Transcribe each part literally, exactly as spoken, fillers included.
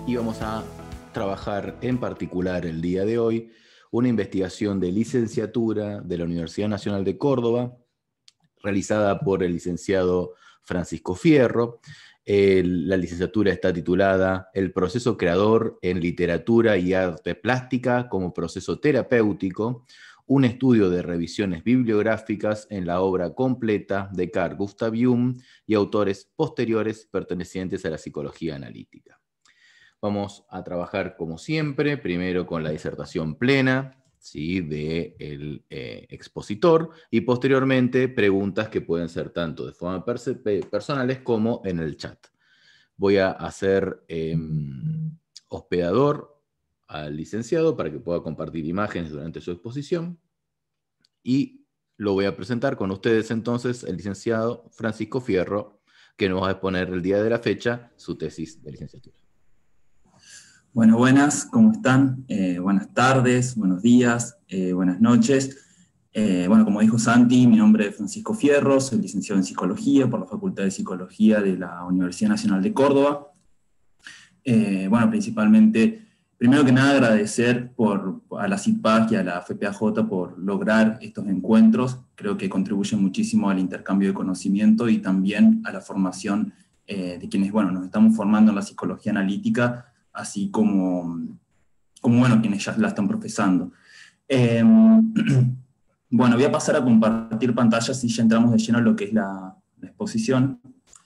y vamos a trabajar en particular el día de hoy una investigación de licenciatura de la Universidad Nacional de Córdoba, realizada por el licenciado Francisco Fierro. El, la licenciatura está titulada El proceso creador en literatura y arte plástica como proceso terapéutico, un estudio de revisiones bibliográficas en la obra completa de Carl Gustav Jung y autores posteriores pertenecientes a la psicología analítica. Vamos a trabajar como siempre, primero con la disertación plena, ¿sí?, del eh, expositor, y posteriormente preguntas que pueden ser tanto de forma personales como en el chat. Voy a hacer eh, hospedador al licenciado para que pueda compartir imágenes durante su exposición, y lo voy a presentar con ustedes entonces el licenciado Francisco Fierro, que nos va a exponer el día de la fecha su tesis de licenciatura. Bueno, buenas, ¿cómo están? Eh, buenas tardes, buenos días, eh, buenas noches. Eh, bueno, como dijo Santi, mi nombre es Francisco Fierro, soy licenciado en Psicología por la Facultad de Psicología de la Universidad Nacional de Córdoba. Eh, bueno, principalmente, primero que nada agradecer por, a la C I P A C y a la F P A J por lograr estos encuentros. Creo que contribuyen muchísimo al intercambio de conocimiento y también a la formación eh, de quienes, bueno, nos estamos formando en la psicología analítica, así como, como bueno, quienes ya la están profesando. Eh, bueno, voy a pasar a compartir pantallas y ya entramos de lleno en lo que es la, la exposición.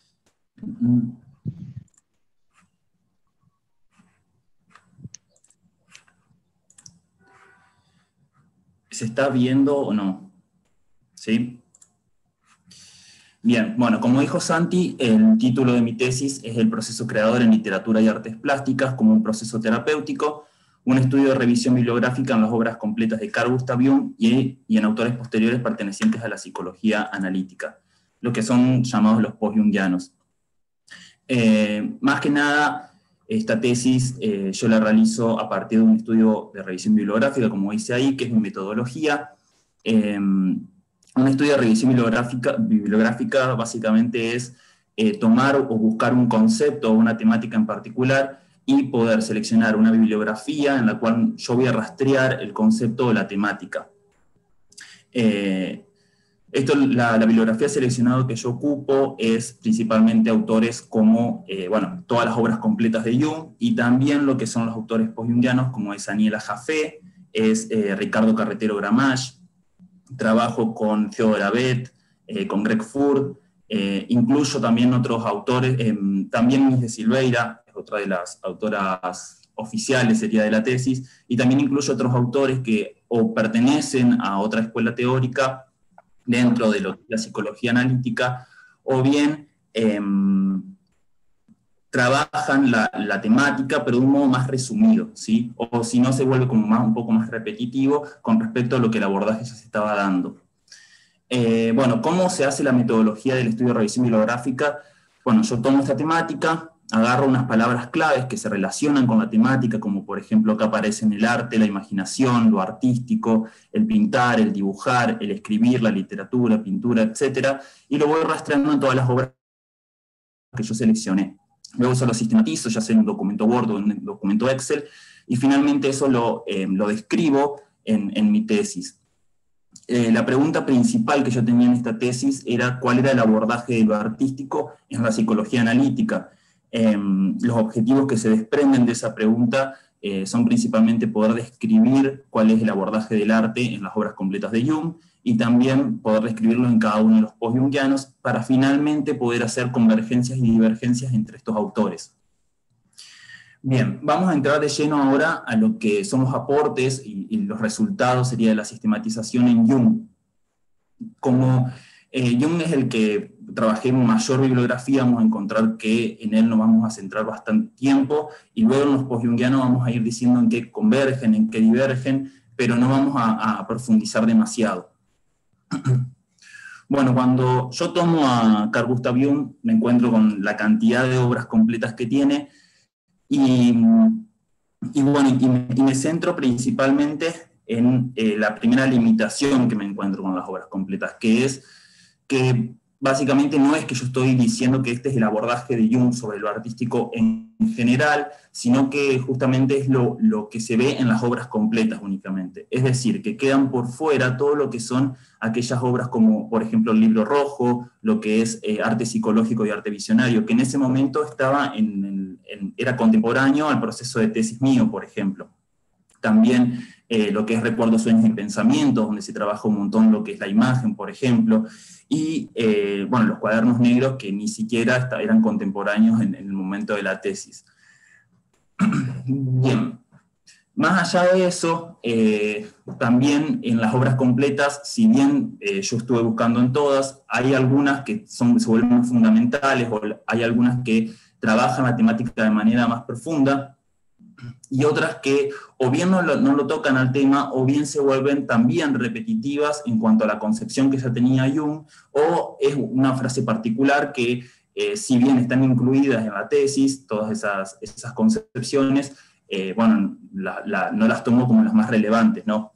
¿Se está viendo o no? ¿Sí? Bien, bueno, como dijo Santi, el título de mi tesis es El proceso creador en literatura y artes plásticas como un proceso terapéutico, un estudio de revisión bibliográfica en las obras completas de Carl Gustav Jung y, y en autores posteriores pertenecientes a la psicología analítica, lo que son llamados los post-jungianos. Eh, más que nada, esta tesis eh, yo la realizo a partir de un estudio de revisión bibliográfica, como dice ahí, que es mi metodología. Eh, Un estudio de revisión bibliográfica, bibliográfica básicamente es eh, tomar o buscar un concepto o una temática en particular y poder seleccionar una bibliografía en la cual yo voy a rastrear el concepto o la temática. Eh, esto, la, la bibliografía seleccionada que yo ocupo es principalmente autores como, eh, bueno, todas las obras completas de Jung y también lo que son los autores post-jungianos como es Aniela Jaffe, es eh, Ricardo Carretero Gramash. Trabajo con Theodor Abet, eh, con Greg Furth, eh, incluyo también otros autores, eh, también Miss de Silveira, es otra de las autoras oficiales sería de la tesis, y también incluyo otros autores que o pertenecen a otra escuela teórica dentro de lo que es la psicología analítica, o bien eh, trabajan la, la temática, pero de un modo más resumido, ¿sí? O si no, se vuelve como más, un poco más repetitivo con respecto a lo que el abordaje ya se estaba dando. Eh, bueno, ¿cómo se hace la metodología del estudio de revisión bibliográfica? Bueno, yo tomo esta temática, agarro unas palabras claves que se relacionan con la temática, como por ejemplo que aparece en el arte, la imaginación, lo artístico, el pintar, el dibujar, el escribir, la literatura, pintura, etcétera, y lo voy rastreando en todas las obras que yo seleccioné. Luego eso lo sistematizo, ya sea en un documento Word o en un documento Excel, y finalmente eso lo, eh, lo describo en, en mi tesis. Eh, la pregunta principal que yo tenía en esta tesis era cuál era el abordaje de lo artístico en la psicología analítica. Eh, los objetivos que se desprenden de esa pregunta eh, son principalmente poder describir cuál es el abordaje del arte en las obras completas de Jung, y también poder describirlo en cada uno de los post-jungianos para finalmente poder hacer convergencias y divergencias entre estos autores. Bien, vamos a entrar de lleno ahora a lo que son los aportes y, y los resultados sería de la sistematización en Jung. Como eh, Jung es el que trabajé en mayor bibliografía, vamos a encontrar que en él nos vamos a centrar bastante tiempo, y luego en los post-jungianos vamos a ir diciendo en qué convergen, en qué divergen, pero no vamos a, a profundizar demasiado. Bueno, cuando yo tomo a Carl Gustav Jung, me encuentro con la cantidad de obras completas que tiene, y, y bueno, y me, y me centro principalmente en eh, la primera limitación que me encuentro con las obras completas, que es que básicamente no es que yo estoy diciendo que este es el abordaje de Jung sobre lo artístico en general, sino que justamente es lo, lo que se ve en las obras completas únicamente. Es decir, que quedan por fuera todo lo que son aquellas obras como, por ejemplo, el Libro Rojo, lo que es eh, arte psicológico y arte visionario, que en ese momento estaba en, en, en, era contemporáneo al proceso de tesis mío, por ejemplo. También eh, lo que es Recuerdos, Sueños y Pensamientos, donde se trabaja un montón lo que es la imagen, por ejemplo, y eh, bueno, los Cuadernos Negros, que ni siquiera eran contemporáneos en, en el momento de la tesis. Bien, más allá de eso, eh, también en las obras completas, si bien eh, yo estuve buscando en todas, hay algunas que son, se vuelven fundamentales, o hay algunas que trabajan la temática de manera más profunda, y otras que o bien no lo, no lo tocan al tema, o bien se vuelven también repetitivas en cuanto a la concepción que ya tenía Jung, o es una frase particular que, eh, si bien están incluidas en la tesis, todas esas, esas concepciones, eh, bueno, la, la, no las tomo como las más relevantes, ¿no?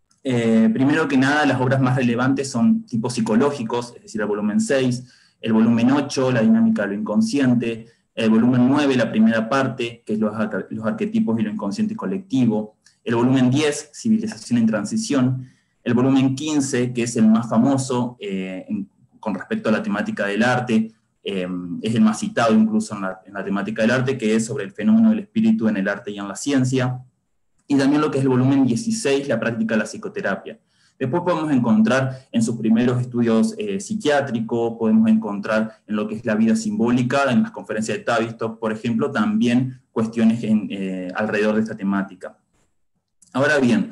Eh, primero que nada, las obras más relevantes son tipos psicológicos, es decir, el volumen seis, el volumen ocho, la dinámica de lo inconsciente, el volumen nueve, la primera parte, que es los, los arquetipos y lo inconsciente colectivo, el volumen diez, civilización en transición, el volumen quince, que es el más famoso eh, en, con respecto a la temática del arte, eh, es el más citado incluso en la, en la temática del arte, que es sobre el fenómeno del espíritu en el arte y en la ciencia, y también lo que es el volumen dieciséis, la práctica de la psicoterapia. Después podemos encontrar en sus primeros estudios eh, psiquiátricos, podemos encontrar en lo que es la vida simbólica, en las conferencias de Tavistock, por ejemplo, también cuestiones en, eh, alrededor de esta temática. Ahora bien,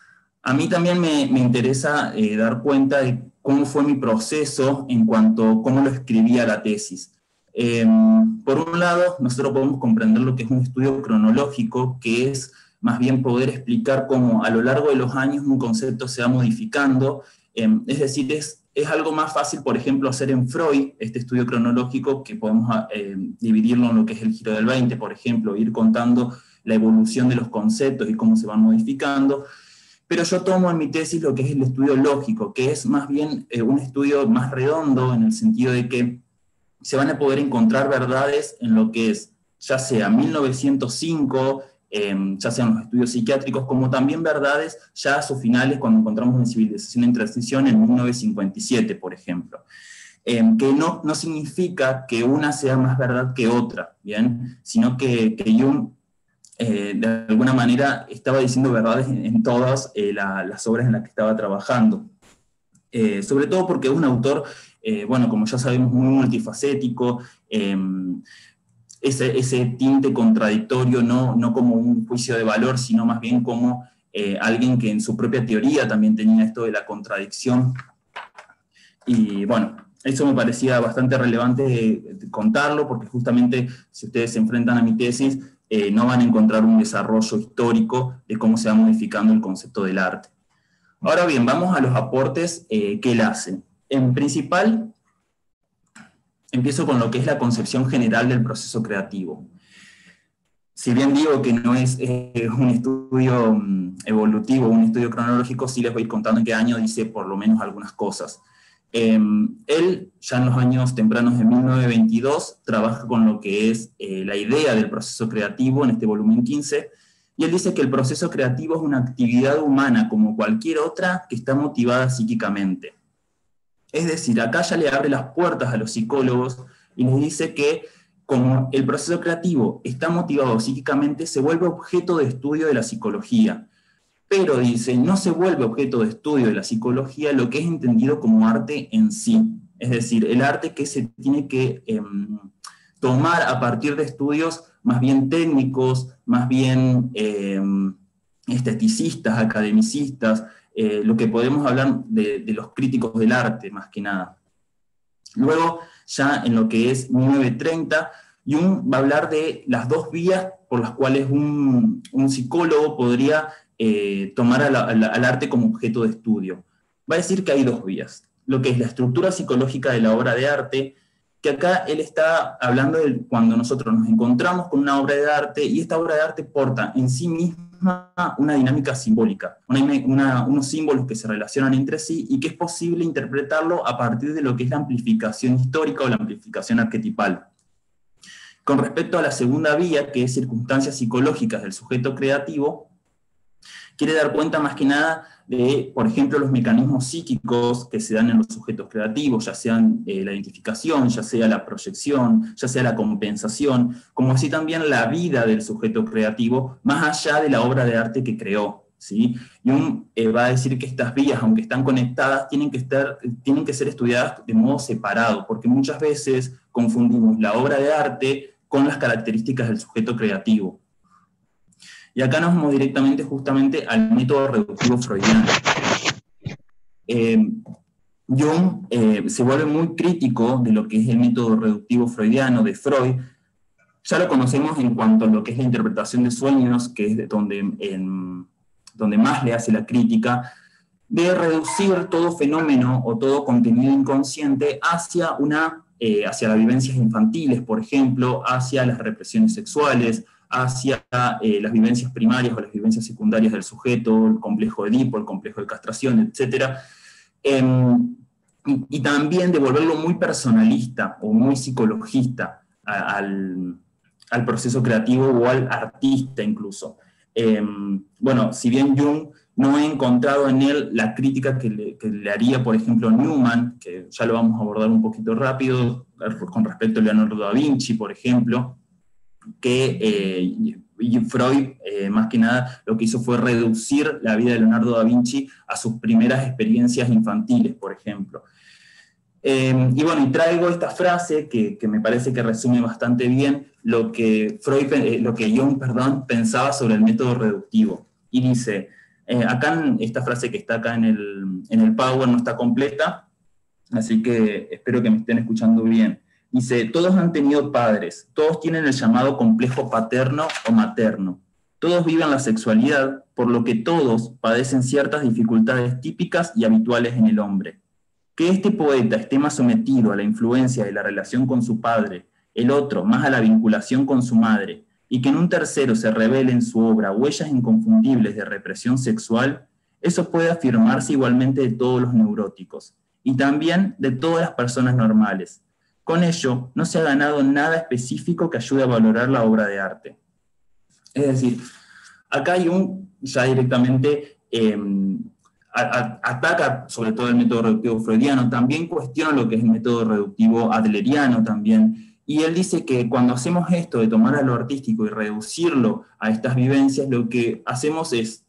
a mí también me, me interesa eh, dar cuenta de cómo fue mi proceso en cuanto a cómo lo escribía la tesis. Eh, por un lado, nosotros podemos comprender lo que es un estudio cronológico, que es más bien poder explicar cómo a lo largo de los años un concepto se va modificando, eh, es decir, es, es algo más fácil, por ejemplo, hacer en Freud, este estudio cronológico, que podemos eh, dividirlo en lo que es el giro del veinte, por ejemplo, ir contando la evolución de los conceptos y cómo se van modificando, pero yo tomo en mi tesis lo que es el estudio lógico, que es más bien eh, un estudio más redondo, en el sentido de que se van a poder encontrar verdades en lo que es, ya sea mil novecientos cinco, Eh, ya sean los estudios psiquiátricos, como también verdades ya a sus finales cuando encontramos una civilización en transición en mil novecientos cincuenta y siete, por ejemplo. Eh, que no, no significa que una sea más verdad que otra, ¿bien? Sino que, que Jung, eh, de alguna manera, estaba diciendo verdades en, en todas eh, la, las obras en las que estaba trabajando. Eh, sobre todo porque es un autor, eh, bueno, como ya sabemos, muy multifacético, eh, Ese, ese tinte contradictorio, no, no como un juicio de valor, sino más bien como eh, alguien que en su propia teoría también tenía esto de la contradicción. Y bueno, eso me parecía bastante relevante de, de contarlo, porque justamente si ustedes se enfrentan a mi tesis, eh, no van a encontrar un desarrollo histórico de cómo se va modificando el concepto del arte. Ahora bien, vamos a los aportes eh, que él hace. En principal, empiezo con lo que es la concepción general del proceso creativo. Si bien digo que no es eh, un estudio um, evolutivo, un estudio cronológico, sí les voy a ir contando en qué año dice por lo menos algunas cosas. Eh, él, ya en los años tempranos de mil novecientos veintidós, trabaja con lo que es eh, la idea del proceso creativo en este volumen quince, y él dice que el proceso creativo es una actividad humana como cualquier otra que está motivada psíquicamente. Es decir, acá ya le abre las puertas a los psicólogos y les dice que como el proceso creativo está motivado psíquicamente, se vuelve objeto de estudio de la psicología. Pero dice, no se vuelve objeto de estudio de la psicología lo que es entendido como arte en sí. Es decir, el arte que se tiene que eh, tomar a partir de estudios más bien técnicos, más bien eh, esteticistas, academicistas, Eh, lo que podemos hablar de, de los críticos del arte, más que nada. Luego, ya en lo que es mil novecientos treinta, Jung va a hablar de las dos vías por las cuales un, un psicólogo podría eh, tomar a la, a la, al arte como objeto de estudio. Va a decir que hay dos vías. Lo que es la estructura psicológica de la obra de arte, que acá él está hablando de cuando nosotros nos encontramos con una obra de arte, y esta obra de arte porta en sí misma misma una dinámica simbólica, una, una, unos símbolos que se relacionan entre sí y que es posible interpretarlo a partir de lo que es la amplificación histórica o la amplificación arquetipal. Con respecto a la segunda vía, que es circunstancias psicológicas del sujeto creativo, quiere dar cuenta más que nada de, por ejemplo, los mecanismos psíquicos que se dan en los sujetos creativos, ya sean eh, la identificación, ya sea la proyección, ya sea la compensación, como así también la vida del sujeto creativo, más allá de la obra de arte que creó, ¿sí? Jung eh, va a decir que estas vías, aunque están conectadas, tienen que, estar, tienen que ser estudiadas de modo separado, porque muchas veces confundimos la obra de arte con las características del sujeto creativo. Y acá nos vamos directamente justamente al método reductivo freudiano. Eh, Jung eh, se vuelve muy crítico de lo que es el método reductivo freudiano de Freud. Ya lo conocemos en cuanto a lo que es la interpretación de sueños, que es de donde, en, donde más le hace la crítica, de reducir todo fenómeno o todo contenido inconsciente hacia, una, eh, hacia las vivencias infantiles, por ejemplo, hacia las represiones sexuales, hacia eh, las vivencias primarias o las vivencias secundarias del sujeto, el complejo de Edipo, el complejo de castración, etcétera. Eh, y, y también de volverlo muy personalista o muy psicologista a, al, al proceso creativo o al artista incluso. Eh, bueno, si bien Jung no he encontrado en él la crítica que le, que le haría, por ejemplo, Newman, que ya lo vamos a abordar un poquito rápido, con respecto a Leonardo da Vinci, por ejemplo, que eh, y Freud, eh, más que nada, lo que hizo fue reducir la vida de Leonardo da Vinci a sus primeras experiencias infantiles, por ejemplo. Eh, y bueno, y traigo esta frase que, que me parece que resume bastante bien lo que Freud, eh, lo que Jung, perdón, pensaba sobre el método reductivo. Y dice, eh, acá en esta frase que está acá en el, en el Power no está completa, así que espero que me estén escuchando bien. Dice, todos han tenido padres, todos tienen el llamado complejo paterno o materno, todos viven la sexualidad, por lo que todos padecen ciertas dificultades típicas y habituales en el hombre. Que este poeta esté más sometido a la influencia de la relación con su padre, el otro más a la vinculación con su madre, y que en un tercero se revele en su obra huellas inconfundibles de represión sexual, eso puede afirmarse igualmente de todos los neuróticos, y también de todas las personas normales. Con ello, no se ha ganado nada específico que ayude a valorar la obra de arte. Es decir, acá Jung ya directamente eh, a, a, ataca sobre todo el método reductivo freudiano, también cuestiona lo que es el método reductivo adleriano también, y él dice que cuando hacemos esto de tomar a lo artístico y reducirlo a estas vivencias, lo que hacemos es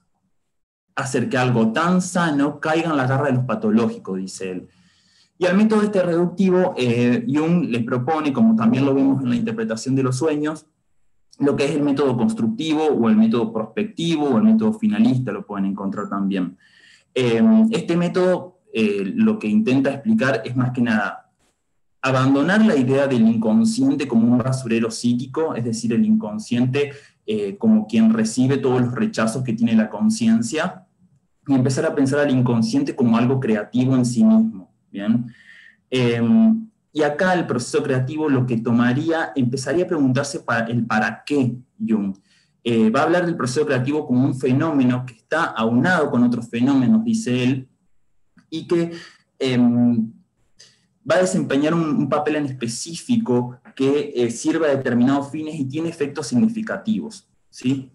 hacer que algo tan sano caiga en la garra de los patológicos, dice él. Y al método este reductivo, eh, Jung le propone, como también lo vemos en la interpretación de los sueños, lo que es el método constructivo, o el método prospectivo, o el método finalista, lo pueden encontrar también. Eh, este método eh, lo que intenta explicar es más que nada abandonar la idea del inconsciente como un basurero psíquico, es decir, el inconsciente eh, como quien recibe todos los rechazos que tiene la conciencia, y empezar a pensar al inconsciente como algo creativo en sí mismo. Bien. Eh, y acá el proceso creativo lo que tomaría, empezaría a preguntarse para el para qué Jung. Eh, va a hablar del proceso creativo como un fenómeno que está aunado con otros fenómenos, dice él, y que eh, va a desempeñar un, un papel en específico que eh, sirve a determinados fines y tiene efectos significativos, ¿sí?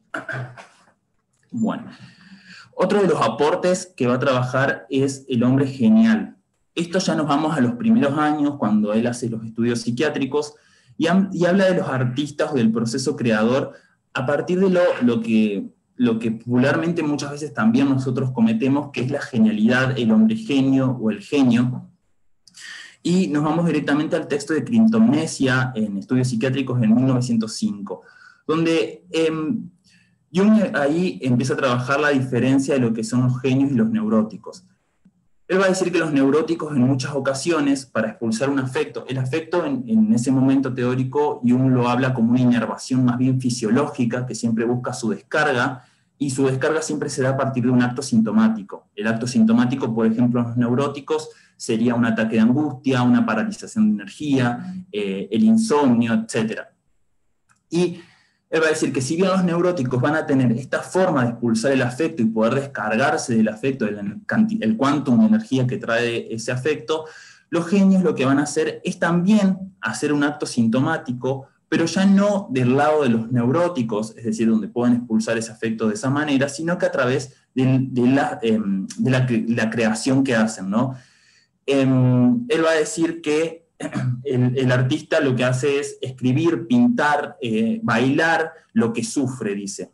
Bueno, otro de los aportes que va a trabajar es el hombre genial. Esto ya nos vamos a los primeros años, cuando él hace los estudios psiquiátricos, y, y habla de los artistas o del proceso creador a partir de lo, lo, que, lo que popularmente muchas veces también nosotros cometemos, que es la genialidad, el hombre genio o el genio. Y nos vamos directamente al texto de Crintomnesia en Estudios Psiquiátricos en mil novecientos cinco, donde eh, Jung ahí empieza a trabajar la diferencia de lo que son los genios y los neuróticos. Él va a decir que los neuróticos en muchas ocasiones, para expulsar un afecto, el afecto en, en ese momento teórico, Jung lo habla como una inervación más bien fisiológica, que siempre busca su descarga, y su descarga siempre se da a partir de un acto sintomático. El acto sintomático, por ejemplo, en los neuróticos, sería un ataque de angustia, una paralización de energía, eh, el insomnio, etcétera. Y Él va a decir que si bien los neuróticos van a tener esta forma de expulsar el afecto y poder descargarse del afecto, del quantum de energía que trae ese afecto, los genios lo que van a hacer es también hacer un acto sintomático, pero ya no del lado de los neuróticos, es decir, donde pueden expulsar ese afecto de esa manera, sino que a través de, de, la, eh, de la, la creación que hacen, ¿no? Eh, él va a decir que el, el artista lo que hace es escribir, pintar, eh, bailar lo que sufre, dice.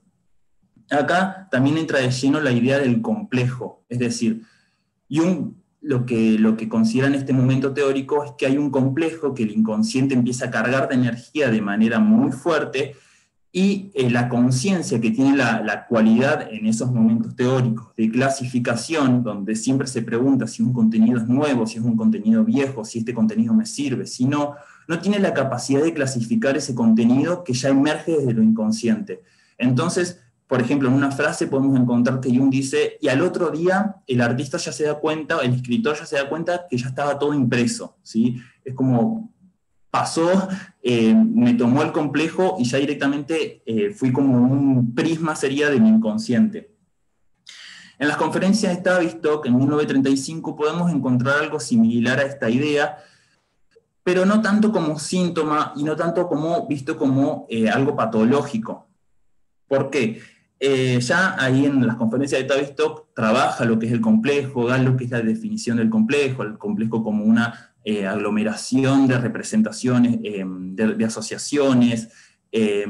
Acá también entra de lleno la idea del complejo, es decir, Jung lo que, lo que considera en este momento teórico es que hay un complejo que el inconsciente empieza a cargar de energía de manera muy fuerte, y eh, la conciencia que tiene la, la cualidad en esos momentos teóricos de clasificación, donde siempre se pregunta si un contenido es nuevo, si es un contenido viejo, si este contenido me sirve, si no, no tiene la capacidad de clasificar ese contenido que ya emerge desde lo inconsciente. Entonces, por ejemplo, en una frase podemos encontrar que Jung dice, y al otro día el artista ya se da cuenta, el escritor ya se da cuenta que ya estaba todo impreso, ¿sí? Es como pasó, eh, me tomó el complejo y ya directamente eh, fui como un prisma, sería, de mi inconsciente. En las conferencias de Tavistock, en mil novecientos treinta y cinco, podemos encontrar algo similar a esta idea, pero no tanto como síntoma y no tanto como visto como eh, algo patológico. ¿Por qué? Eh, ya ahí en las conferencias de Tavistock trabaja lo que es el complejo, da lo que es la definición del complejo, el complejo como una eh, aglomeración de representaciones, eh, de, de asociaciones, eh,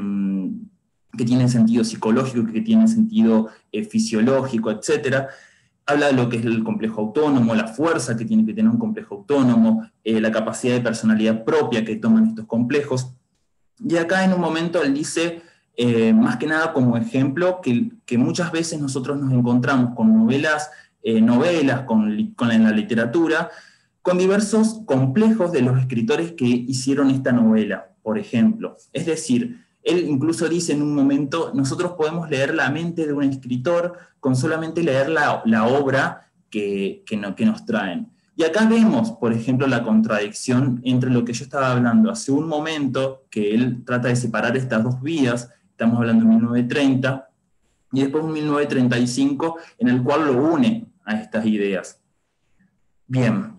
que tienen sentido psicológico, que tienen sentido eh, fisiológico, etcétera. Habla de lo que es el complejo autónomo, la fuerza que tiene que tener un complejo autónomo, eh, la capacidad de personalidad propia que toman estos complejos. Y acá en un momento él dice, eh, más que nada como ejemplo, que, que muchas veces nosotros nos encontramos con novelas, eh, novelas con, con en la literatura, con diversos complejos de los escritores que hicieron esta novela, por ejemplo. Es decir, él incluso dice en un momento, nosotros podemos leer la mente de un escritor con solamente leer la, la obra que, que, no, que nos traen. Y acá vemos, por ejemplo, la contradicción entre lo que yo estaba hablando hace un momento, que él trata de separar estas dos vías, estamos hablando de mil novecientos treinta, y después en mil novecientos treinta y cinco, en el cual lo une a estas ideas. Bien.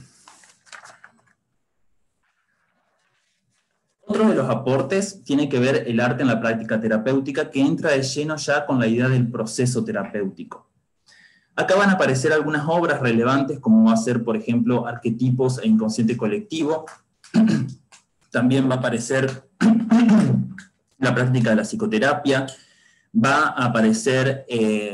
Otro de los aportes tiene que ver el arte en la práctica terapéutica, que entra de lleno ya con la idea del proceso terapéutico. Acá van a aparecer algunas obras relevantes, como va a ser, por ejemplo, Arquetipos e Inconsciente Colectivo. También va a aparecer la práctica de la psicoterapia. Va a aparecer eh,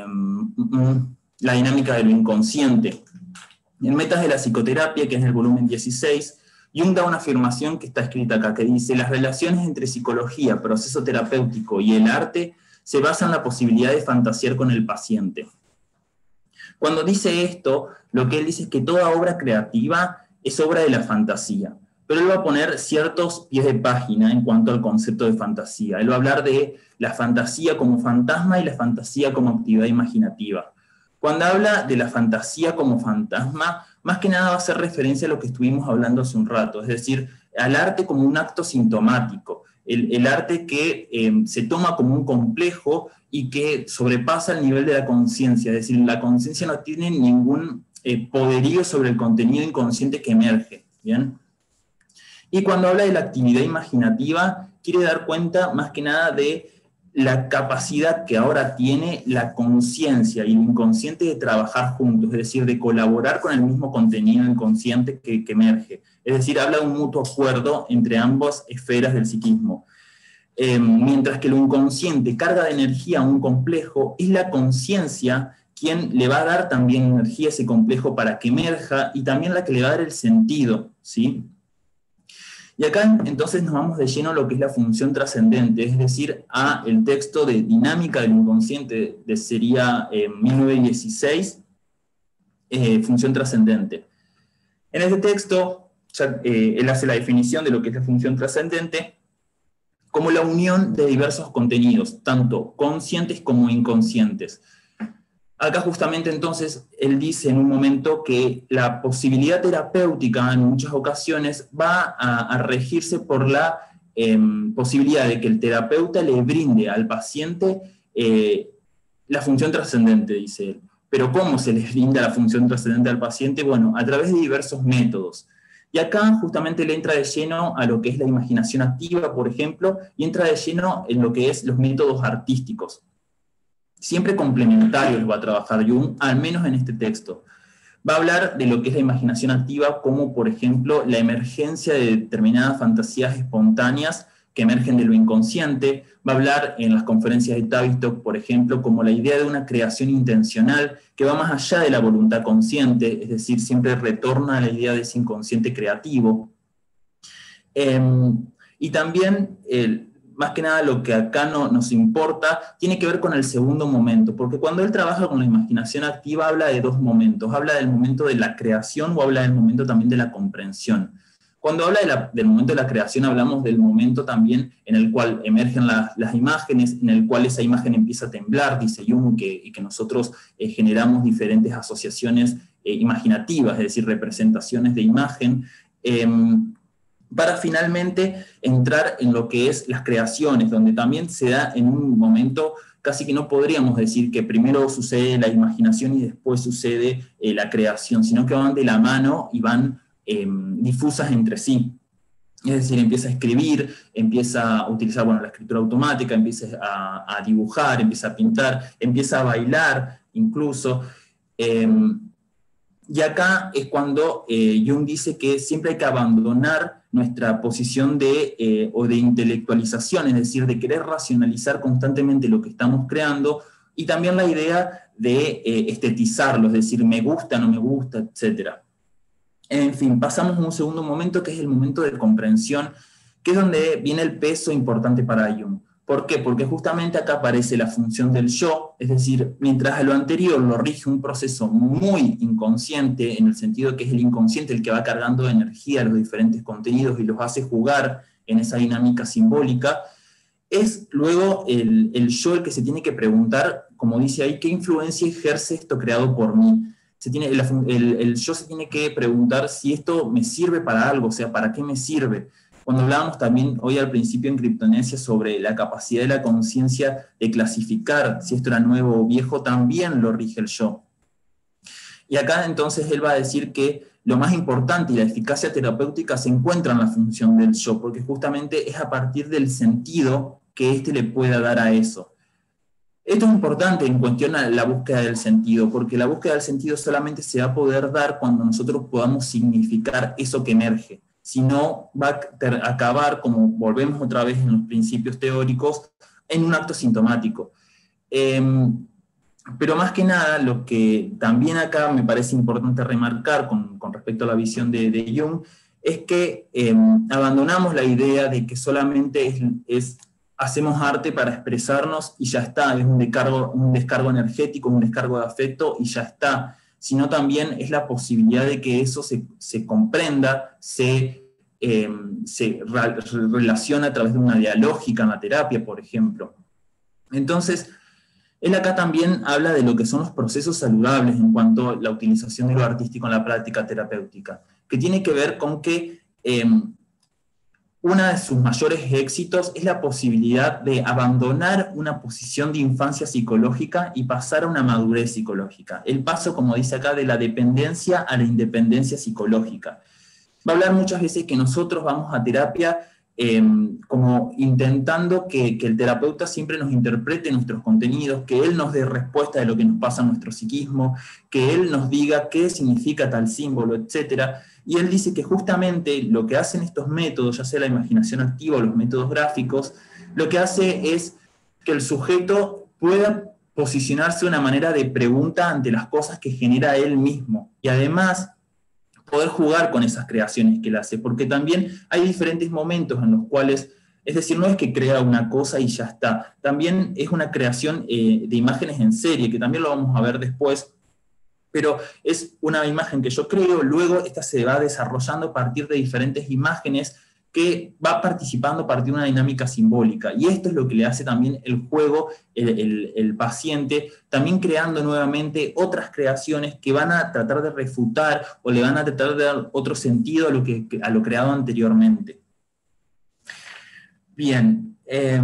la dinámica de lo inconsciente. En Metas de la Psicoterapia, que es el volumen dieciséis, Jung da una afirmación que está escrita acá, que dice: las relaciones entre psicología, proceso terapéutico y el arte se basan en la posibilidad de fantasear con el paciente. Cuando dice esto, lo que él dice es que toda obra creativa es obra de la fantasía, pero él va a poner ciertos pies de página en cuanto al concepto de fantasía. Él va a hablar de la fantasía como fantasma y la fantasía como actividad imaginativa. Cuando habla de la fantasía como fantasma, más que nada va a hacer referencia a lo que estuvimos hablando hace un rato, es decir, al arte como un acto sintomático, el, el arte que eh, se toma como un complejo y que sobrepasa el nivel de la conciencia, es decir, la conciencia no tiene ningún eh, poderío sobre el contenido inconsciente que emerge, ¿bien? Y cuando habla de la actividad imaginativa, quiere dar cuenta más que nada de la capacidad que ahora tiene la conciencia y el inconsciente de trabajar juntos, es decir, de colaborar con el mismo contenido inconsciente que, que emerge. Es decir, habla de un mutuo acuerdo entre ambas esferas del psiquismo. Eh, mientras que lo inconsciente carga de energía a un complejo, es la conciencia quien le va a dar también energía a ese complejo para que emerja, y también la que le va a dar el sentido, ¿sí? Y acá entonces nos vamos de lleno a lo que es la función trascendente, es decir, a el texto de Dinámica del Inconsciente, de sería eh, mil novecientos dieciséis, eh, función trascendente. En este texto, ya, eh, él hace la definición de lo que es la función trascendente como la unión de diversos contenidos, tanto conscientes como inconscientes. Acá justamente entonces él dice en un momento que la posibilidad terapéutica en muchas ocasiones va a, a regirse por la eh, posibilidad de que el terapeuta le brinde al paciente eh, la función trascendente, dice él. Pero ¿cómo se le brinda la función trascendente al paciente? Bueno, a través de diversos métodos. Y acá justamente le entra de lleno a lo que es la imaginación activa, por ejemplo, y entra de lleno en lo que es los métodos artísticos. Siempre complementarios va a trabajar Jung, al menos en este texto. Va a hablar de lo que es la imaginación activa, como por ejemplo la emergencia de determinadas fantasías espontáneas que emergen de lo inconsciente. Va a hablar en las conferencias de Tavistock, por ejemplo, como la idea de una creación intencional que va más allá de la voluntad consciente, es decir, siempre retorna a la idea de ese inconsciente creativo. Eh, y también, el, más que nada, lo que acá no, nos importa tiene que ver con el segundo momento, porque cuando él trabaja con la imaginación activa habla de dos momentos, habla del momento de la creación o habla del momento también de la comprensión. Cuando habla de la, del momento de la creación, hablamos del momento también en el cual emergen la, las imágenes, en el cual esa imagen empieza a temblar, dice Jung, que, y que nosotros eh, generamos diferentes asociaciones eh, imaginativas, es decir, representaciones de imagen, eh, para finalmente entrar en lo que es las creaciones, donde también se da en un momento casi que no podríamos decir que primero sucede la imaginación y después sucede eh, la creación, sino que van de la mano y van Eh, difusas entre sí. Es decir, empieza a escribir, empieza a utilizar bueno, la escritura automática, empieza a, a dibujar, empieza a pintar, empieza a bailar incluso. Eh, y acá es cuando eh, Jung dice que siempre hay que abandonar nuestra posición de, eh, o de intelectualización, es decir, de querer racionalizar constantemente lo que estamos creando, y también la idea de eh, estetizarlo, es decir, me gusta, no me gusta, etcétera. En fin, pasamos a un segundo momento que es el momento de comprensión, que es donde viene el peso importante para Jung. ¿Por qué? Porque justamente acá aparece la función del yo, es decir, mientras a lo anterior lo rige un proceso muy inconsciente, en el sentido de que es el inconsciente el que va cargando de energía los diferentes contenidos y los hace jugar en esa dinámica simbólica, es luego el, el yo el que se tiene que preguntar, como dice ahí, ¿qué influencia ejerce esto creado por mí? Se tiene, el, el, el yo se tiene que preguntar si esto me sirve para algo, o sea, ¿para qué me sirve? Cuando hablábamos también hoy al principio en Criptonesia sobre la capacidad de la conciencia de clasificar si esto era nuevo o viejo, también lo rige el yo. Y acá entonces él va a decir que lo más importante y la eficacia terapéutica se encuentra en la función del yo, porque justamente es a partir del sentido que éste le pueda dar a eso. Esto es importante en cuestión a la búsqueda del sentido, porque la búsqueda del sentido solamente se va a poder dar cuando nosotros podamos significar eso que emerge. Si no, va a acabar, como volvemos otra vez en los principios teóricos, en un acto sintomático. Eh, pero más que nada, lo que también acá me parece importante remarcar con, con respecto a la visión de, de Jung, es que eh, abandonamos la idea de que solamente es... es hacemos arte para expresarnos y ya está, es un descargo, un descargo energético, un descargo de afecto y ya está, sino también es la posibilidad de que eso se, se comprenda, se, eh, se re, relaciona a través de una dialógica en la terapia, por ejemplo. Entonces, él acá también habla de lo que son los procesos saludables en cuanto a la utilización de lo artístico en la práctica terapéutica, que tiene que ver con que eh, uno de sus mayores éxitos es la posibilidad de abandonar una posición de infancia psicológica y pasar a una madurez psicológica. El paso, como dice acá, de la dependencia a la independencia psicológica. Va a hablar muchas veces que nosotros vamos a terapia eh, como intentando que, que el terapeuta siempre nos interprete nuestros contenidos, que él nos dé respuesta de lo que nos pasa en nuestro psiquismo, que él nos diga qué significa tal símbolo, etcétera. Y él dice que justamente lo que hacen estos métodos, ya sea la imaginación activa o los métodos gráficos, lo que hace es que el sujeto pueda posicionarse de una manera de pregunta ante las cosas que genera él mismo. Y además, poder jugar con esas creaciones que él hace, porque también hay diferentes momentos en los cuales, es decir, no es que crea una cosa y ya está, también es una creación eh, de imágenes en serie, que también lo vamos a ver después, pero es una imagen que yo creo, luego esta se va desarrollando a partir de diferentes imágenes que va participando a partir de una dinámica simbólica. Y esto es lo que le hace también el juego, el, el, el paciente, también creando nuevamente otras creaciones que van a tratar de refutar o le van a tratar de dar otro sentido a lo, que, a lo creado anteriormente. Bien, eh,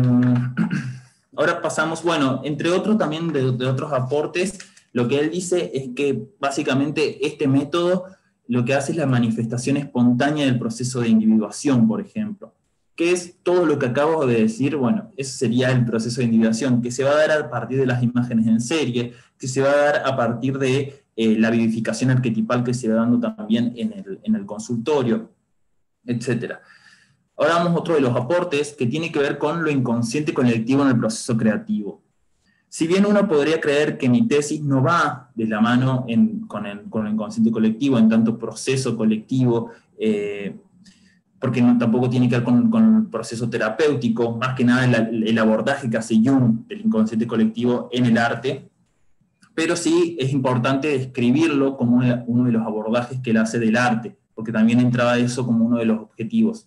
ahora pasamos, bueno, entre otros también de, de otros aportes, lo que él dice es que básicamente este método lo que hace es la manifestación espontánea del proceso de individuación, por ejemplo. ¿Qué es todo lo que acabo de decir? Bueno, eso sería el proceso de individuación, que se va a dar a partir de las imágenes en serie, que se va a dar a partir de eh, la vivificación arquetipal que se va dando también en el, en el consultorio, etcétera. Ahora vamos a otro de los aportes que tiene que ver con lo inconsciente colectivo en el proceso creativo. Si bien uno podría creer que mi tesis no va de la mano en, con, el, con el inconsciente colectivo, en tanto proceso colectivo, eh, porque no, tampoco tiene que ver con, con el proceso terapéutico, más que nada el, el abordaje que hace Jung del inconsciente colectivo en el arte, pero sí es importante describirlo como uno de los abordajes que él hace del arte, porque también entraba eso como uno de los objetivos.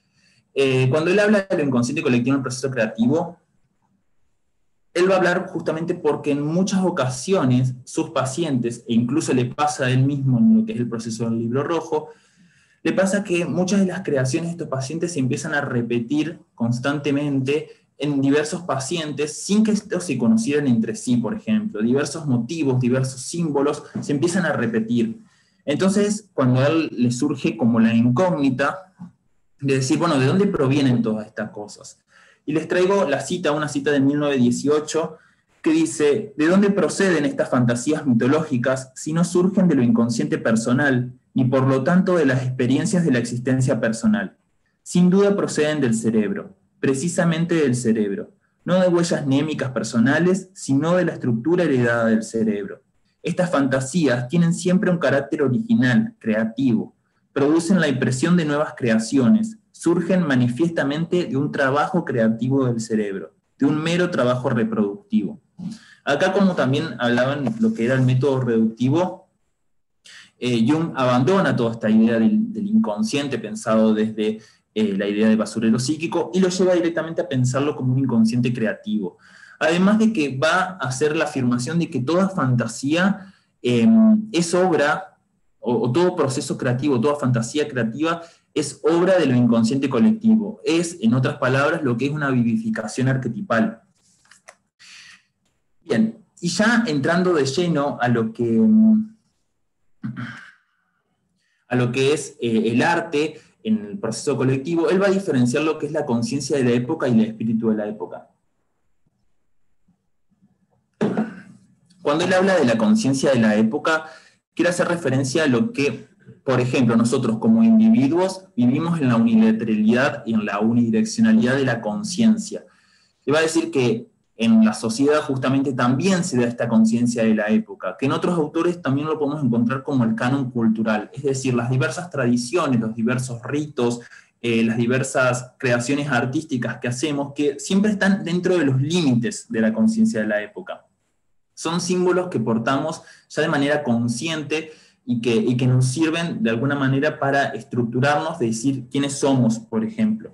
Eh, cuando él habla del inconsciente colectivo en el proceso creativo, él va a hablar justamente porque en muchas ocasiones sus pacientes, e incluso le pasa a él mismo en lo que es el proceso del libro rojo, le pasa que muchas de las creaciones de estos pacientes se empiezan a repetir constantemente en diversos pacientes sin que estos se conocieran entre sí, por ejemplo. Diversos motivos, diversos símbolos se empiezan a repetir. Entonces, cuando a él le surge como la incógnita de decir, bueno, ¿de dónde provienen todas estas cosas? Y les traigo la cita, una cita de mil novecientos dieciocho, que dice, ¿de dónde proceden estas fantasías mitológicas si no surgen de lo inconsciente personal, ni por lo tanto de las experiencias de la existencia personal? Sin duda proceden del cerebro, precisamente del cerebro, no de huellas némicas personales, sino de la estructura heredada del cerebro. Estas fantasías tienen siempre un carácter original, creativo, producen la impresión de nuevas creaciones, surgen manifiestamente de un trabajo creativo del cerebro, de un mero trabajo reproductivo. Acá, como también hablaban lo que era el método reductivo, eh, Jung abandona toda esta idea del, del inconsciente pensado desde eh, la idea de basurero psíquico y lo lleva directamente a pensarlo como un inconsciente creativo. Además de que va a hacer la afirmación de que toda fantasía eh, es obra, o, o todo proceso creativo, toda fantasía creativa es obra de lo inconsciente colectivo. Es, en otras palabras, lo que es una vivificación arquetipal. Bien, y ya entrando de lleno a lo que, a lo que es eh, el arte en el proceso colectivo, él va a diferenciar lo que es la conciencia de la época y el espíritu de la época. Cuando él habla de la conciencia de la época, quiere hacer referencia a lo que, por ejemplo, nosotros como individuos vivimos en la unilateralidad y en la unidireccionalidad de la conciencia. Le va a decir que en la sociedad justamente también se da esta conciencia de la época, que en otros autores también lo podemos encontrar como el canon cultural, es decir, las diversas tradiciones, los diversos ritos, eh, las diversas creaciones artísticas que hacemos, que siempre están dentro de los límites de la conciencia de la época. Son símbolos que portamos ya de manera consciente y que, y que nos sirven de alguna manera para estructurarnos, de decir quiénes somos, por ejemplo.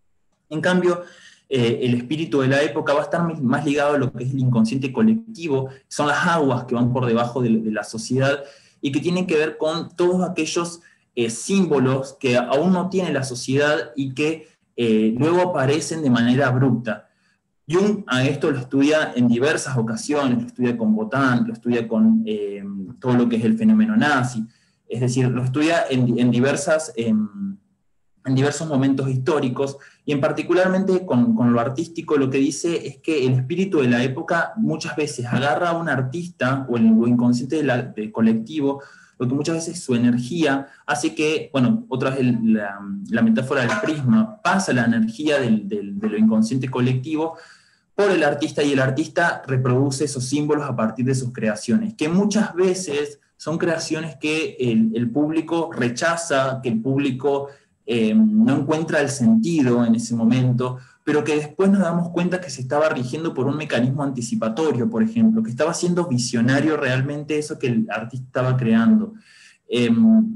En cambio, eh, el espíritu de la época va a estar más ligado a lo que es el inconsciente colectivo, son las aguas que van por debajo de, de la sociedad y que tienen que ver con todos aquellos eh, símbolos que aún no tiene la sociedad y que eh, luego aparecen de manera abrupta. Jung a esto lo estudia en diversas ocasiones, lo estudia con Botán, lo estudia con eh, todo lo que es el fenómeno nazi, es decir, lo estudia en, en, diversas, en, en diversos momentos históricos, y en particularmente con, con lo artístico lo que dice es que el espíritu de la época muchas veces agarra a un artista, o el lo inconsciente de la, del colectivo, lo que muchas veces su energía hace que, bueno, otra vez el, la, la metáfora del prisma, pasa la energía del, del, de lo inconsciente colectivo por el artista, y el artista reproduce esos símbolos a partir de sus creaciones, que muchas veces son creaciones que el, el público rechaza, que el público eh, no encuentra el sentido en ese momento, pero que después nos damos cuenta que se estaba rigiendo por un mecanismo anticipatorio, por ejemplo, que estaba siendo visionario realmente eso que el artista estaba creando. Eh,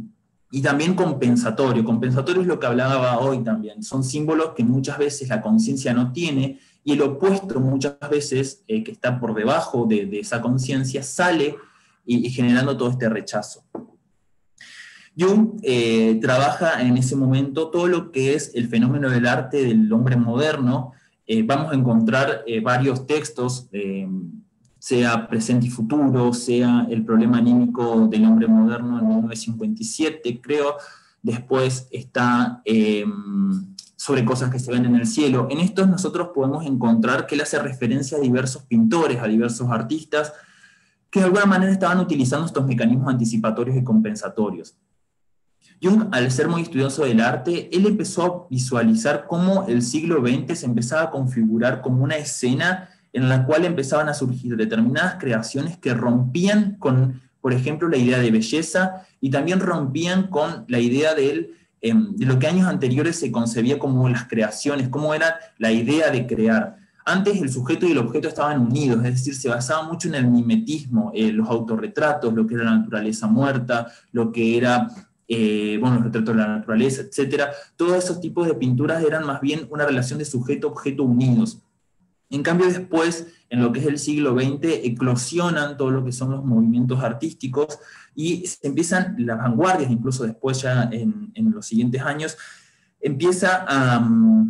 y también compensatorio. Compensatorio es lo que hablaba hoy también. Son símbolos que muchas veces la conciencia no tiene, y el opuesto muchas veces, eh, que está por debajo de, de esa conciencia, sale y, y generando todo este rechazo. Jung eh, trabaja en ese momento todo lo que es el fenómeno del arte del hombre moderno. Eh, vamos a encontrar eh, varios textos, eh, sea Presente y Futuro, sea El problema anímico del hombre moderno en mil novecientos cincuenta y siete, creo. Después está eh, Sobre cosas que se ven en el cielo. En estos nosotros podemos encontrar que él hace referencia a diversos pintores, a diversos artistas, que de alguna manera estaban utilizando estos mecanismos anticipatorios y compensatorios. Jung, al ser muy estudioso del arte, él empezó a visualizar cómo el siglo veinte se empezaba a configurar como una escena en la cual empezaban a surgir determinadas creaciones que rompían con, por ejemplo, la idea de belleza, y también rompían con la idea de, él, eh, de lo que años anteriores se concebía como las creaciones, cómo era la idea de crear. Antes el sujeto y el objeto estaban unidos, es decir, se basaba mucho en el mimetismo, eh, los autorretratos, lo que era la naturaleza muerta, lo que era... Eh, bueno, los retratos de la naturaleza, etcétera. Todos esos tipos de pinturas eran más bien una relación de sujeto-objeto unidos. En cambio, después, en lo que es el siglo veinte, eclosionan todo lo que son los movimientos artísticos y se empiezan las vanguardias, incluso después ya en, en los siguientes años, empieza a,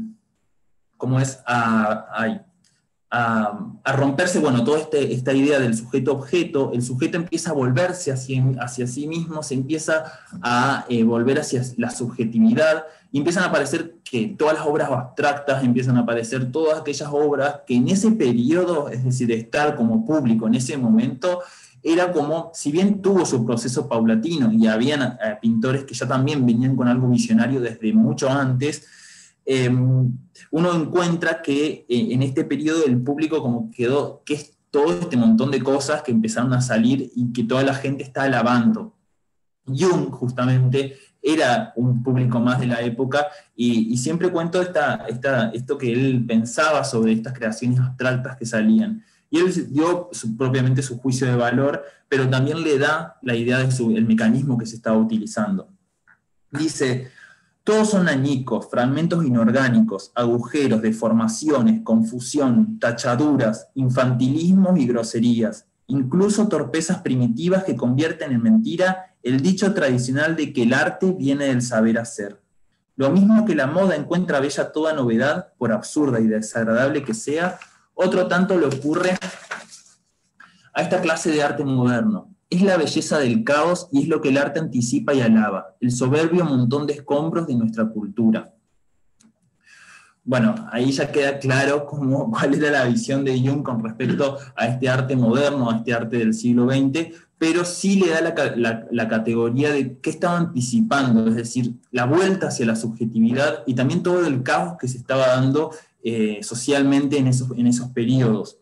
¿cómo es? A, a, a, a romperse, bueno, toda este, esta idea del sujeto-objeto. El sujeto empieza a volverse hacia, hacia sí mismo, se empieza a eh, volver hacia la subjetividad, y empiezan a aparecer que todas las obras abstractas, empiezan a aparecer todas aquellas obras que en ese periodo, es decir, de estar como público en ese momento, era como, si bien tuvo su proceso paulatino, y habían eh, pintores que ya también venían con algo visionario desde mucho antes, eh, uno encuentra que eh, en este periodo el público como quedó, que es todo este montón de cosas que empezaron a salir y que toda la gente está alabando. Jung, justamente, era un público más de la época, y, y siempre cuento esta, esta, esto que él pensaba sobre estas creaciones abstractas que salían. Y él dio su, propiamente su juicio de valor, pero también le da la idea del mecanismo que se estaba utilizando. Dice: todos son añicos, fragmentos inorgánicos, agujeros, deformaciones, confusión, tachaduras, infantilismos y groserías, incluso torpezas primitivas que convierten en mentira el dicho tradicional de que el arte viene del saber hacer. Lo mismo que la moda encuentra bella toda novedad, por absurda y desagradable que sea, otro tanto le ocurre a esta clase de arte moderno. Es la belleza del caos y es lo que el arte anticipa y alaba, el soberbio montón de escombros de nuestra cultura. Bueno, ahí ya queda claro cómo, cuál era la visión de Jung con respecto a este arte moderno, a este arte del siglo veinte, pero sí le da la, la, la categoría de qué estaba anticipando, es decir, la vuelta hacia la subjetividad y también todo el caos que se estaba dando eh, socialmente en esos, en esos periodos.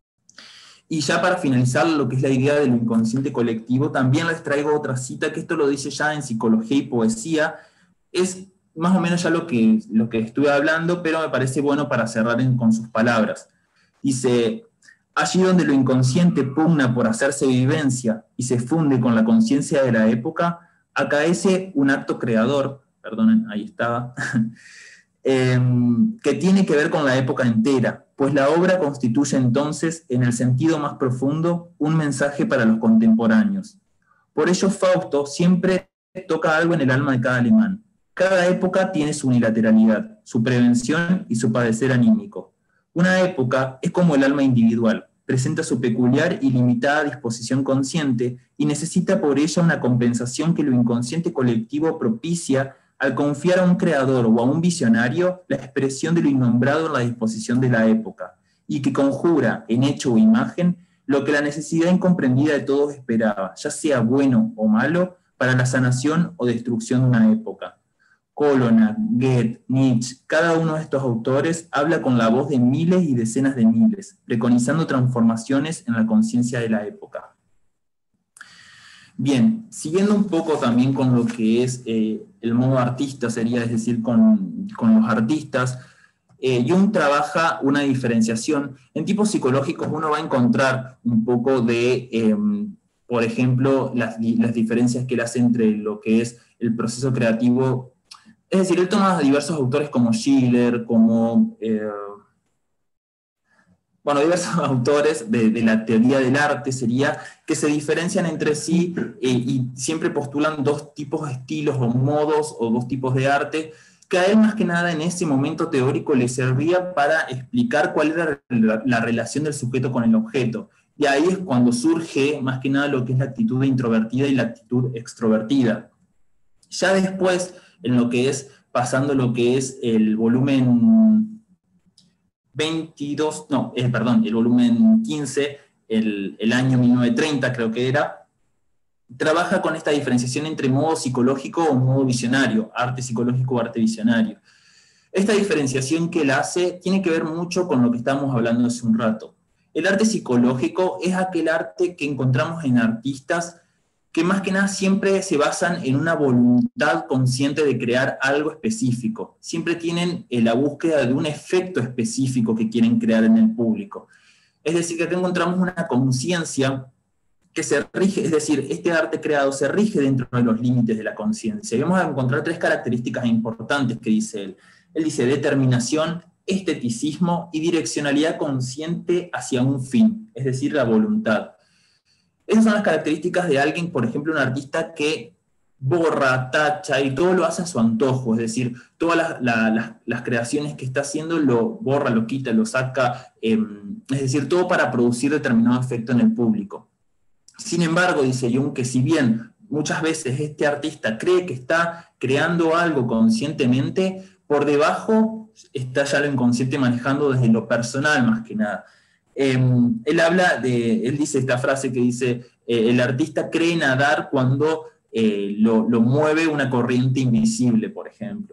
Y ya para finalizar lo que es la idea del inconsciente colectivo, también les traigo otra cita, que esto lo dice ya en Psicología y Poesía. Es más o menos ya lo que, lo que estuve hablando, pero me parece bueno para cerrar en, con sus palabras. Dice: allí donde lo inconsciente pugna por hacerse vivencia y se funde con la conciencia de la época, acaece un acto creador, perdonen, ahí estaba, eh, que tiene que ver con la época entera, pues la obra constituye entonces, en el sentido más profundo, un mensaje para los contemporáneos. Por ello, Fausto siempre toca algo en el alma de cada alemán. Cada época tiene su unilateralidad, su prevención y su padecer anímico. Una época es como el alma individual, presenta su peculiar y limitada disposición consciente y necesita por ella una compensación que lo inconsciente colectivo propicia al confiar a un creador o a un visionario la expresión de lo innombrado en la disposición de la época, y que conjura en hecho o imagen lo que la necesidad incomprendida de todos esperaba, ya sea bueno o malo, para la sanación o destrucción de una época. Colonna, Goethe, Nietzsche, cada uno de estos autores habla con la voz de miles y decenas de miles, preconizando transformaciones en la conciencia de la época. Bien, siguiendo un poco también con lo que es eh, el modo artista, sería, es decir, con, con los artistas, eh, Jung trabaja una diferenciación. En tipos psicológicos uno va a encontrar un poco de, eh, por ejemplo, las, las diferencias que él hace entre lo que es el proceso creativo. Es decir, él toma a diversos autores como Schiller, como... Eh, bueno, diversos autores de, de la teoría del arte, sería que se diferencian entre sí eh, y siempre postulan dos tipos de estilos o modos o dos tipos de arte, que a él más que nada en ese momento teórico le servía para explicar cuál era la, la relación del sujeto con el objeto. Y ahí es cuando surge más que nada lo que es la actitud introvertida y la actitud extrovertida. Ya después, en lo que es, pasando lo que es el volumen veintidós, no, eh, perdón, el volumen quince, el, el año mil novecientos treinta creo que era, trabaja con esta diferenciación entre modo psicológico o modo visionario, arte psicológico o arte visionario. Esta diferenciación que él hace tiene que ver mucho con lo que estábamos hablando hace un rato. El arte psicológico es aquel arte que encontramos en artistas que más que nada siempre se basan en una voluntad consciente de crear algo específico. Siempre tienen eh, la búsqueda de un efecto específico que quieren crear en el público. Es decir, que acá encontramos una conciencia que se rige, es decir, este arte creado se rige dentro de los límites de la conciencia. Y vamos a encontrar tres características importantes que dice él. Él dice determinación, esteticismo y direccionalidad consciente hacia un fin, es decir, la voluntad. Esas son las características de alguien, por ejemplo, un artista que borra, tacha y todo lo hace a su antojo, es decir, todas las, la, las, las creaciones que está haciendo lo borra, lo quita, lo saca, eh, es decir, todo para producir determinado efecto en el público. Sin embargo, dice Jung, que si bien muchas veces este artista cree que está creando algo conscientemente, por debajo está ya lo inconsciente manejando desde lo personal más que nada. Eh, él habla de, él dice esta frase que dice, eh, el artista cree nadar cuando eh, lo, lo mueve una corriente invisible, por ejemplo.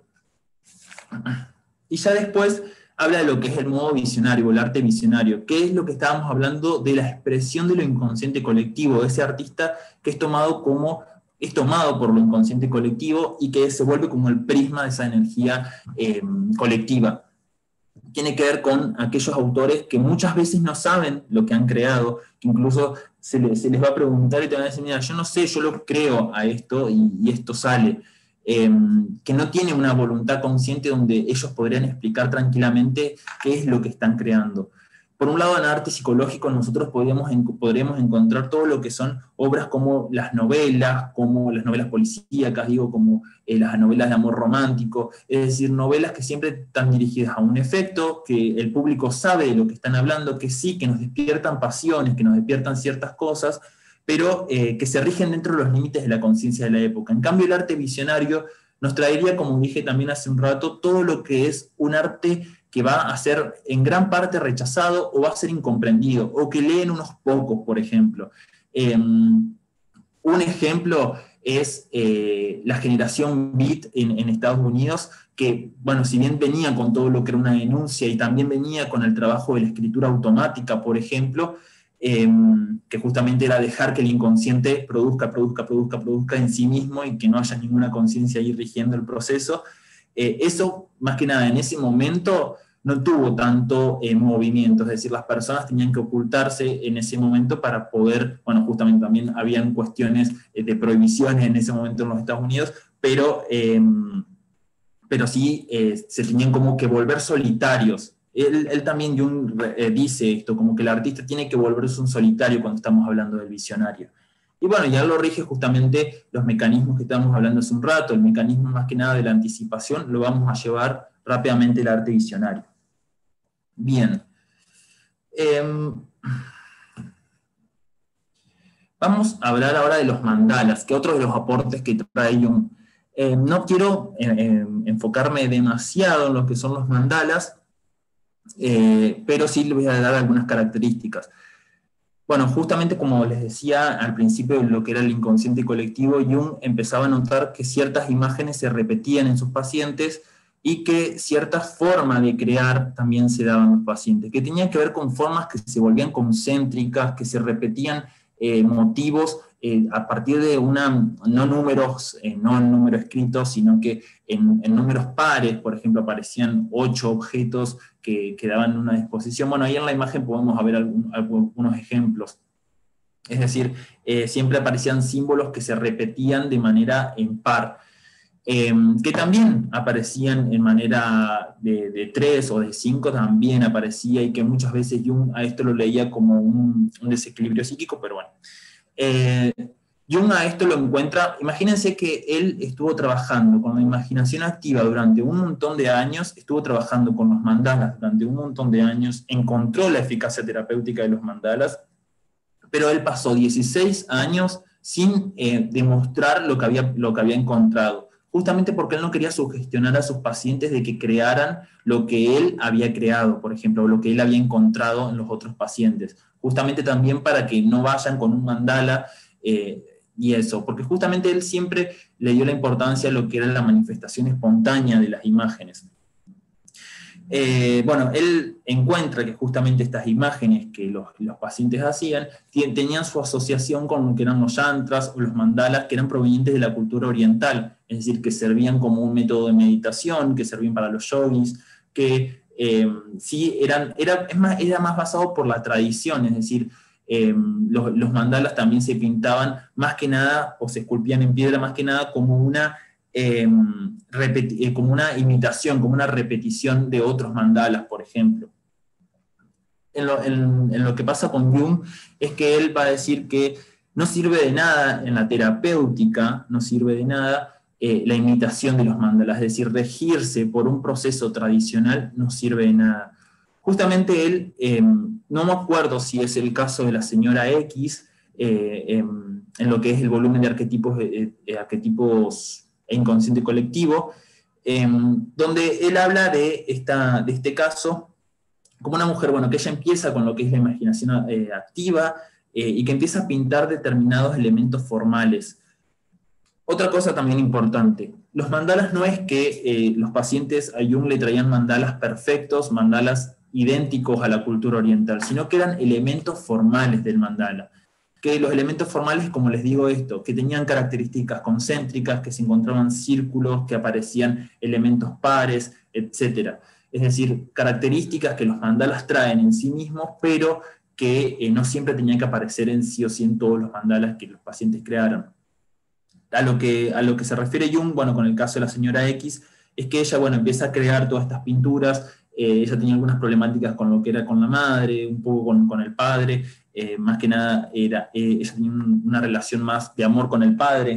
Y ya después habla de lo que es el modo visionario, el arte visionario, que es lo que estábamos hablando de la expresión de lo inconsciente colectivo, de ese artista que es tomado como, es tomado por lo inconsciente colectivo y que se vuelve como el prisma de esa energía eh, colectiva. Tiene que ver con aquellos autores que muchas veces no saben lo que han creado, que incluso se les, se les va a preguntar y te van a decir, mira, yo no sé, yo lo creo a esto y, y esto sale. Eh, que no tiene una voluntad consciente donde ellos podrían explicar tranquilamente qué es lo que están creando. Por un lado, en arte psicológico nosotros podríamos, podríamos encontrar todo lo que son obras como las novelas, como las novelas policíacas, digo, como eh, las novelas de amor romántico, es decir, novelas que siempre están dirigidas a un efecto, que el público sabe de lo que están hablando, que sí, que nos despiertan pasiones, que nos despiertan ciertas cosas, pero eh, que se rigen dentro de los límites de la conciencia de la época. En cambio, el arte visionario nos traería, como dije también hace un rato, todo lo que es un arte que va a ser en gran parte rechazado o va a ser incomprendido, o que leen unos pocos, por ejemplo. Eh, un ejemplo es eh, la generación Beat en, en Estados Unidos, que, bueno, si bien venía con todo lo que era una denuncia y también venía con el trabajo de la escritura automática, por ejemplo, eh, que justamente era dejar que el inconsciente produzca, produzca, produzca, produzca en sí mismo y que no haya ninguna conciencia ahí rigiendo el proceso. Eh, eso, más que nada, en ese momento no tuvo tanto eh, movimiento, es decir, las personas tenían que ocultarse en ese momento para poder, bueno, justamente también habían cuestiones eh, de prohibiciones en ese momento en los Estados Unidos, pero, eh, pero sí eh, se tenían como que volver solitarios. Él, él también Jung, eh, dice esto, como que el artista tiene que volverse un solitario cuando estamos hablando del visionario. Y bueno, ya lo rige justamente los mecanismos que estábamos hablando hace un rato, el mecanismo más que nada de la anticipación, lo vamos a llevar rápidamente al arte visionario. Bien. Eh, vamos a hablar ahora de los mandalas, que otro de los aportes que trae Jung. Eh, no quiero eh, eh, enfocarme demasiado en lo que son los mandalas, eh, pero sí les voy a dar algunas características. Bueno, justamente como les decía al principio de lo que era el inconsciente colectivo, Jung empezaba a notar que ciertas imágenes se repetían en sus pacientes y que cierta forma de crear también se daban en los pacientes, que tenían que ver con formas que se volvían concéntricas, que se repetían eh, motivos eh, a partir de una, no números, eh, no en números escritos, sino que en, en números pares, por ejemplo, aparecían ocho objetos que, que daban una disposición. Bueno, ahí en la imagen podemos ver algún, algunos ejemplos. Es decir, eh, siempre aparecían símbolos que se repetían de manera en par. eh, que también aparecían en manera de, de tres o de cinco, también aparecía, y que muchas veces Jung a esto lo leía como un, un desequilibrio psíquico, pero bueno. Eh, Jung a esto lo encuentra, imagínense que él estuvo trabajando con la imaginación activa durante un montón de años, estuvo trabajando con los mandalas durante un montón de años, encontró la eficacia terapéutica de los mandalas, pero él pasó dieciséis años sin eh, demostrar lo que, había, lo que había encontrado, justamente porque él no quería sugestionar a sus pacientes de que crearan lo que él había creado, por ejemplo, o lo que él había encontrado en los otros pacientes, justamente también para que no vayan con un mandala eh, y eso, porque justamente él siempre le dio la importancia a lo que era la manifestación espontánea de las imágenes. Eh, bueno, él encuentra que justamente estas imágenes que los, los pacientes hacían tenían su asociación con lo que eran los yantras o los mandalas, que eran provenientes de la cultura oriental, es decir, que servían como un método de meditación, que servían para los yogis, que eh, sí eran, era, es más, era más basado por la tradición, es decir, eh, los, los mandalas también se pintaban más que nada, o se esculpían en piedra más que nada como una... Eh, repeti- eh, como una imitación, como una repetición de otros mandalas, por ejemplo. En lo, en, en lo que pasa con Jung es que él va a decir que no sirve de nada en la terapéutica, no sirve de nada eh, la imitación de los mandalas, es decir, regirse por un proceso tradicional no sirve de nada. Justamente él, eh, no me acuerdo si es el caso de la señora X, eh, eh, en lo que es el volumen de arquetipos, eh, eh, arquetipos e inconsciente colectivo, eh, donde él habla de, esta, de este caso como una mujer, bueno, que ella empieza con lo que es la imaginación eh, activa eh, y que empieza a pintar determinados elementos formales. Otra cosa también importante, los mandalas no es que eh, los pacientes a Jung le traían mandalas perfectos, mandalas idénticos a la cultura oriental, sino que eran elementos formales del mandala. Que los elementos formales, como les digo esto, que tenían características concéntricas, que se encontraban círculos, que aparecían elementos pares, etcétera. Es decir, características que los mandalas traen en sí mismos, pero que eh, no siempre tenían que aparecer en sí o sí en todos los mandalas que los pacientes crearon. A lo que, a lo que se refiere Jung, bueno, con el caso de la señora X, es que ella, bueno, empieza a crear todas estas pinturas. Eh, ella tenía algunas problemáticas con lo que era con la madre, un poco con, con el padre, eh, más que nada era, eh, ella tenía un, una relación más de amor con el padre.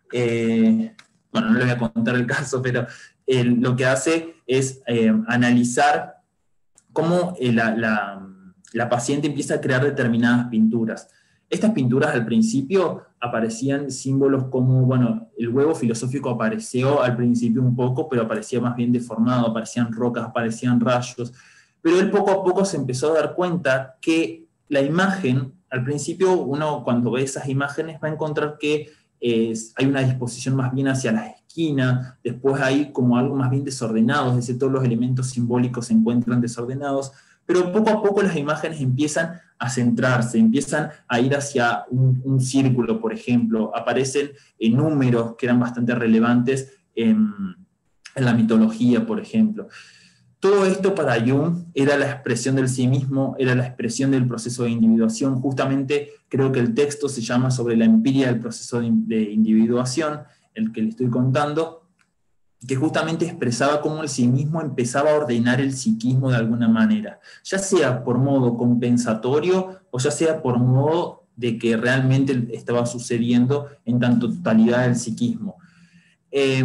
Eh, bueno, no le voy a contar el caso, pero eh, lo que hace es eh, analizar cómo eh, la, la, la paciente empieza a crear determinadas pinturas. Estas pinturas al principio aparecían símbolos como, bueno, el huevo filosófico apareció al principio un poco, pero aparecía más bien deformado, aparecían rocas, aparecían rayos, pero él poco a poco se empezó a dar cuenta que la imagen, al principio uno cuando ve esas imágenes va a encontrar que es, hay una disposición más bien hacia la esquina, después hay como algo más bien desordenado, es decir, todos los elementos simbólicos se encuentran desordenados, pero poco a poco las imágenes empiezan a centrarse, empiezan a ir hacia un, un círculo, por ejemplo, aparecen en números que eran bastante relevantes en, en la mitología, por ejemplo. Todo esto para Jung era la expresión del sí mismo, era la expresión del proceso de individuación. Justamente creo que el texto se llama Sobre la empiria del proceso de, de individuación, el que le estoy contando, que justamente expresaba cómo el sí mismo empezaba a ordenar el psiquismo de alguna manera, ya sea por modo compensatorio o ya sea por modo de que realmente estaba sucediendo en tanto totalidad del psiquismo. Eh,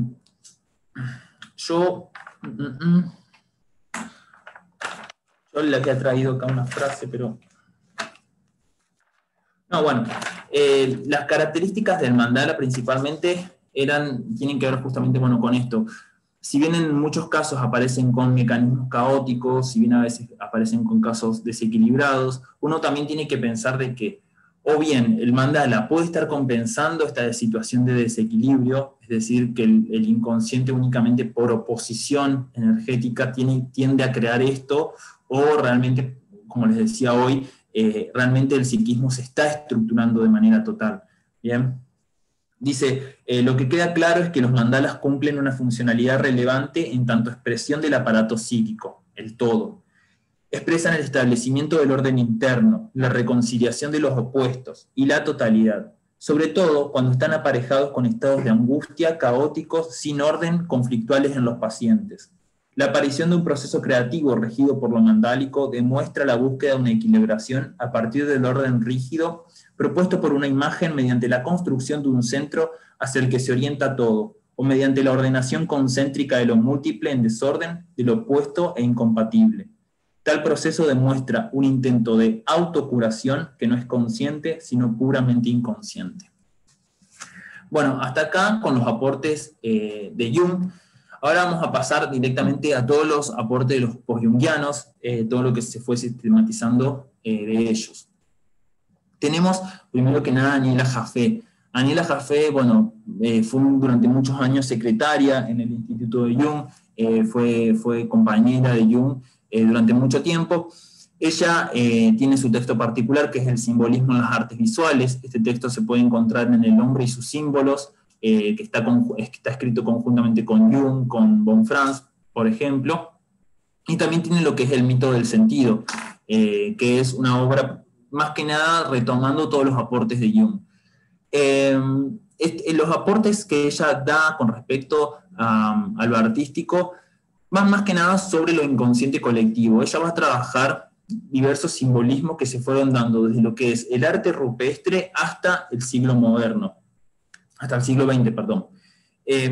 yo, yo le había traído acá una frase, pero... No, bueno, eh, las características del mandala principalmente... Eran, tienen que ver justamente bueno, con esto. Si bien en muchos casos aparecen con mecanismos caóticos, si bien a veces aparecen con casos desequilibrados, uno también tiene que pensar de que, o bien el mandala puede estar compensando esta situación de desequilibrio, es decir, que el, el inconsciente únicamente por oposición energética tiene, tiende a crear esto, o realmente, como les decía hoy, eh, realmente el psiquismo se está estructurando de manera total. ¿Bien? Dice, eh, lo que queda claro es que los mandalas cumplen una funcionalidad relevante en tanto expresión del aparato psíquico, el todo. Expresan el establecimiento del orden interno, la reconciliación de los opuestos y la totalidad. sobre todo cuando están aparejados con estados de angustia, caóticos, sin orden, conflictuales en los pacientes. La aparición de un proceso creativo regido por lo mandálico demuestra la búsqueda de una equilibración a partir del orden rígido propuesto por una imagen mediante la construcción de un centro hacia el que se orienta todo, o mediante la ordenación concéntrica de lo múltiple en desorden, de lo opuesto e incompatible. Tal proceso demuestra un intento de autocuración que no es consciente, sino puramente inconsciente. Bueno, hasta acá con los aportes eh, de Jung. Ahora vamos a pasar directamente a todos los aportes de los post-jungianos, eh, todo lo que se fue sistematizando eh, de ellos. Tenemos, primero que nada, a Aniela Jaffe. Aniela Jaffe, bueno, eh, fue durante muchos años secretaria en el Instituto de Jung, eh, fue, fue compañera de Jung eh, durante mucho tiempo. Ella eh, tiene su texto particular, que es el simbolismo en las artes visuales. Este texto se puede encontrar en El hombre y sus símbolos, eh, que, está con, que está escrito conjuntamente con Jung, con von Franz, por ejemplo. Y también tiene lo que es el mito del sentido, eh, que es una obra más que nada retomando todos los aportes de Jung. Eh, este, los aportes que ella da con respecto a, a lo artístico van más que nada sobre lo inconsciente colectivo. Ella va a trabajar diversos simbolismos que se fueron dando desde lo que es el arte rupestre hasta el siglo moderno, hasta el siglo veinte, perdón. Eh,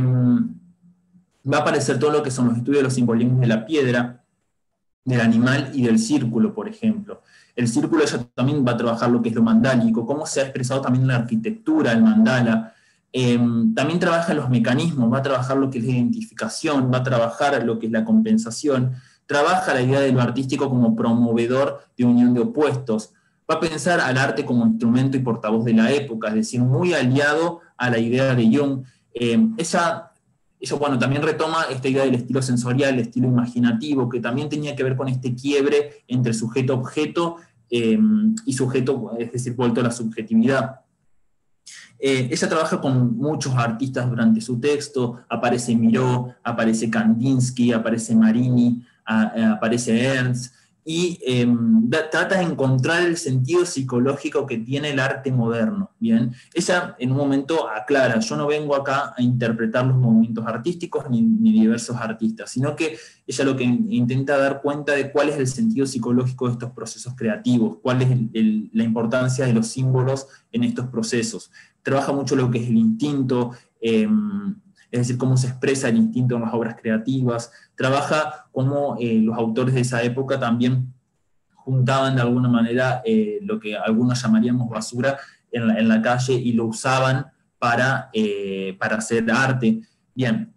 va a aparecer todo lo que son los estudios de los simbolismos de la piedra, del animal y del círculo, por ejemplo. El círculo ella también va a trabajar lo que es lo mandálico, cómo se ha expresado también la arquitectura, el mandala. Eh, también trabaja los mecanismos, va a trabajar lo que es la identificación, va a trabajar lo que es la compensación, trabaja la idea de lo artístico como promovedor de unión de opuestos, va a pensar al arte como instrumento y portavoz de la época, es decir, muy aliado a la idea de Jung. Eh, ella... Eso, bueno, también retoma esta idea del estilo sensorial, el estilo imaginativo, que también tenía que ver con este quiebre entre sujeto-objeto eh, y sujeto, es decir, vuelto a la subjetividad. Eh, ella trabaja con muchos artistas durante su texto, aparece Miró, aparece Kandinsky, aparece Marini, a, aparece Ernst, y eh, da, trata de encontrar el sentido psicológico que tiene el arte moderno, ¿bien? Ella en un momento aclara, yo no vengo acá a interpretar los movimientos artísticos ni, ni diversos artistas, sino que ella lo que intenta dar cuenta de cuál es el sentido psicológico de estos procesos creativos, cuál es el, el, la importancia de los símbolos en estos procesos. Trabaja mucho lo que es el instinto, eh, es decir, cómo se expresa el instinto en las obras creativas, trabaja cómo eh, los autores de esa época también juntaban de alguna manera eh, lo que algunos llamaríamos basura en la, en la calle y lo usaban para, eh, para hacer arte. Bien,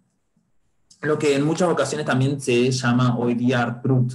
lo que en muchas ocasiones también se llama hoy día art brut.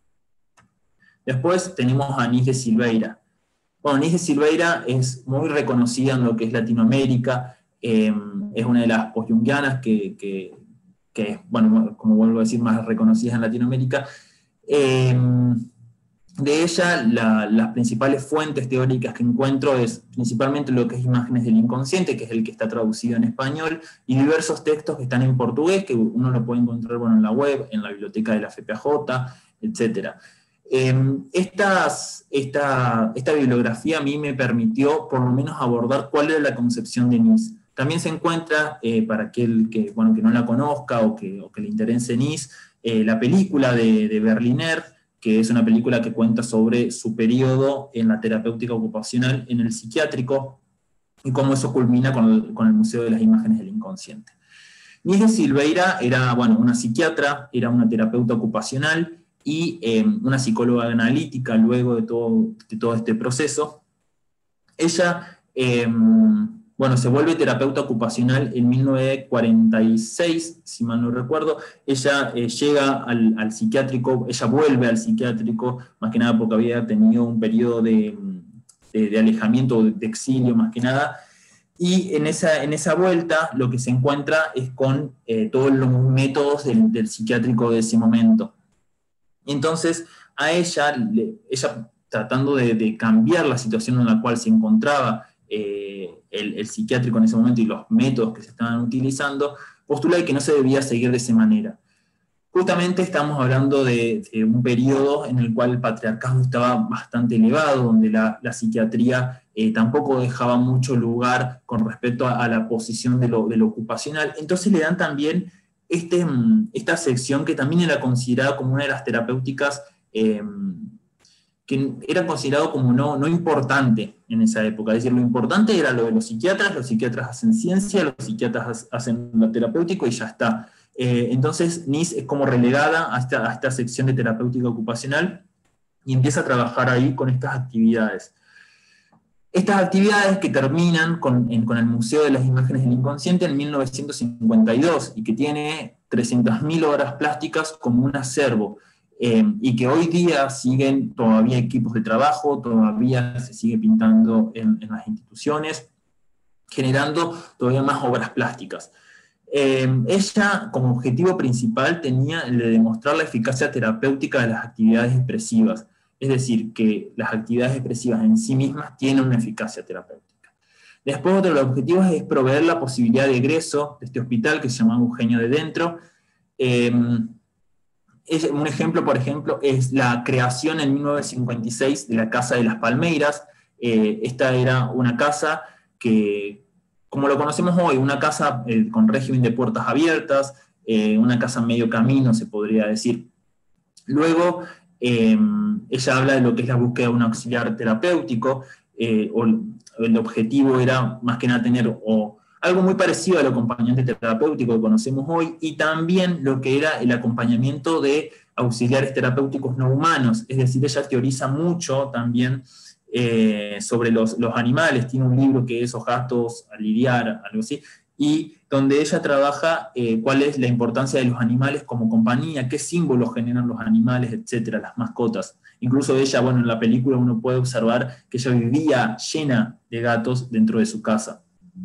Después tenemos a Inés de Silveira. Bueno, Inés de Silveira es muy reconocida en lo que es Latinoamérica, eh, es una de las post-jungianas que, que, que, bueno, como vuelvo a decir, más reconocidas en Latinoamérica. Eh, de ella, la, las principales fuentes teóricas que encuentro es principalmente lo que es Imágenes del Inconsciente, que es el que está traducido en español, y diversos textos que están en portugués, que uno lo puede encontrar, bueno, en la web, en la biblioteca de la F P A J, etcétera. Eh, estas, esta, esta bibliografía a mí me permitió por lo menos abordar cuál era la concepción de Nis. También se encuentra, eh, para aquel que, bueno, que no la conozca o que, o que le interese Nis, eh, la película de, de Berliner, que es una película que cuenta sobre su periodo en la terapéutica ocupacional en el psiquiátrico y cómo eso culmina con el, con el Museo de las Imágenes del Inconsciente. Nis de Silveira era, bueno, una psiquiatra, era una terapeuta ocupacional, y eh, una psicóloga analítica luego de todo, de todo este proceso. Ella, eh, bueno, se vuelve terapeuta ocupacional en mil novecientos cuarenta y seis, si mal no recuerdo. Ella eh, llega al, al psiquiátrico, ella vuelve al psiquiátrico, más que nada porque había tenido un periodo de, de, de alejamiento, de exilio, más que nada. Y en esa, en esa vuelta lo que se encuentra es con eh, todos los métodos del, del psiquiátrico de ese momento. Y entonces a ella, le, ella tratando de, de cambiar la situación en la cual se encontraba eh, el, el psiquiátrico en ese momento y los métodos que se estaban utilizando, postula de que no se debía seguir de esa manera. Justamente estamos hablando de, de un periodo en el cual el patriarcado estaba bastante elevado, donde la, la psiquiatría eh, tampoco dejaba mucho lugar con respecto a, a la posición de lo, de lo ocupacional. Entonces le dan también este, esta sección que también era considerada como una de las terapéuticas eh, que era considerado como no, no importante en esa época. Es decir, lo importante era lo de los psiquiatras, los psiquiatras hacen ciencia, los psiquiatras hacen lo terapéutico y ya está. Eh, entonces, Nis es como relegada a esta, a esta sección de terapéutica ocupacional y empieza a trabajar ahí con estas actividades. Estas actividades que terminan con, en, con el Museo de las Imágenes del Inconsciente en mil novecientos cincuenta y dos y que tiene trescientas mil obras plásticas como un acervo. Eh, y que hoy día siguen todavía equipos de trabajo, todavía se sigue pintando en, en las instituciones, generando todavía más obras plásticas. Eh, ella, como objetivo principal, tenía el de demostrar la eficacia terapéutica de las actividades expresivas, es decir, que las actividades expresivas en sí mismas tienen una eficacia terapéutica. Después, otro de los objetivos es proveer la posibilidad de egreso de este hospital, que se llama Eugenio de Dentro. Eh, Un ejemplo, por ejemplo, es la creación en mil novecientos cincuenta y seis de la Casa de las Palmeiras. Eh, esta era una casa que, como lo conocemos hoy, una casa eh, con régimen de puertas abiertas, eh, una casa medio camino, se podría decir. Luego, eh, ella habla de lo que es la búsqueda de un auxiliar terapéutico, eh, o el objetivo era más que nada tener o algo muy parecido al acompañante terapéutico que conocemos hoy, y también lo que era el acompañamiento de auxiliares terapéuticos no humanos, es decir, ella teoriza mucho también eh, sobre los, los animales, tiene un libro que es Os gatos a lidiar, algo así, y donde ella trabaja eh, cuál es la importancia de los animales como compañía, qué símbolos generan los animales, etcétera, las mascotas. Incluso ella, bueno, en la película uno puede observar que ella vivía llena de gatos dentro de su casa.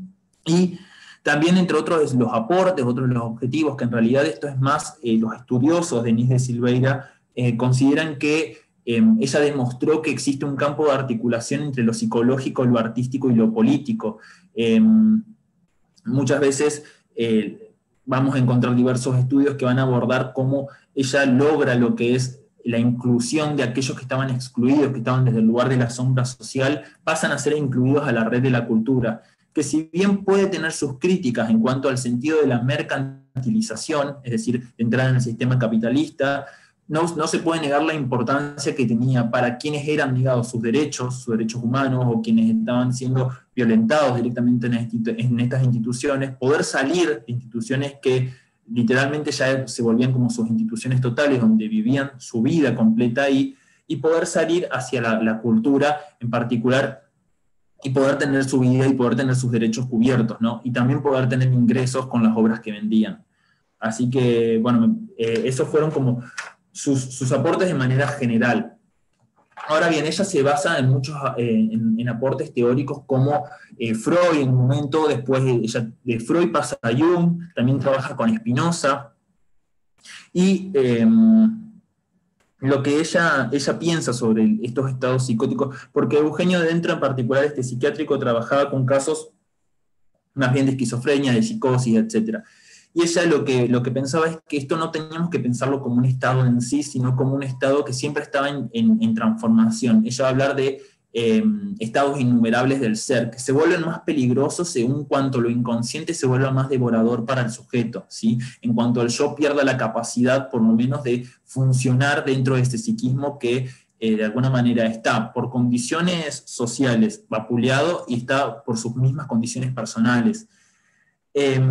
Y también, entre otros, los aportes, otros de los objetivos, que en realidad esto es más, eh, los estudiosos de Nis de Silveira eh, consideran que eh, ella demostró que existe un campo de articulación entre lo psicológico, lo artístico y lo político. Eh, muchas veces eh, vamos a encontrar diversos estudios que van a abordar cómo ella logra lo que es la inclusión de aquellos que estaban excluidos, que estaban desde el lugar de la sombra social, pasan a ser incluidos a la red de la cultura, que si bien puede tener sus críticas en cuanto al sentido de la mercantilización, es decir, de entrar en el sistema capitalista, no, no se puede negar la importancia que tenía para quienes eran negados sus derechos, sus derechos humanos, o quienes estaban siendo violentados directamente en, en estas instituciones, poder salir de instituciones que literalmente ya se volvían como sus instituciones totales, donde vivían su vida completa ahí, y poder salir hacia la, la cultura en particular, y poder tener su vida y poder tener sus derechos cubiertos, ¿no? Y también poder tener ingresos con las obras que vendían. Así que, bueno, eh, esos fueron como sus, sus aportes de manera general. Ahora bien, ella se basa en muchos eh, en, en aportes teóricos como eh, Freud en un momento, después de, ella, de Freud pasa a Jung, también trabaja con Spinoza, y eh, lo que ella, ella piensa sobre estos estados psicóticos, porque Eugenio de Dentro en particular, este psiquiátrico, trabajaba con casos más bien de esquizofrenia, de psicosis, etcétera. Y ella lo que, lo que pensaba es que esto no teníamos que pensarlo como un estado en sí, sino como un estado que siempre estaba en, en, en transformación. Ella va a hablar de eh, estados innumerables del ser, que se vuelven más peligrosos según cuanto lo inconsciente se vuelva más devorador para el sujeto, ¿sí? En cuanto el yo pierda la capacidad, por lo menos, de funcionar dentro de este psiquismo que eh, de alguna manera está por condiciones sociales vapuleado y está por sus mismas condiciones personales. Eh,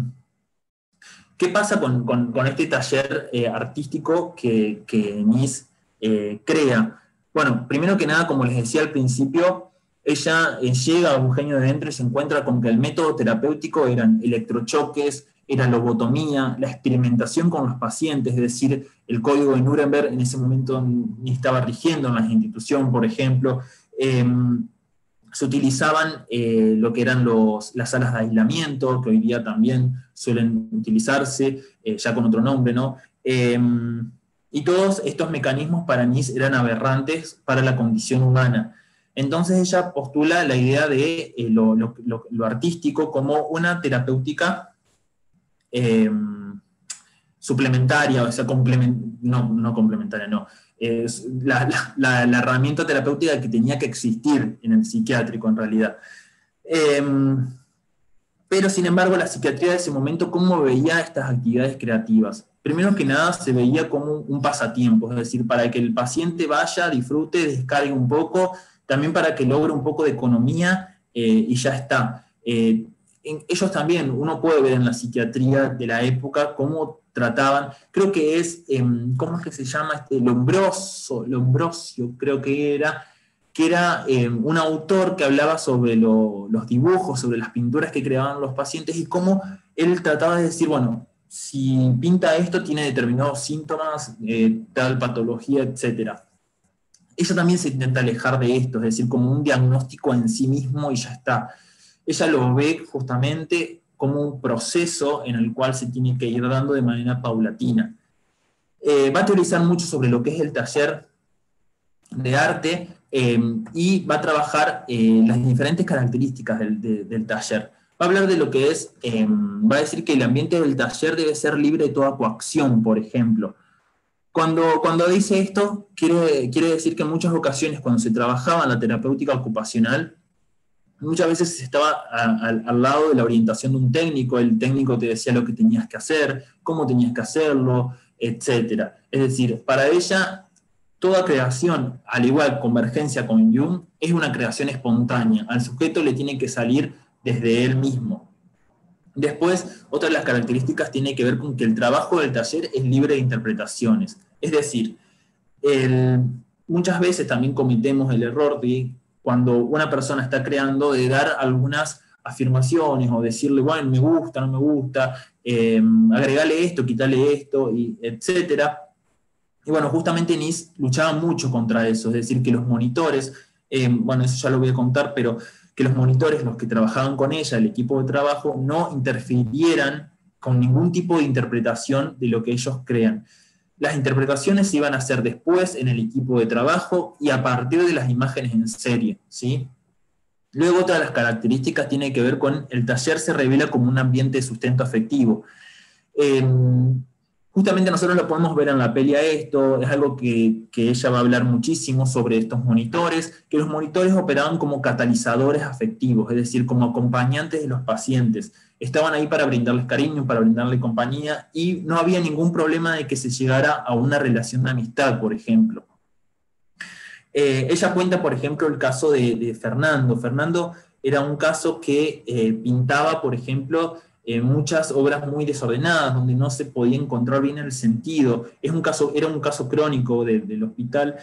¿Qué pasa con, con, con este taller eh, artístico que, que Nis eh, crea? Bueno, primero que nada, como les decía al principio, ella eh, llega a Eugenio de Dentro y se encuentra con que el método terapéutico eran electrochoques, era lobotomía, la experimentación con los pacientes, es decir, el código de Nuremberg en ese momento ni estaba rigiendo en las instituciones, por ejemplo. Eh, se utilizaban eh, lo que eran los, las salas de aislamiento, que hoy día también suelen utilizarse, eh, ya con otro nombre, ¿no? Eh, y todos estos mecanismos para Nis eran aberrantes para la condición humana. Entonces ella postula la idea de eh, lo, lo, lo, lo artístico como una terapéutica eh, suplementaria, o sea, complement, no, no complementaria, no, es la, la, la herramienta terapéutica que tenía que existir en el psiquiátrico en realidad. Eh, pero sin embargo la psiquiatría de ese momento, ¿cómo veía estas actividades creativas? Primero que nada se veía como un pasatiempo, es decir, para que el paciente vaya, disfrute, descargue un poco, también para que logre un poco de economía eh, y ya está. Eh, en, ellos también, uno puede ver en la psiquiatría de la época cómo trataban, creo que es, eh, ¿cómo es que se llama? Este, Lombroso, Lombrosio, creo que era, que era eh, un autor que hablaba sobre lo, los dibujos, sobre las pinturas que creaban los pacientes y cómo él trataba de decir, bueno, si pinta esto tiene determinados síntomas, eh, tal patología, etcétera. Ella también se intenta alejar de esto, es decir, como un diagnóstico en sí mismo y ya está. Ella lo ve justamente como un proceso en el cual se tiene que ir dando de manera paulatina. Eh, va a teorizar mucho sobre lo que es el taller de arte eh, y va a trabajar eh, las diferentes características del, de, del taller. Va a hablar de lo que es, eh, va a decir que el ambiente del taller debe ser libre de toda coacción, por ejemplo. Cuando, cuando dice esto, quiere, quiere decir que en muchas ocasiones cuando se trabajaba en la terapéutica ocupacional, muchas veces se estaba a, a, al lado de la orientación de un técnico, el técnico te decía lo que tenías que hacer, cómo tenías que hacerlo, etcétera. Es decir, para ella, toda creación, al igual convergencia con Jung, es una creación espontánea. Al sujeto le tiene que salir desde él mismo. Después, otra de las características tiene que ver con que el trabajo del taller es libre de interpretaciones. Es decir, el, muchas veces también cometemos el error de, cuando una persona está creando, de dar algunas afirmaciones o decirle, bueno, me gusta, no me gusta, eh, agregale esto, quítale esto, y etcétera. Y bueno, justamente Nis luchaba mucho contra eso, es decir, que los monitores, eh, bueno, eso ya lo voy a contar, pero que los monitores, los que trabajaban con ella, el equipo de trabajo, no interfirieran con ningún tipo de interpretación de lo que ellos crean. Las interpretaciones se iban a hacer después en el equipo de trabajo y a partir de las imágenes en serie, ¿sí? Luego, otra de las características tiene que ver con el taller se revela como un ambiente de sustento afectivo. Eh, Justamente nosotros lo podemos ver en la peli a esto, es algo que, que ella va a hablar muchísimo sobre estos monitores, que los monitores operaban como catalizadores afectivos, es decir, como acompañantes de los pacientes. Estaban ahí para brindarles cariño, para brindarles compañía, y no había ningún problema de que se llegara a una relación de amistad, por ejemplo. Eh, ella cuenta, por ejemplo, el caso de, de Fernando. Fernando era un caso que eh, pintaba, por ejemplo, Eh, muchas obras muy desordenadas, donde no se podía encontrar bien el sentido. Es un caso, era un caso crónico de, del hospital.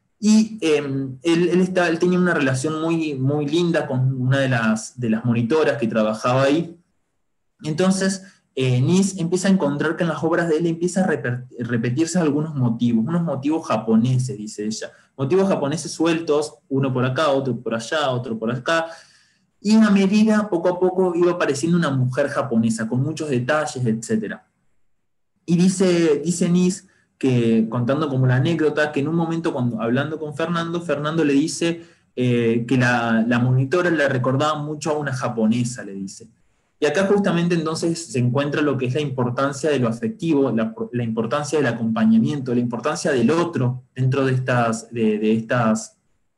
Y eh, él, él, estaba, él tenía una relación muy, muy linda con una de las, de las monitoras que trabajaba ahí. Entonces, eh, Nis empieza a encontrar que en las obras de él empieza a repetirse algunos motivos, unos motivos japoneses, dice ella. Motivos japoneses sueltos, uno por acá, otro por allá, otro por acá. Y a medida, poco a poco, iba apareciendo una mujer japonesa, con muchos detalles, etcétera. Y dice, dice Nis, que, contando como la anécdota, que en un momento, cuando hablando con Fernando, Fernando le dice eh, que la, la monitora le recordaba mucho a una japonesa, le dice. Y acá justamente entonces se encuentra lo que es la importancia de lo afectivo, la, la importancia del acompañamiento, la importancia del otro dentro de estas... De, de estas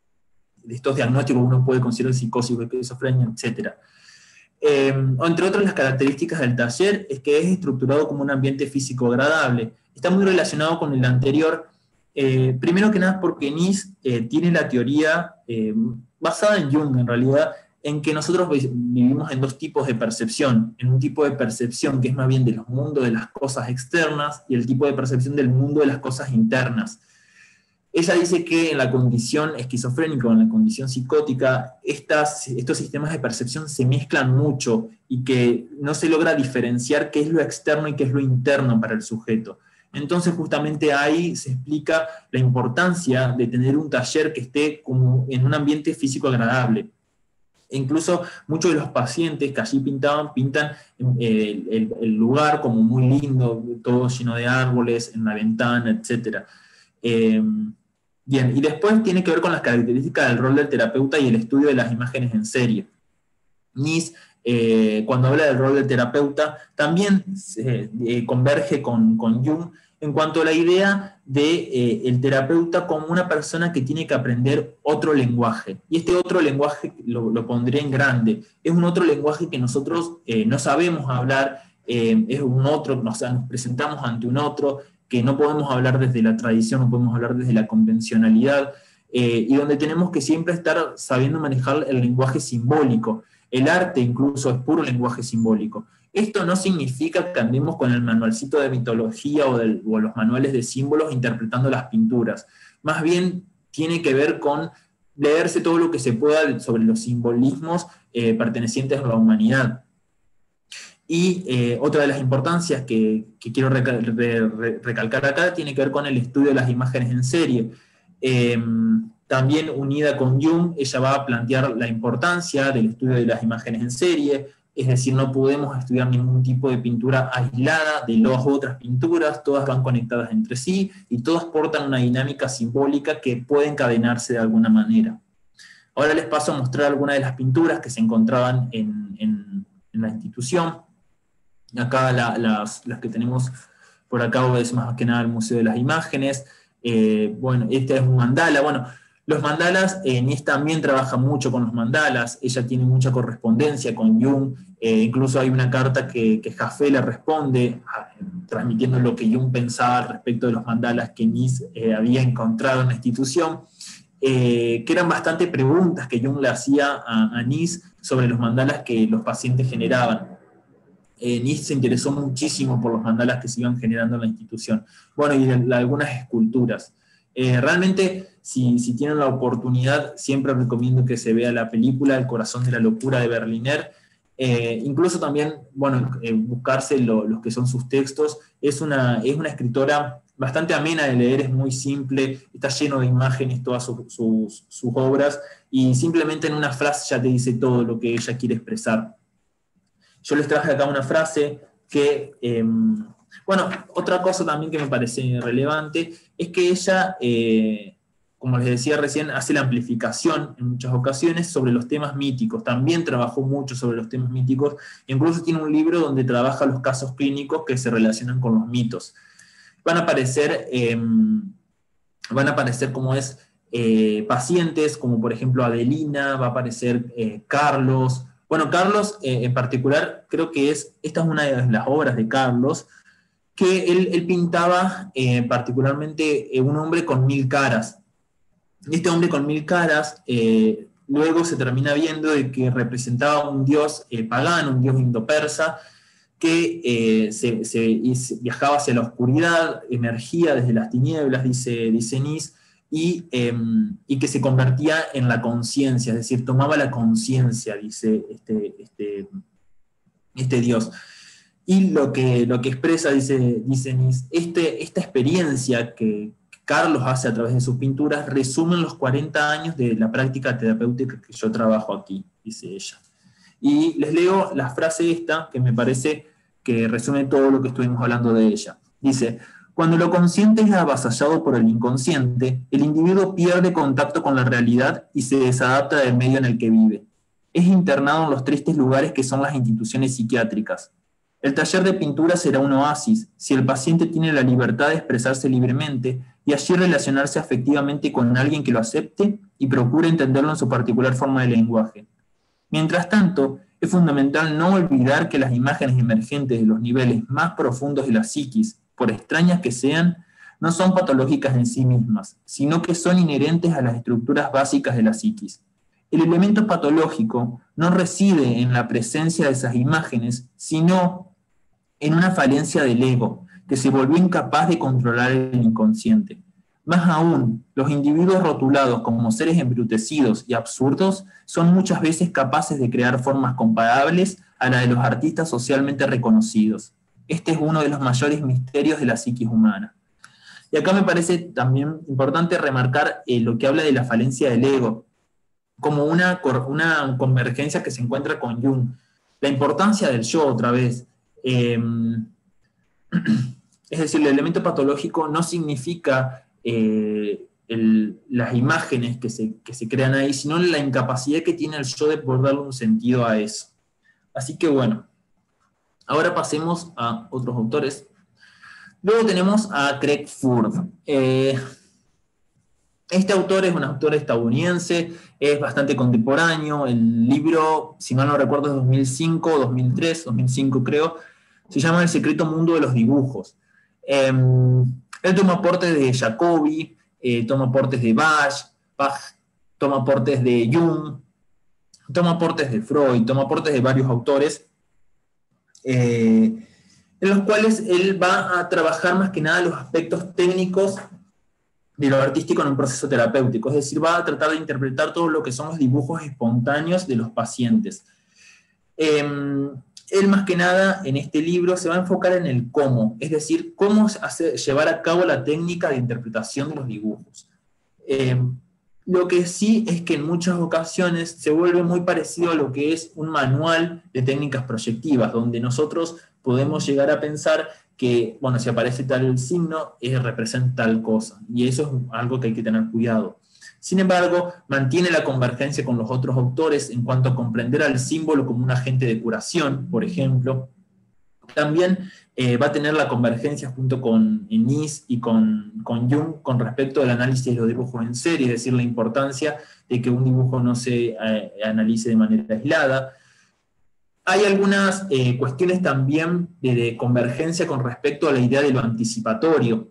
de estos diagnósticos uno puede considerar psicosis, esquizofrenia, etcétera. Eh, entre otras las características del taller es que es estructurado como un ambiente físico agradable. Está muy relacionado con el anterior, eh, primero que nada porque Nis eh, tiene la teoría eh, basada en Jung en realidad, en que nosotros vivimos en dos tipos de percepción, en un tipo de percepción que es más bien de los mundos de las cosas externas y el tipo de percepción del mundo de las cosas internas. Ella dice que en la condición esquizofrénica o en la condición psicótica, estas, estos sistemas de percepción se mezclan mucho y que no se logra diferenciar qué es lo externo y qué es lo interno para el sujeto. Entonces justamente ahí se explica la importancia de tener un taller que esté como en un ambiente físico agradable. E incluso muchos de los pacientes que allí pintaban, pintan eh, el, el lugar como muy lindo, todo lleno de árboles, en la ventana, etcétera. Eh, Bien, y después tiene que ver con las características del rol del terapeuta y el estudio de las imágenes en serie. Nis eh, cuando habla del rol del terapeuta, también eh, eh, converge con, con Jung en cuanto a la idea de eh, el terapeuta como una persona que tiene que aprender otro lenguaje. Y este otro lenguaje lo, lo pondré en grande. Es un otro lenguaje que nosotros eh, no sabemos hablar, eh, es un otro, o sea, nos presentamos ante un otro, que no podemos hablar desde la tradición, no podemos hablar desde la convencionalidad, eh, y donde tenemos que siempre estar sabiendo manejar el lenguaje simbólico. El arte incluso es puro lenguaje simbólico. Esto no significa que andemos con el manualcito de mitología o, del, o los manuales de símbolos interpretando las pinturas. Más bien tiene que ver con leerse todo lo que se pueda sobre los simbolismos eh, pertenecientes a la humanidad. Y eh, otra de las importancias que, que quiero recal, re, re, recalcar acá tiene que ver con el estudio de las imágenes en serie. Eh, también unida con Jung, ella va a plantear la importancia del estudio de las imágenes en serie, es decir, no podemos estudiar ningún tipo de pintura aislada de las otras pinturas, todas van conectadas entre sí y todas portan una dinámica simbólica que puede encadenarse de alguna manera. Ahora les paso a mostrar algunas de las pinturas que se encontraban en, en, en la institución. Acá la, las, las que tenemos por acá es más que nada el Museo de las Imágenes. Eh, bueno, este es un mandala. Bueno, los mandalas, eh, Nis también trabaja mucho con los mandalas, ella tiene mucha correspondencia con Jung, eh, incluso hay una carta que, que Jaffe le responde, a, transmitiendo lo que Jung pensaba respecto de los mandalas que Nis eh, había encontrado en la institución, eh, que eran bastante preguntas que Jung le hacía a, a Nis sobre los mandalas que los pacientes generaban. Eh, Nis se interesó muchísimo por los mandalas que se iban generando en la institución. Bueno, y de, de algunas esculturas. Eh, realmente, si, si tienen la oportunidad, siempre recomiendo que se vea la película El corazón de la locura de Berliner. Eh, incluso también, bueno, eh, buscarse lo, los que son sus textos. Es una, es una escritora bastante amena de leer, es muy simple, está lleno de imágenes todas sus, sus, sus obras, y simplemente en una frase ya te dice todo lo que ella quiere expresar. Yo les traje acá una frase que... Eh, Bueno, otra cosa también que me parece relevante es que ella, eh, como les decía recién, hace la amplificación en muchas ocasiones sobre los temas míticos. También trabajó mucho sobre los temas míticos. Incluso tiene un libro donde trabaja los casos clínicos que se relacionan con los mitos. Van a aparecer, eh, van a aparecer como es, eh, pacientes, como por ejemplo Adelina, va a aparecer eh, Carlos. Bueno, Carlos eh, en particular, creo que es, esta es una de las obras de Carlos, que él, él pintaba eh, particularmente eh, un hombre con mil caras. Este hombre con mil caras eh, luego se termina viendo de que representaba un dios eh, pagano, un dios indo-persa, que eh, se, se, viajaba hacia la oscuridad, emergía desde las tinieblas, dice, dice Nis, y, eh, y que se convertía en la conciencia, es decir, tomaba la conciencia, dice este, este, este dios. Y lo que, lo que expresa, dice, dice Nis, este, esta experiencia que Carlos hace a través de sus pinturas resumen los cuarenta años de la práctica terapéutica que yo trabajo aquí, dice ella. Y les leo la frase esta, que me parece que resume todo lo que estuvimos hablando de ella. Dice, cuando lo consciente es avasallado por el inconsciente, el individuo pierde contacto con la realidad y se desadapta del medio en el que vive. Es internado en los tristes lugares que son las instituciones psiquiátricas. El taller de pintura será un oasis si el paciente tiene la libertad de expresarse libremente y allí relacionarse afectivamente con alguien que lo acepte y procure entenderlo en su particular forma de lenguaje. Mientras tanto, es fundamental no olvidar que las imágenes emergentes de los niveles más profundos de la psiquis, por extrañas que sean, no son patológicas en sí mismas, sino que son inherentes a las estructuras básicas de la psiquis. El elemento patológico no reside en la presencia de esas imágenes, sino en una falencia del ego, que se volvió incapaz de controlar el inconsciente. Más aún, los individuos rotulados como seres embrutecidos y absurdos son muchas veces capaces de crear formas comparables a la de los artistas socialmente reconocidos. Este es uno de los mayores misterios de la psiquis humana. Y acá me parece también importante remarcar eh, lo que habla de la falencia del ego, como una, una convergencia que se encuentra con Jung. La importancia del yo, otra vez. Eh, es decir, el elemento patológico no significa eh, el, las imágenes que se, que se crean ahí, sino la incapacidad que tiene el yo de poder darle un sentido a eso. Así que bueno, ahora pasemos a otros autores. Luego tenemos a Craig Ford. Eh, este autor es un autor estadounidense, es bastante contemporáneo. El libro, si mal no recuerdo, es dos mil cinco, dos mil tres, dos mil cinco creo. Se llama El secreto mundo de los dibujos. Eh, él toma aportes de Jacobi, eh, toma aportes de Bach, Bach, toma aportes de Jung, toma aportes de Freud, toma aportes de varios autores, eh, en los cuales él va a trabajar más que nada los aspectos técnicos de lo artístico en un proceso terapéutico, es decir, va a tratar de interpretar todo lo que son los dibujos espontáneos de los pacientes. Eh, él más que nada en este libro se va a enfocar en el cómo, es decir, cómo hacer, llevar a cabo la técnica de interpretación de los dibujos. Eh, lo que sí es que en muchas ocasiones se vuelve muy parecido a lo que es un manual de técnicas proyectivas, donde nosotros podemos llegar a pensar que, bueno, si aparece tal signo, eh, representa tal cosa, y eso es algo que hay que tener cuidado. Sin embargo, mantiene la convergencia con los otros autores en cuanto a comprender al símbolo como un agente de curación, por ejemplo. También eh, va a tener la convergencia junto con Nis y con, con Jung con respecto al análisis de los dibujos en serie, es decir, la importancia de que un dibujo no se eh, analice de manera aislada. Hay algunas eh, cuestiones también de, de convergencia con respecto a la idea de lo anticipatorio.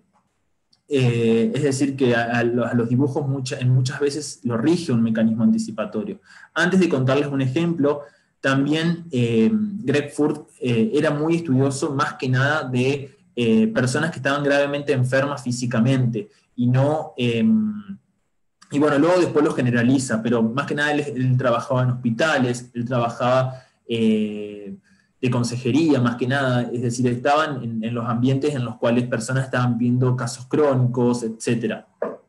Eh, es decir, que a, a los dibujos mucha, en muchas veces lo rige un mecanismo anticipatorio. Antes de contarles un ejemplo, también eh, Greg Ford eh, era muy estudioso más que nada de eh, personas que estaban gravemente enfermas físicamente, y no... Eh, y bueno, luego después lo generaliza, pero más que nada él, él trabajaba en hospitales, él trabajaba... Eh, de consejería, más que nada, es decir, estaban en, en los ambientes en los cuales personas estaban viendo casos crónicos, etcétera.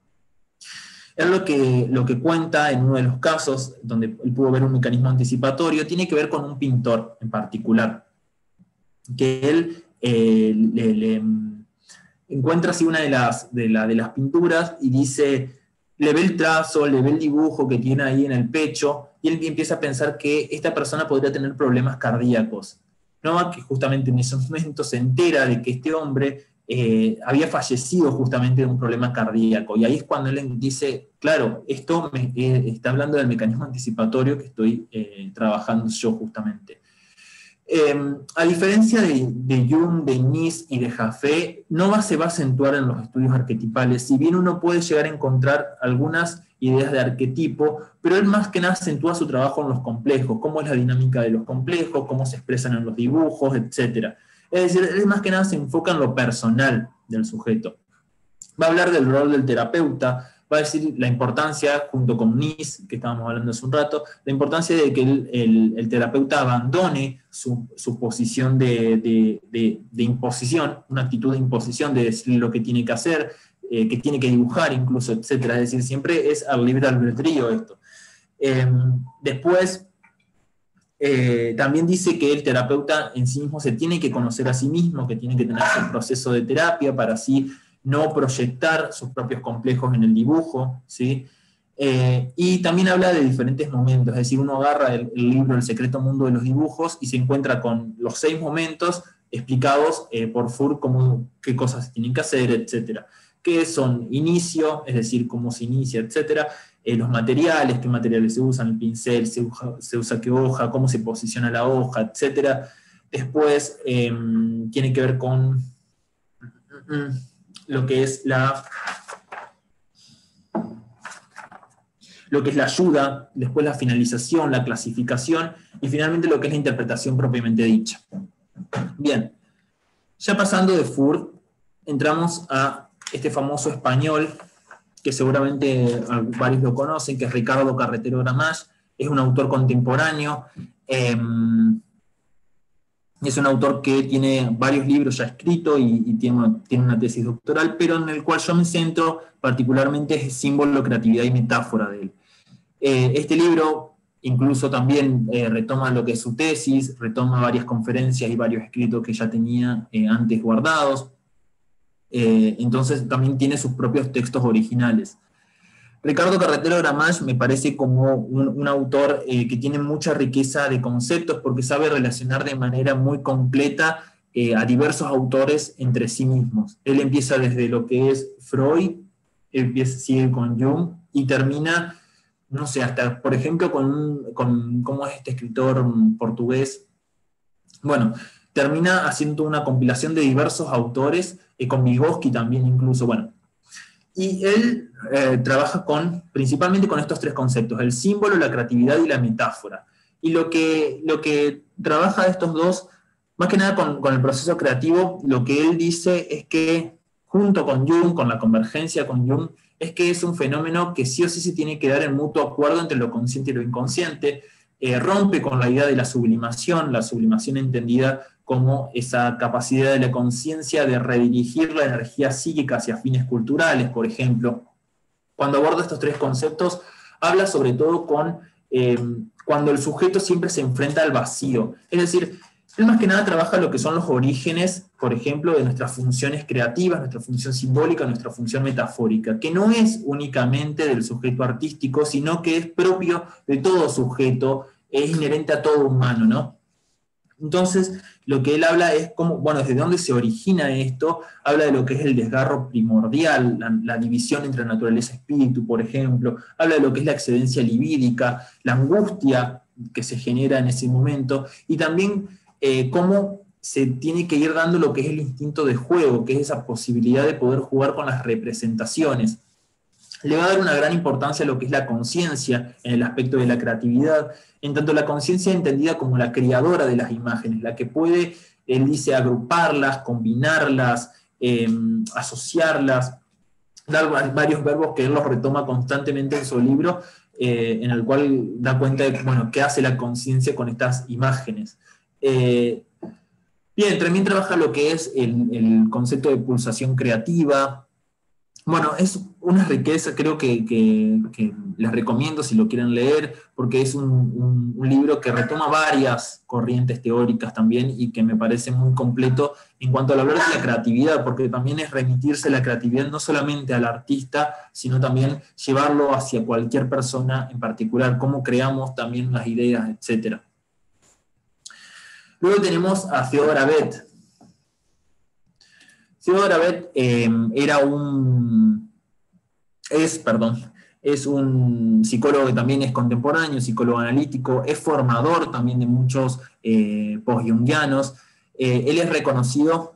Es lo que, lo que cuenta en uno de los casos, donde él pudo ver un mecanismo anticipatorio, tiene que ver con un pintor en particular, que él eh, le, le encuentra así una de las, de, la, de las pinturas y dice, le ve el trazo, le ve el dibujo que tiene ahí en el pecho, y él empieza a pensar que esta persona podría tener problemas cardíacos. ¿No? Que justamente en esos momentos se entera de que este hombre eh, había fallecido justamente de un problema cardíaco. Y ahí es cuando él dice, claro, esto me, eh, está hablando del mecanismo anticipatorio que estoy eh, trabajando yo justamente. Eh, a diferencia de, de Jung, de Nis y de Jaffe, no va, se va a acentuar en los estudios arquetipales, si bien uno puede llegar a encontrar algunas ideas de arquetipo, pero él más que nada acentúa su trabajo en los complejos, cómo es la dinámica de los complejos, cómo se expresan en los dibujos, etcétera. Es decir, él más que nada se enfoca en lo personal del sujeto. Va a hablar del rol del terapeuta, va a decir la importancia, junto con Nis, que estábamos hablando hace un rato, la importancia de que el, el, el terapeuta abandone su, su posición de, de, de, de imposición, una actitud de imposición, de decir lo que tiene que hacer, eh, que tiene que dibujar incluso, etcétera. Es decir, siempre es al libre albedrío esto. Eh, después, eh, también dice que el terapeuta en sí mismo se tiene que conocer a sí mismo, que tiene que tener su proceso de terapia para así no proyectar sus propios complejos en el dibujo, ¿sí? Eh, y también habla de diferentes momentos, es decir, uno agarra el, el libro El secreto mundo de los dibujos y se encuentra con los seis momentos explicados eh, por Ford, como qué cosas se tienen que hacer, etcétera. Que son inicio, es decir, cómo se inicia, etcétera, eh, los materiales, qué materiales se usan, el pincel, se usa, se usa qué hoja, cómo se posiciona la hoja, etcétera. Después eh, tiene que ver con lo que es la lo que es la ayuda, después la finalización, la clasificación y finalmente lo que es la interpretación propiamente dicha. Bien, ya pasando de Ford, entramos a este famoso español que seguramente varios lo conocen, que es Ricardo Carretero Gramach. Es un autor contemporáneo, eh, es un autor que tiene varios libros ya escritos y, y tiene, una, tiene una tesis doctoral, pero en el cual yo me centro particularmente es símbolo, creatividad y metáfora de él. Eh, este libro incluso también eh, retoma lo que es su tesis, retoma varias conferencias y varios escritos que ya tenía eh, antes guardados, eh, entonces también tiene sus propios textos originales. Ricardo Carretero Gramach me parece como un, un autor eh, que tiene mucha riqueza de conceptos porque sabe relacionar de manera muy completa eh, a diversos autores entre sí mismos. Él empieza desde lo que es Freud, empieza, sigue con Jung y termina, no sé, hasta por ejemplo con, con ¿cómo es este escritor portugués? Bueno, termina haciendo una compilación de diversos autores, eh, con Vygotsky también incluso, bueno. Y él eh, trabaja con, principalmente con estos tres conceptos, el símbolo, la creatividad y la metáfora. Y lo que, lo que trabaja de estos dos, más que nada con, con el proceso creativo, lo que él dice es que, junto con Jung, con la convergencia con Jung, es que es un fenómeno que sí o sí se tiene que dar en mutuo acuerdo entre lo consciente y lo inconsciente, eh, rompe con la idea de la sublimación, la sublimación entendida como esa capacidad de la conciencia de redirigir la energía psíquica hacia fines culturales, por ejemplo. Cuando aborda estos tres conceptos, habla sobre todo con eh, cuando el sujeto siempre se enfrenta al vacío. Es decir, él más que nada trabaja lo que son los orígenes, por ejemplo, de nuestras funciones creativas, nuestra función simbólica, nuestra función metafórica, que no es únicamente del sujeto artístico, sino que es propio de todo sujeto, es inherente a todo humano, ¿no? Entonces, lo que él habla es cómo, bueno, desde dónde se origina esto, habla de lo que es el desgarro primordial, la, la división entre naturaleza y espíritu, por ejemplo, habla de lo que es la excedencia libídica, la angustia que se genera en ese momento, y también eh, cómo se tiene que ir dando lo que es el instinto de juego, que es esa posibilidad de poder jugar con las representaciones. Le va a dar una gran importancia a lo que es la conciencia en el aspecto de la creatividad, en tanto la conciencia entendida como la creadora de las imágenes, la que puede, él dice, agruparlas, combinarlas, eh, asociarlas, dar varios verbos que él los retoma constantemente en su libro, eh, en el cual da cuenta de, bueno, qué hace la conciencia con estas imágenes. Eh, bien, también trabaja lo que es el, el concepto de pulsación creativa. Bueno, es una riqueza, creo que, que, que les recomiendo si lo quieren leer, porque es un, un, un libro que retoma varias corrientes teóricas también y que me parece muy completo en cuanto a hablar de la creatividad, porque también es remitirse la creatividad no solamente al artista, sino también llevarlo hacia cualquier persona en particular, cómo creamos también las ideas, etcétera. Luego tenemos a Theodor Abet. Theodor Abet eh, era un, es, perdón, es un psicólogo que también es contemporáneo, psicólogo analítico, es formador también de muchos eh, post-jungianos. Eh, él es reconocido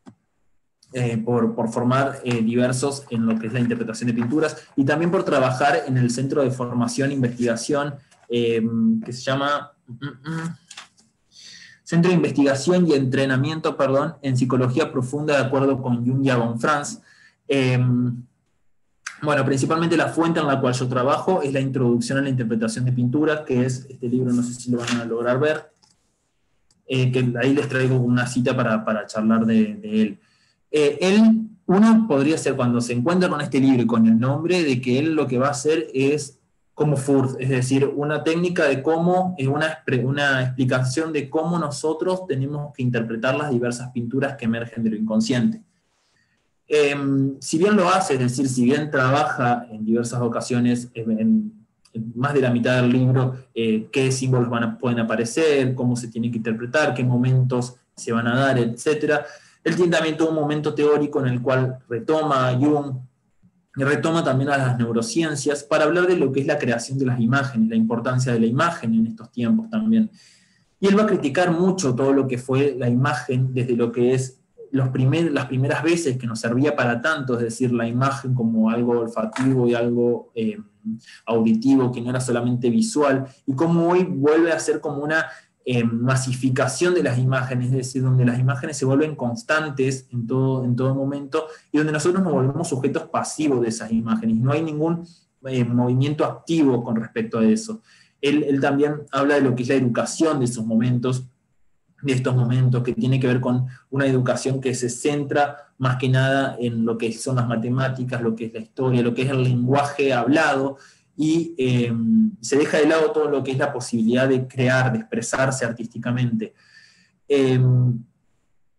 eh, por, por formar eh, diversos en lo que es la interpretación de pinturas y también por trabajar en el Centro de Formación e Investigación eh, que se llama... Mm, mm, Centro de Investigación y Entrenamiento, perdón, en Psicología Profunda, de acuerdo con Jung y von Franz. Eh, bueno, principalmente la fuente en la cual yo trabajo es la Introducción a la Interpretación de Pinturas, que es este libro, no sé si lo van a lograr ver, eh, que ahí les traigo una cita para, para charlar de, de él. Eh, él, uno podría ser cuando se encuentra con este libro y con el nombre, de que él lo que va a hacer es como Furth, es decir, una técnica de cómo, una, una explicación de cómo nosotros tenemos que interpretar las diversas pinturas que emergen de lo inconsciente. Eh, si bien lo hace, es decir, si bien trabaja en diversas ocasiones, en, en más de la mitad del libro, eh, qué símbolos van a, pueden aparecer, cómo se tienen que interpretar, qué momentos se van a dar, etcétera. Él tiene también todo un momento teórico en el cual retoma a Jung, y retoma también a las neurociencias para hablar de lo que es la creación de las imágenes, la importancia de la imagen en estos tiempos también. Y él va a criticar mucho todo lo que fue la imagen desde lo que es los primer, las primeras veces que nos servía para tanto, es decir, la imagen como algo olfativo y algo eh, auditivo, que no era solamente visual, y cómo hoy vuelve a ser como una eh, masificación de las imágenes, es decir, donde las imágenes se vuelven constantes en todo, en todo momento, y donde nosotros nos volvemos sujetos pasivos de esas imágenes, no hay ningún eh, movimiento activo con respecto a eso. Él, él también habla de lo que es la educación de esos momentos, de estos momentos, que tiene que ver con una educación que se centra más que nada en lo que son las matemáticas, lo que es la historia, lo que es el lenguaje hablado, y eh, se deja de lado todo lo que es la posibilidad de crear, de expresarse artísticamente. Eh,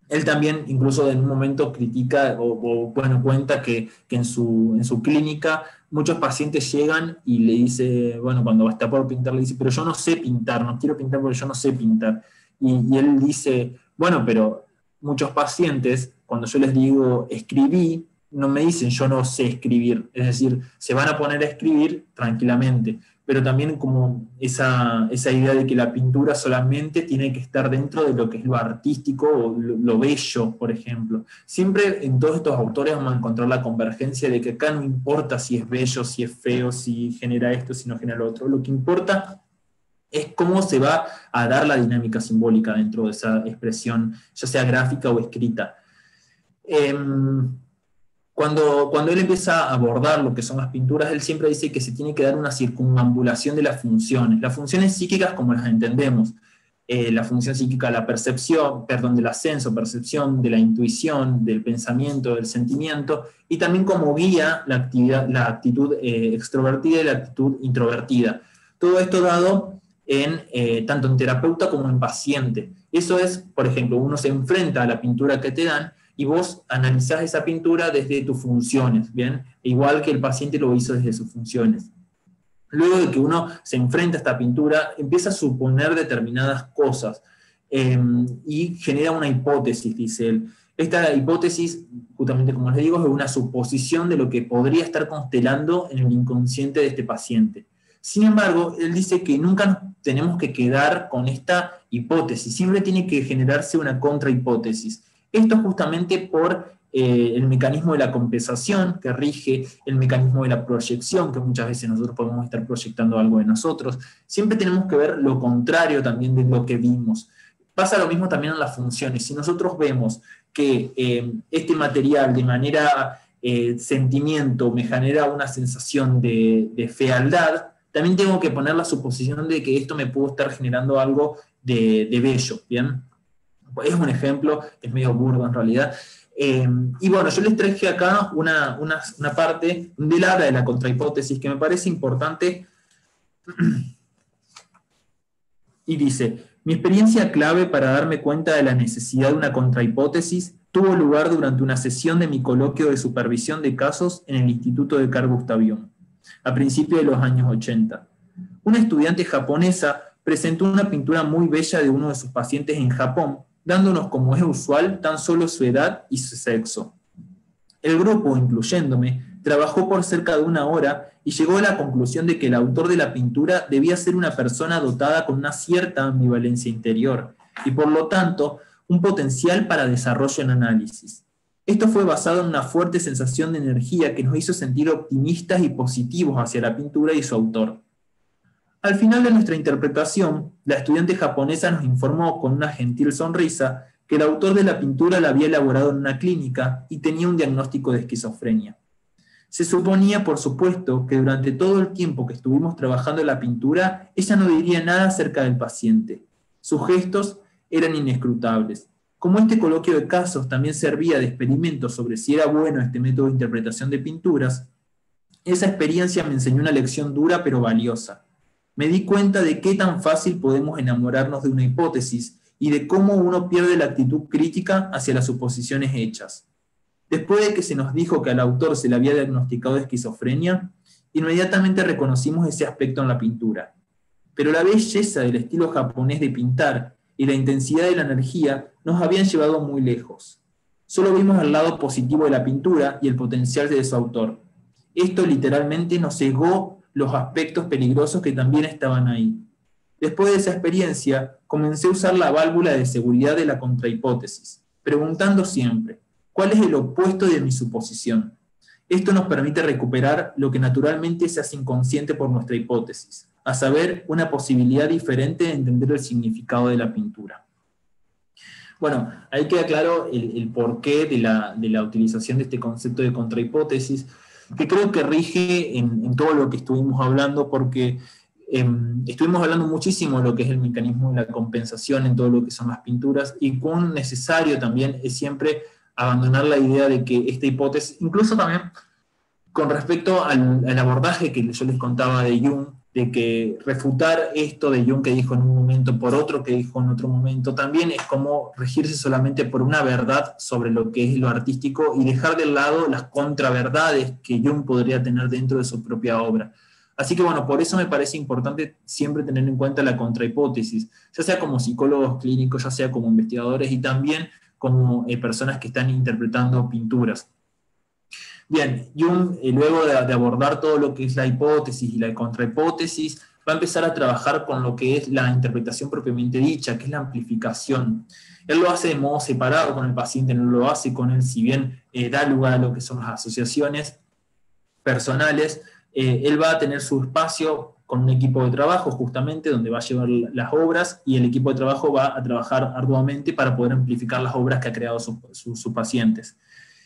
Él también, incluso en un momento, critica o, o bueno, cuenta que, que en, su, en su clínica muchos pacientes llegan y le dice, bueno, cuando está por pintar, le dice, pero yo no sé pintar, no quiero pintar porque yo no sé pintar. Y, y él dice, bueno, pero muchos pacientes, cuando yo les digo escribí, no me dicen yo no sé escribir, es decir, se van a poner a escribir tranquilamente, pero también como esa, esa idea de que la pintura solamente tiene que estar dentro de lo que es lo artístico o lo, lo bello, por ejemplo. Siempre en todos estos autores vamos a encontrar la convergencia de que acá no importa si es bello, si es feo, si genera esto, si no genera lo otro. Lo que importa es cómo se va a dar la dinámica simbólica dentro de esa expresión, ya sea gráfica o escrita. Eh, Cuando, cuando él empieza a abordar lo que son las pinturas, él siempre dice que se tiene que dar una circunambulación de las funciones. Las funciones psíquicas como las entendemos, eh, la función psíquica de la percepción, perdón, del ascenso, percepción, de la intuición, del pensamiento, del sentimiento, y también como guía la, actividad, la actitud eh, extrovertida y la actitud introvertida. Todo esto dado en, eh, tanto en terapeuta como en paciente. Eso es, por ejemplo, uno se enfrenta a la pintura que te dan, y vos analizás esa pintura desde tus funciones, ¿bien? Igual que el paciente lo hizo desde sus funciones. Luego de que uno se enfrenta a esta pintura, empieza a suponer determinadas cosas eh, y genera una hipótesis, dice él. Esta hipótesis, justamente como les digo, es una suposición de lo que podría estar constelando en el inconsciente de este paciente. Sin embargo, él dice que nunca nos tenemos que quedar con esta hipótesis, siempre tiene que generarse una contrahipótesis. Esto justamente por eh, el mecanismo de la compensación que rige el mecanismo de la proyección, que muchas veces nosotros podemos estar proyectando algo de nosotros. Siempre tenemos que ver lo contrario también de lo que vimos. Pasa lo mismo también en las funciones. Si nosotros vemos que eh, este material de manera eh, sentimiento me genera una sensación de, de fealdad, también tengo que poner la suposición de que esto me pudo estar generando algo de, de bello, ¿bien? Es un ejemplo, es medio burdo en realidad. Eh, y bueno, yo les traje acá una, una, una parte del habla de la contrahipótesis que me parece importante. Y dice, mi experiencia clave para darme cuenta de la necesidad de una contrahipótesis tuvo lugar durante una sesión de mi coloquio de supervisión de casos en el Instituto de Carl Gustav Jung, a principios de los años ochenta. Una estudiante japonesa presentó una pintura muy bella de uno de sus pacientes en Japón, dándonos, como es usual, tan solo su edad y su sexo. El grupo, incluyéndome, trabajó por cerca de una hora y llegó a la conclusión de que el autor de la pintura debía ser una persona dotada con una cierta ambivalencia interior y, por lo tanto, un potencial para desarrollo en análisis. Esto fue basado en una fuerte sensación de energía que nos hizo sentir optimistas y positivos hacia la pintura y su autor. Al final de nuestra interpretación, la estudiante japonesa nos informó con una gentil sonrisa que el autor de la pintura la había elaborado en una clínica y tenía un diagnóstico de esquizofrenia. Se suponía, por supuesto, que durante todo el tiempo que estuvimos trabajando la pintura, ella no diría nada acerca del paciente. Sus gestos eran inescrutables. Como este coloquio de casos también servía de experimento sobre si era bueno este método de interpretación de pinturas, esa experiencia me enseñó una lección dura pero valiosa. Me di cuenta de qué tan fácil podemos enamorarnos de una hipótesis y de cómo uno pierde la actitud crítica hacia las suposiciones hechas. Después de que se nos dijo que al autor se le había diagnosticado esquizofrenia, inmediatamente reconocimos ese aspecto en la pintura. Pero la belleza del estilo japonés de pintar y la intensidad de la energía nos habían llevado muy lejos. Solo vimos el lado positivo de la pintura y el potencial de su autor. Esto literalmente nos cegó los aspectos peligrosos que también estaban ahí. Después de esa experiencia, comencé a usar la válvula de seguridad de la contrahipótesis, preguntando siempre, ¿cuál es el opuesto de mi suposición? Esto nos permite recuperar lo que naturalmente se hace inconsciente por nuestra hipótesis, a saber, una posibilidad diferente de entender el significado de la pintura. Bueno, ahí queda claro el, el porqué de la, de la utilización de este concepto de contrahipótesis, que creo que rige en, en todo lo que estuvimos hablando, porque eh, estuvimos hablando muchísimo de lo que es el mecanismo de la compensación en todo lo que son las pinturas, y cuán necesario también es siempre abandonar la idea de que esta hipótesis, incluso también con respecto al, al abordaje que yo les contaba de Jung, de que refutar esto de Jung que dijo en un momento por otro que dijo en otro momento, también es como regirse solamente por una verdad sobre lo que es lo artístico y dejar de lado las contraverdades que Jung podría tener dentro de su propia obra. Así que bueno, por eso me parece importante siempre tener en cuenta la contrahipótesis, ya sea como psicólogos clínicos, ya sea como investigadores y también como eh, personas que están interpretando pinturas. Bien, Jung, eh, luego de, de abordar todo lo que es la hipótesis y la contrahipótesis, va a empezar a trabajar con lo que es la interpretación propiamente dicha, que es la amplificación. Él lo hace de modo separado con el paciente, no lo hace con él, si bien eh, da lugar a lo que son las asociaciones personales, eh, él va a tener su espacio con un equipo de trabajo justamente donde va a llevar las obras y el equipo de trabajo va a trabajar arduamente para poder amplificar las obras que ha creado sus su, su pacientes.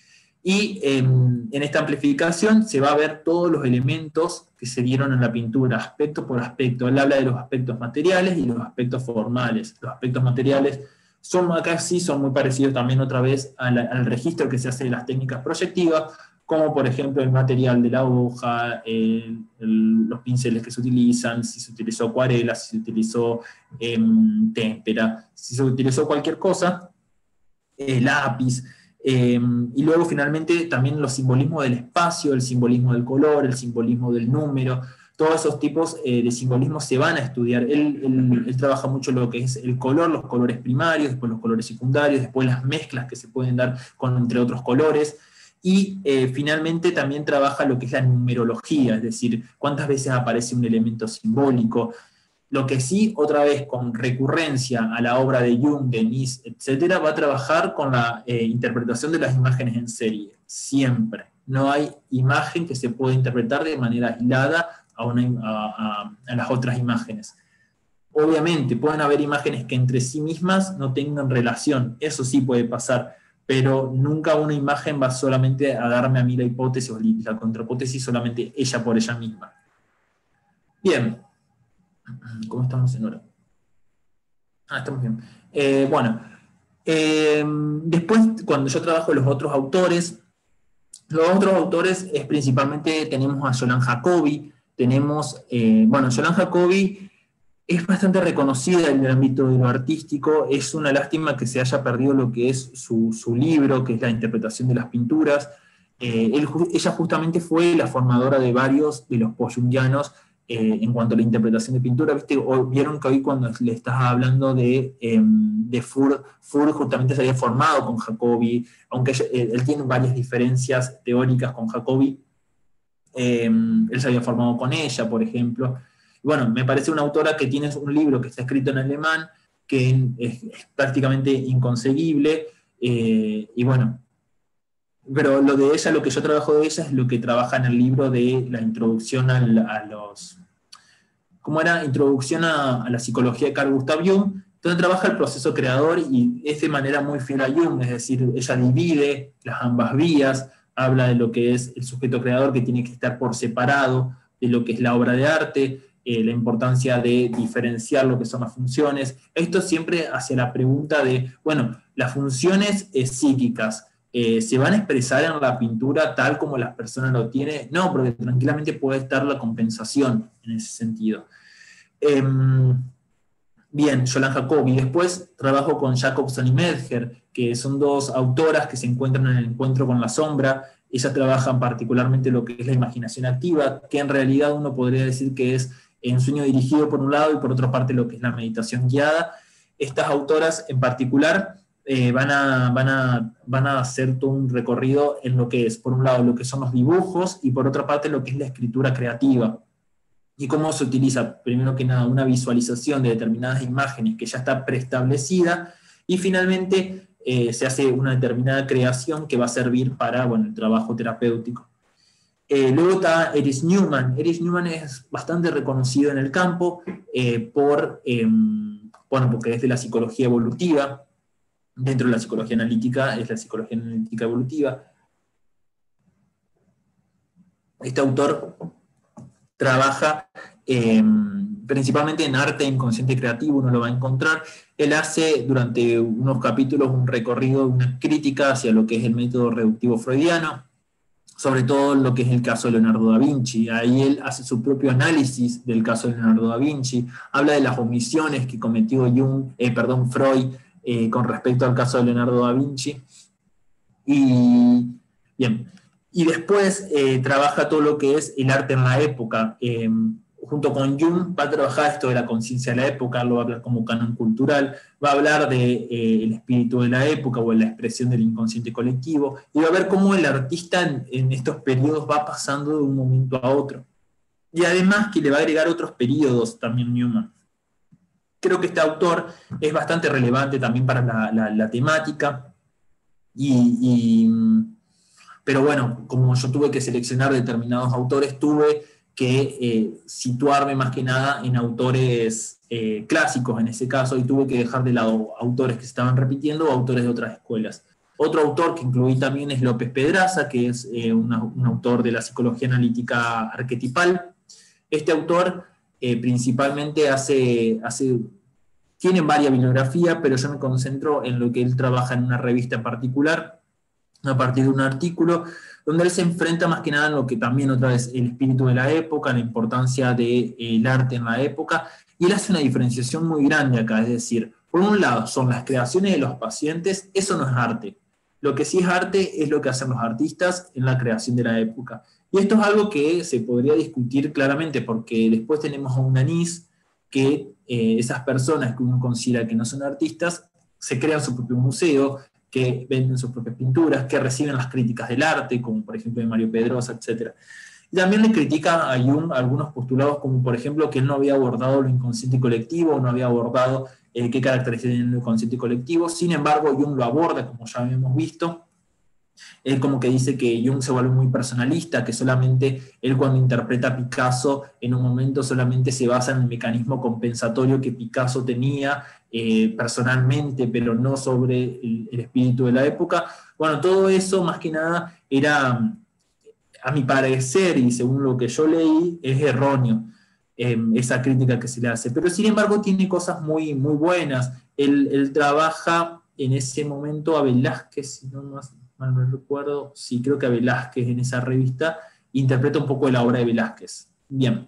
Y eh, en esta amplificación se va a ver todos los elementos que se dieron en la pintura, aspecto por aspecto. Él habla de los aspectos materiales y los aspectos formales. Los aspectos materiales son acá sí son muy parecidos también otra vez al, al registro que se hace de las técnicas proyectivas, como por ejemplo el material de la hoja, el, el, los pinceles que se utilizan, si se utilizó acuarela, si se utilizó eh, témpera, si se utilizó cualquier cosa, eh, lápiz. Eh, y luego finalmente también los simbolismos del espacio, el simbolismo del color, el simbolismo del número, todos esos tipos eh, de simbolismos se van a estudiar. Él, él, él trabaja mucho lo que es el color, los colores primarios, después los colores secundarios, después las mezclas que se pueden dar con, entre otros colores, y eh, finalmente también trabaja lo que es la numerología, es decir, cuántas veces aparece un elemento simbólico. Lo que sí, otra vez, con recurrencia a la obra de Jung, de Mies, etcétera, va a trabajar con la eh, interpretación de las imágenes en serie, siempre. No hay imagen que se pueda interpretar de manera aislada a, una, a, a, a las otras imágenes. Obviamente, pueden haber imágenes que entre sí mismas no tengan relación, eso sí puede pasar, pero nunca una imagen va solamente a darme a mí la hipótesis o la contrahipótesis solamente ella por ella misma. Bien. ¿Cómo estamos en hora? Ah, estamos bien. Eh, bueno, eh, después cuando yo trabajo los otros autores, los otros autores es principalmente, tenemos a Yolande Jacobi, tenemos, eh, bueno, Yolande Jacobi es bastante reconocida en el ámbito de lo artístico, es una lástima que se haya perdido lo que es su, su libro, que es la interpretación de las pinturas. Eh, él, ella justamente fue la formadora de varios de los post-jungianos, Eh, en cuanto a la interpretación de pintura, ¿viste? O, vieron que hoy cuando le estás hablando de, eh, de Furth, Furth justamente se había formado con Jacobi, aunque ella, él, él tiene varias diferencias teóricas con Jacobi, eh, él se había formado con ella, por ejemplo. Y bueno, me parece una autora que tiene un libro que está escrito en alemán, que es, es prácticamente inconseguible, eh, y bueno, pero lo de ella, lo que yo trabajo de ella es lo que trabaja en el libro de la introducción a, a los... ¿Cómo era? Introducción a, a la psicología de Carl Gustav Jung, donde trabaja el proceso creador y es de manera muy fiel a Jung, es decir, ella divide las ambas vías, habla de lo que es el sujeto creador que tiene que estar por separado de lo que es la obra de arte, eh, la importancia de diferenciar lo que son las funciones. Esto siempre hacia la pregunta de, bueno, las funciones eh, psíquicas, Eh, ¿se van a expresar en la pintura tal como las personas lo tienen? No, porque tranquilamente puede estar la compensación en ese sentido. Eh, bien, Yolande Jacobi. Después trabajo con Jacobson y Medger, que son dos autoras que se encuentran en el encuentro con la sombra. Ellas trabajan particularmente lo que es la imaginación activa, que en realidad uno podría decir que es un sueño dirigido por un lado y por otra parte lo que es la meditación guiada. Estas autoras en particular Eh, van, a, van, a, van a hacer todo un recorrido en lo que es, por un lado, lo que son los dibujos y por otra parte lo que es la escritura creativa. Y cómo se utiliza, primero que nada, una visualización de determinadas imágenes que ya está preestablecida y finalmente eh, se hace una determinada creación que va a servir para, bueno, el trabajo terapéutico. Eh, luego está Erich Neumann. Erich Neumann es bastante reconocido en el campo eh, por, eh, bueno, porque es de la psicología evolutiva. Dentro de la psicología analítica es la psicología analítica evolutiva. Este autor trabaja eh, principalmente en arte inconsciente creativo, uno lo va a encontrar. Él hace durante unos capítulos un recorrido, una crítica hacia lo que es el método reductivo freudiano, sobre todo lo que es el caso de Leonardo da Vinci. Ahí él hace su propio análisis del caso de Leonardo da Vinci, habla de las omisiones que cometió Jung, eh, perdón, Freud eh, con respecto al caso de Leonardo da Vinci. Y, bien, y después eh, trabaja todo lo que es el arte en la época. Eh, junto con Jung va a trabajar esto de la conciencia de la época, lo va a hablar como canon cultural, va a hablar del de, eh, espíritu de la época o de la expresión del inconsciente colectivo, y va a ver cómo el artista en, en estos periodos va pasando de un momento a otro. Y además que le va a agregar otros periodos también Newman. Creo que este autor es bastante relevante también para la, la, la temática, y, y, pero bueno, como yo tuve que seleccionar determinados autores, tuve que eh, situarme más que nada en autores eh, clásicos en ese caso, y tuve que dejar de lado autores que se estaban repitiendo o autores de otras escuelas. Otro autor que incluí también es López Pedraza, que es eh, una, un autor de la psicología analítica arquetipal. Este autor eh, principalmente hace, hace, tiene varias bibliografías, pero yo me concentro en lo que él trabaja en una revista en particular, a partir de un artículo, donde él se enfrenta más que nada en lo que también otra vez el espíritu de la época, la importancia del de, arte en la época, y él hace una diferenciación muy grande acá, es decir, por un lado son las creaciones de los pacientes, eso no es arte. Lo que sí es arte es lo que hacen los artistas en la creación de la época. Y esto es algo que se podría discutir claramente, porque después tenemos a un Anís, que eh, esas personas que uno considera que no son artistas, se crean su propio museo, que venden sus propias pinturas, que reciben las críticas del arte, como por ejemplo de Mario Pedrosa, etcétera. Y también le critica a Jung algunos postulados, como por ejemplo que él no había abordado lo inconsciente colectivo, no había abordado eh, qué características tiene el inconsciente colectivo. Sin embargo, Jung lo aborda, como ya habíamos visto. Él como que dice que Jung se vuelve muy personalista, que solamente él cuando interpreta a Picasso, en un momento solamente se basa en el mecanismo compensatorio que Picasso tenía eh, personalmente, pero no sobre el, el espíritu de la época. Bueno, todo eso más que nada era, a mi parecer, y según lo que yo leí, es erróneo eh, esa crítica que se le hace. Pero sin embargo tiene cosas muy, muy buenas. Él, él trabaja en ese momento a Velázquez, si no más mal no recuerdo, sí, creo que a Velázquez en esa revista, interpreta un poco de la obra de Velázquez. Bien.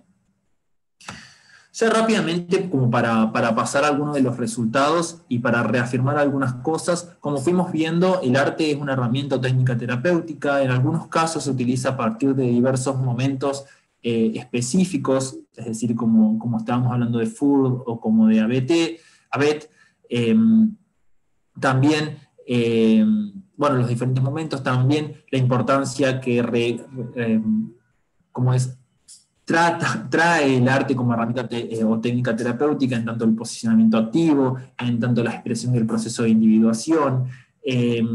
Ya rápidamente, como para, para pasar a algunos de los resultados y para reafirmar algunas cosas, como fuimos viendo, el arte es una herramienta o técnica terapéutica, en algunos casos se utiliza a partir de diversos momentos eh, específicos, es decir, como, como estábamos hablando de Furth o como de Abet, Abet eh, también eh, bueno, los diferentes momentos, también la importancia que re, eh, como es, trata, trae el arte como herramienta te, eh, o técnica terapéutica, en tanto el posicionamiento activo, en tanto la expresión del proceso de individuación, eh,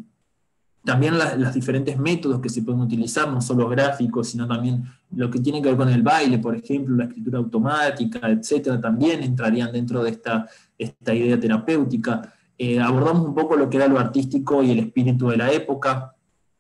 también la, los diferentes métodos que se pueden utilizar, no solo gráficos, sino también lo que tiene que ver con el baile, por ejemplo, la escritura automática, etcétera, también entrarían dentro de esta, esta idea terapéutica. Eh, abordamos un poco lo que era lo artístico y el espíritu de la época,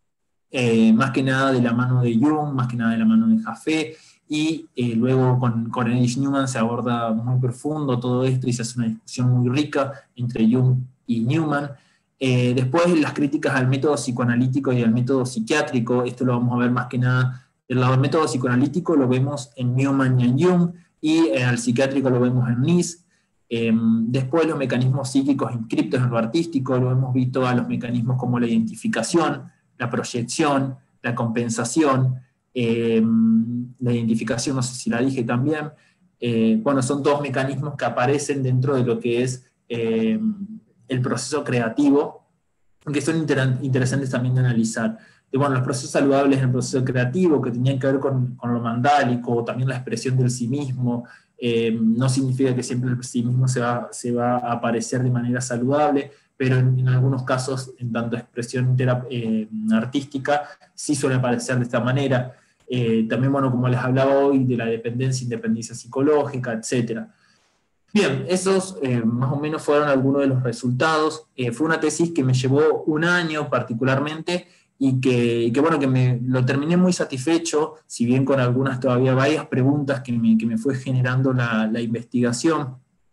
eh, más que nada de la mano de Jung, más que nada de la mano de Jaffe, y eh, luego con, con Erich Newman se aborda muy profundo todo esto y se hace una discusión muy rica entre Jung y Newman. Eh, después las críticas al método psicoanalítico y al método psiquiátrico, esto lo vamos a ver más que nada del lado del método psicoanalítico, lo vemos en Newman y en Jung, y eh, al psiquiátrico lo vemos en Nice. Eh, después los mecanismos psíquicos inscriptos en lo artístico, lo hemos visto a los mecanismos como la identificación, la proyección, la compensación, eh, la identificación, no sé si la dije también, eh, bueno, son todos mecanismos que aparecen dentro de lo que es eh, el proceso creativo, que son inter interesantes también de analizar. Y bueno, los procesos saludables en el proceso creativo, que tenían que ver con, con lo mandálico, también la expresión del sí mismo. Eh, no significa que siempre el sí mismo se va, se va a aparecer de manera saludable, pero en, en algunos casos, en tanto expresión eh, artística, sí suele aparecer de esta manera. Eh, también, bueno, como les hablaba hoy, de la dependencia, independencia psicológica, etcétera. Bien, esos eh, más o menos fueron algunos de los resultados. Eh, fue una tesis que me llevó un año particularmente, y que, que bueno, que me lo terminé muy satisfecho, si bien con algunas todavía varias preguntas que me, que me fue generando la, la investigación.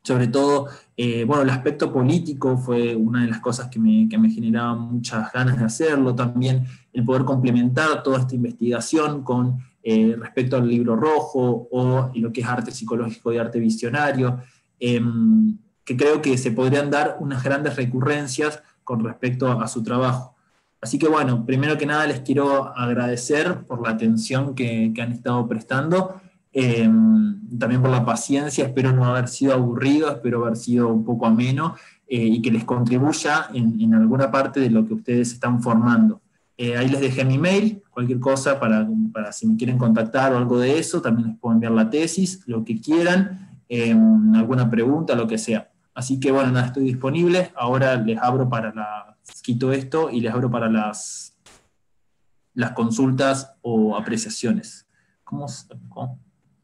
Sobre todo, eh, bueno, el aspecto político fue una de las cosas que me, que me generaba muchas ganas de hacerlo. También el poder complementar toda esta investigación con eh, respecto al libro rojo o lo que es arte psicológico y arte visionario, eh, que creo que se podrían dar unas grandes recurrencias con respecto a, a su trabajo. Así que bueno, primero que nada les quiero agradecer por la atención que, que han estado prestando. Eh, también por la paciencia, espero no haber sido aburrido, espero haber sido un poco ameno eh, y que les contribuya en, en, alguna parte de lo que ustedes están formando. Eh, ahí les dejé mi mail, cualquier cosa para, para si me quieren contactar o algo de eso, también les puedo enviar la tesis, lo que quieran, eh, alguna pregunta, lo que sea. Así que bueno, nada, estoy disponible, ahora les abro para la, quito esto y les abro para las, las consultas o apreciaciones. ¿Cómo? cómo?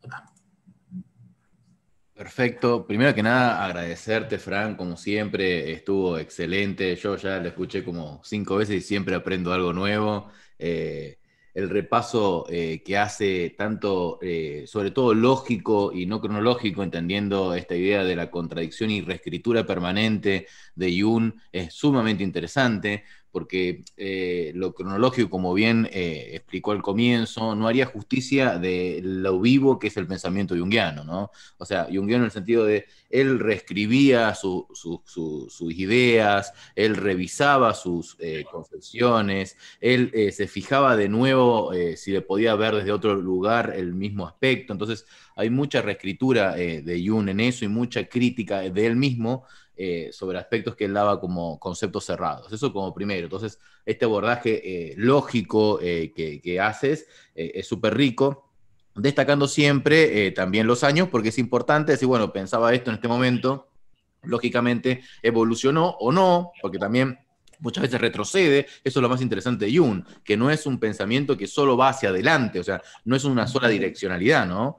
Perfecto. Primero que nada, agradecerte, Fran, como siempre, estuvo excelente. Yo ya lo escuché como cinco veces y siempre aprendo algo nuevo. Eh, el repaso eh, que hace tanto, eh, sobre todo lógico y no cronológico, entendiendo esta idea de la contradicción y reescritura permanente de Jung, es sumamente interesante, porque eh, lo cronológico, como bien eh, explicó al comienzo, no haría justicia de lo vivo que es el pensamiento junguiano, ¿no? O sea, junguiano en el sentido de, él reescribía su, su, su, sus ideas, él revisaba sus eh, concepciones, él eh, se fijaba de nuevo eh, si le podía ver desde otro lugar el mismo aspecto. Entonces, hay mucha reescritura eh, de Jung en eso y mucha crítica de él mismo, Eh, sobre aspectos que él daba como conceptos cerrados. Eso como primero. Entonces, este abordaje eh, lógico eh, que, que haces eh, es súper rico, destacando siempre eh, también los años, porque es importante decir, bueno, pensaba esto en este momento, lógicamente evolucionó o no, porque también muchas veces retrocede. Eso es lo más interesante de Jung, que no es un pensamiento que solo va hacia adelante, o sea, no es una sola direccionalidad, ¿no?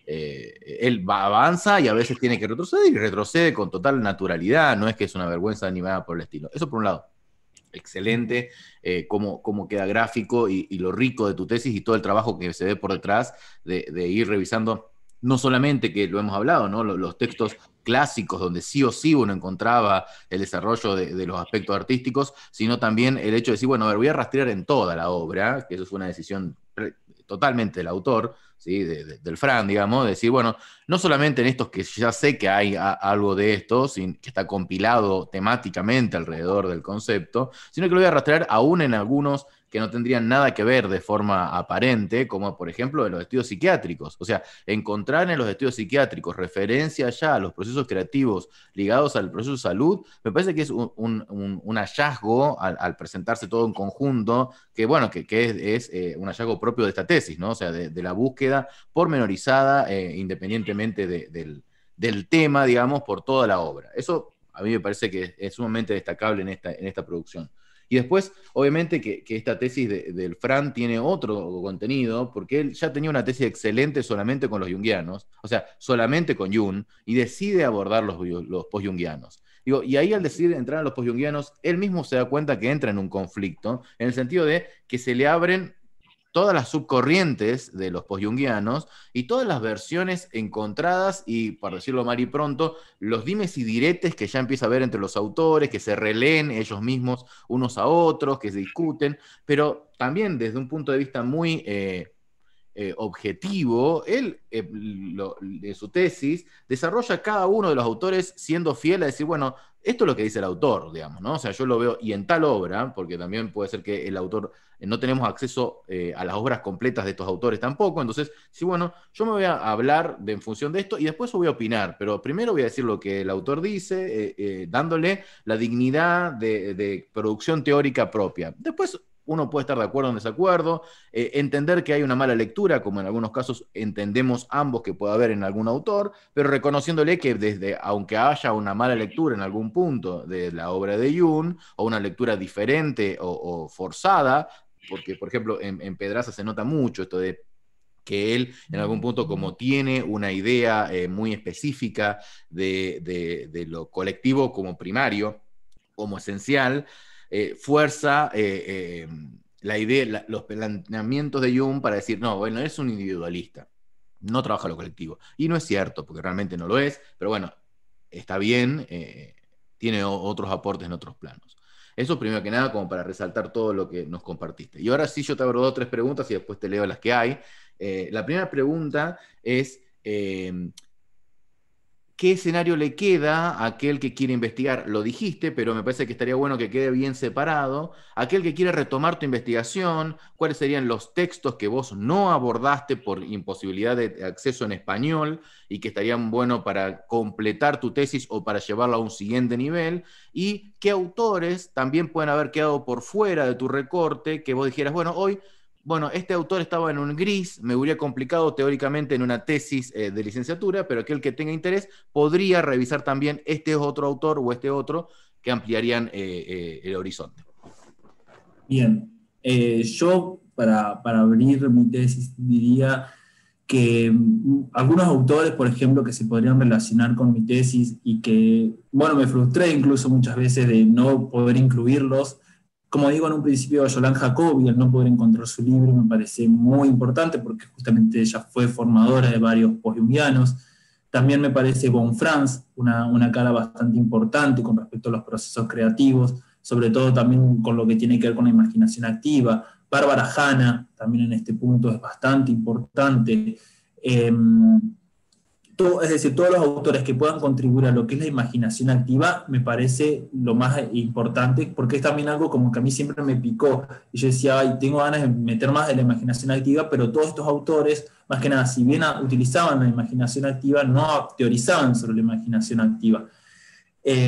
Eh, él va, avanza y a veces tiene que retroceder y retrocede con total naturalidad, no es que es una vergüenza ni nada por el estilo. Eso por un lado. Excelente, eh, cómo, cómo queda gráfico y, y, lo rico de tu tesis y todo el trabajo que se ve por detrás de, de ir revisando, no solamente que lo hemos hablado, ¿no? Los, los textos clásicos donde sí o sí uno encontraba el desarrollo de, de los aspectos artísticos, sino también el hecho de decir, bueno, a ver, voy a rastrear en toda la obra, que eso fue una decisión totalmente del autor, ¿sí? de, de, del Fran, digamos, de decir, bueno, no solamente en estos que ya sé que hay a, algo de esto, sin, que está compilado temáticamente alrededor del concepto, sino que lo voy a rastrear aún en algunos que no tendrían nada que ver de forma aparente, como por ejemplo de los estudios psiquiátricos. O sea, encontrar en los estudios psiquiátricos referencia ya a los procesos creativos ligados al proceso de salud, me parece que es un, un, un hallazgo al, al, presentarse todo en conjunto, que bueno, que, que es, es eh, un hallazgo propio de esta tesis, ¿no? O sea, de, de la búsqueda pormenorizada, eh, independientemente de, del, del tema, digamos, por toda la obra. Eso a mí me parece que es sumamente destacable en esta, en esta producción. Y después, obviamente, que, que esta tesis de, del Fran tiene otro contenido, porque él ya tenía una tesis excelente solamente con los junguianos, o sea, solamente con Jung, y decide abordar los, los post-junguianos. Digo, y ahí al decidir entrar a los post-junguianos, él mismo se da cuenta que entra en un conflicto, en el sentido de que se le abren todas las subcorrientes de los post-junguianos y todas las versiones encontradas y, para decirlo mal y pronto, los dimes y diretes que ya empieza a haber entre los autores, que se releen ellos mismos unos a otros, que se discuten, pero también desde un punto de vista muy eh, eh, objetivo, él, eh, lo, en su tesis, desarrolla cada uno de los autores siendo fiel a decir, bueno, esto es lo que dice el autor, digamos, ¿no? O sea, yo lo veo, y en tal obra, porque también puede ser que el autor, eh, no tenemos acceso eh, a las obras completas de estos autores tampoco, entonces, sí, bueno, yo me voy a hablar de, en función de esto, y después voy a opinar, pero primero voy a decir lo que el autor dice, eh, eh, dándole la dignidad de, de producción teórica propia. Después uno puede estar de acuerdo o en desacuerdo, eh, entender que hay una mala lectura, como en algunos casos entendemos ambos que puede haber en algún autor, pero reconociéndole que desde, aunque haya una mala lectura en algún punto de la obra de Jung, o una lectura diferente o, o forzada, porque por ejemplo en, en Pedraza se nota mucho esto de que él en algún punto, como tiene una idea eh, muy específica de, de, de lo colectivo como primario, como esencial, Eh, fuerza eh, eh, la idea, la, los planteamientos de Jung para decir, no, bueno, es un individualista, no trabaja lo colectivo. Y no es cierto, porque realmente no lo es, pero bueno, está bien, eh, tiene otros aportes en otros planos. Eso primero que nada, como para resaltar todo lo que nos compartiste. Y ahora sí yo te abro dos o tres preguntas y después te leo las que hay. Eh, la primera pregunta es, eh, ¿qué escenario le queda a aquel que quiere investigar? Lo dijiste, pero me parece que estaría bueno que quede bien separado. Aquel que quiere retomar tu investigación, ¿cuáles serían los textos que vos no abordaste por imposibilidad de acceso en español y que estarían buenos para completar tu tesis o para llevarla a un siguiente nivel? ¿Y qué autores también pueden haber quedado por fuera de tu recorte que vos dijeras, bueno, hoy... Bueno, este autor estaba en un gris, me hubiera complicado teóricamente en una tesis eh, de licenciatura, pero aquel que tenga interés podría revisar también este otro autor o este otro que ampliarían eh, eh, el horizonte. Bien, eh, yo para, para abrir mi tesis diría que mm, algunos autores, por ejemplo, que se podrían relacionar con mi tesis y que, bueno, me frustré incluso muchas veces de no poder incluirlos. Como digo en un principio, Yolanda Jacobi, al no poder encontrar su libro, me parece muy importante porque justamente ella fue formadora de varios postjungianos. También me parece Bonfrance, una, una cara bastante importante con respecto a los procesos creativos, sobre todo también con lo que tiene que ver con la imaginación activa. Bárbara Hanna, también en este punto es bastante importante. Eh, todo, es decir, todos los autores que puedan contribuir a lo que es la imaginación activa, me parece lo más importante, porque es también algo como que a mí siempre me picó, y yo decía, ay, tengo ganas de meter más de la imaginación activa, pero todos estos autores, más que nada, si bien utilizaban la imaginación activa, no teorizaban sobre la imaginación activa. Eh,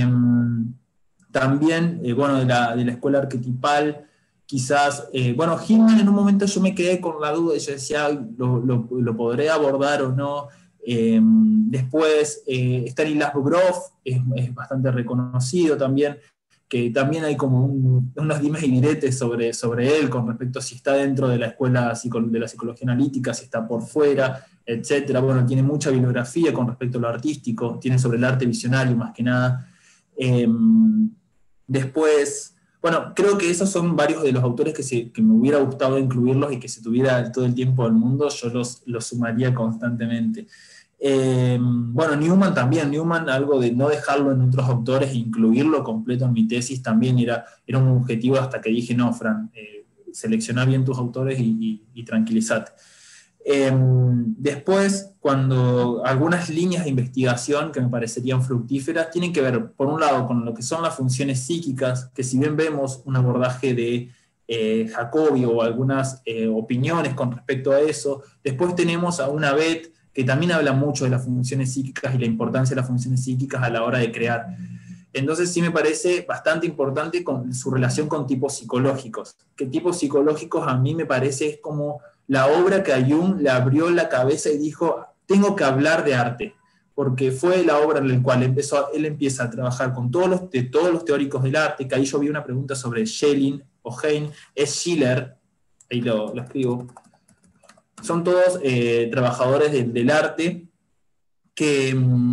también, eh, bueno, de la, de la escuela arquetipal, quizás, eh, bueno, Hillman en un momento yo me quedé con la duda, y yo decía, lo, lo, lo podré abordar o no. Eh, después, eh, Stanislas Grof es, es bastante reconocido también, que también hay como un, unos dimes y diretes sobre, sobre él con respecto a si está dentro de la escuela de la psicología analítica, si está por fuera, etcétera. Bueno, tiene mucha bibliografía con respecto a lo artístico, tiene sobre el arte visionario más que nada. Eh, después... Bueno, creo que esos son varios de los autores que, se, que me hubiera gustado incluirlos y que si tuviera todo el tiempo del mundo yo los, los sumaría constantemente. Eh, bueno, Newman también, Newman, algo de no dejarlo en otros autores e incluirlo completo en mi tesis también era, era un objetivo hasta que dije, no, Fran, eh, selecciona bien tus autores y, y, y tranquilízate. Eh, después, cuando algunas líneas de investigación que me parecerían fructíferas tienen que ver, por un lado, con lo que son las funciones psíquicas, que si bien vemos un abordaje de eh, Jacobi o algunas eh, opiniones con respecto a eso, después tenemos a una Beth que también habla mucho de las funciones psíquicas y la importancia de las funciones psíquicas a la hora de crear. Entonces sí me parece bastante importante con su relación con tipos psicológicos, que tipos psicológicos a mí me parece es como la obra que a Jung le abrió la cabeza y dijo, tengo que hablar de arte, porque fue la obra en la cual empezó, él empieza a trabajar con todos los, de todos los teóricos del arte, que ahí yo vi una pregunta sobre Schelling o Heine, es Schiller, ahí lo, lo escribo, son todos eh, trabajadores de, del arte que,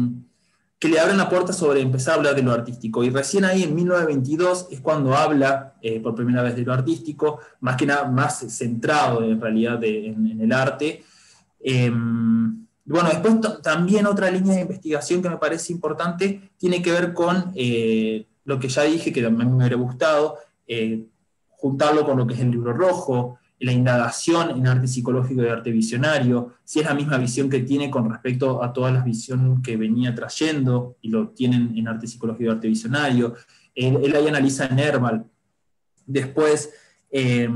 que le abren la puerta sobre empezar a hablar de lo artístico, y recién ahí en mil novecientos veintidós es cuando habla eh, por primera vez de lo artístico, más que nada más centrado en realidad de, en, en el arte. Eh, bueno, después también otra línea de investigación que me parece importante tiene que ver con eh, lo que ya dije, que también me hubiera gustado, eh, juntarlo con lo que es el libro rojo, la indagación en arte psicológico y arte visionario, si es la misma visión que tiene con respecto a todas las visiones que venía trayendo, y lo tienen en arte psicológico y arte visionario. Él, él ahí analiza en Nerval. Después, eh,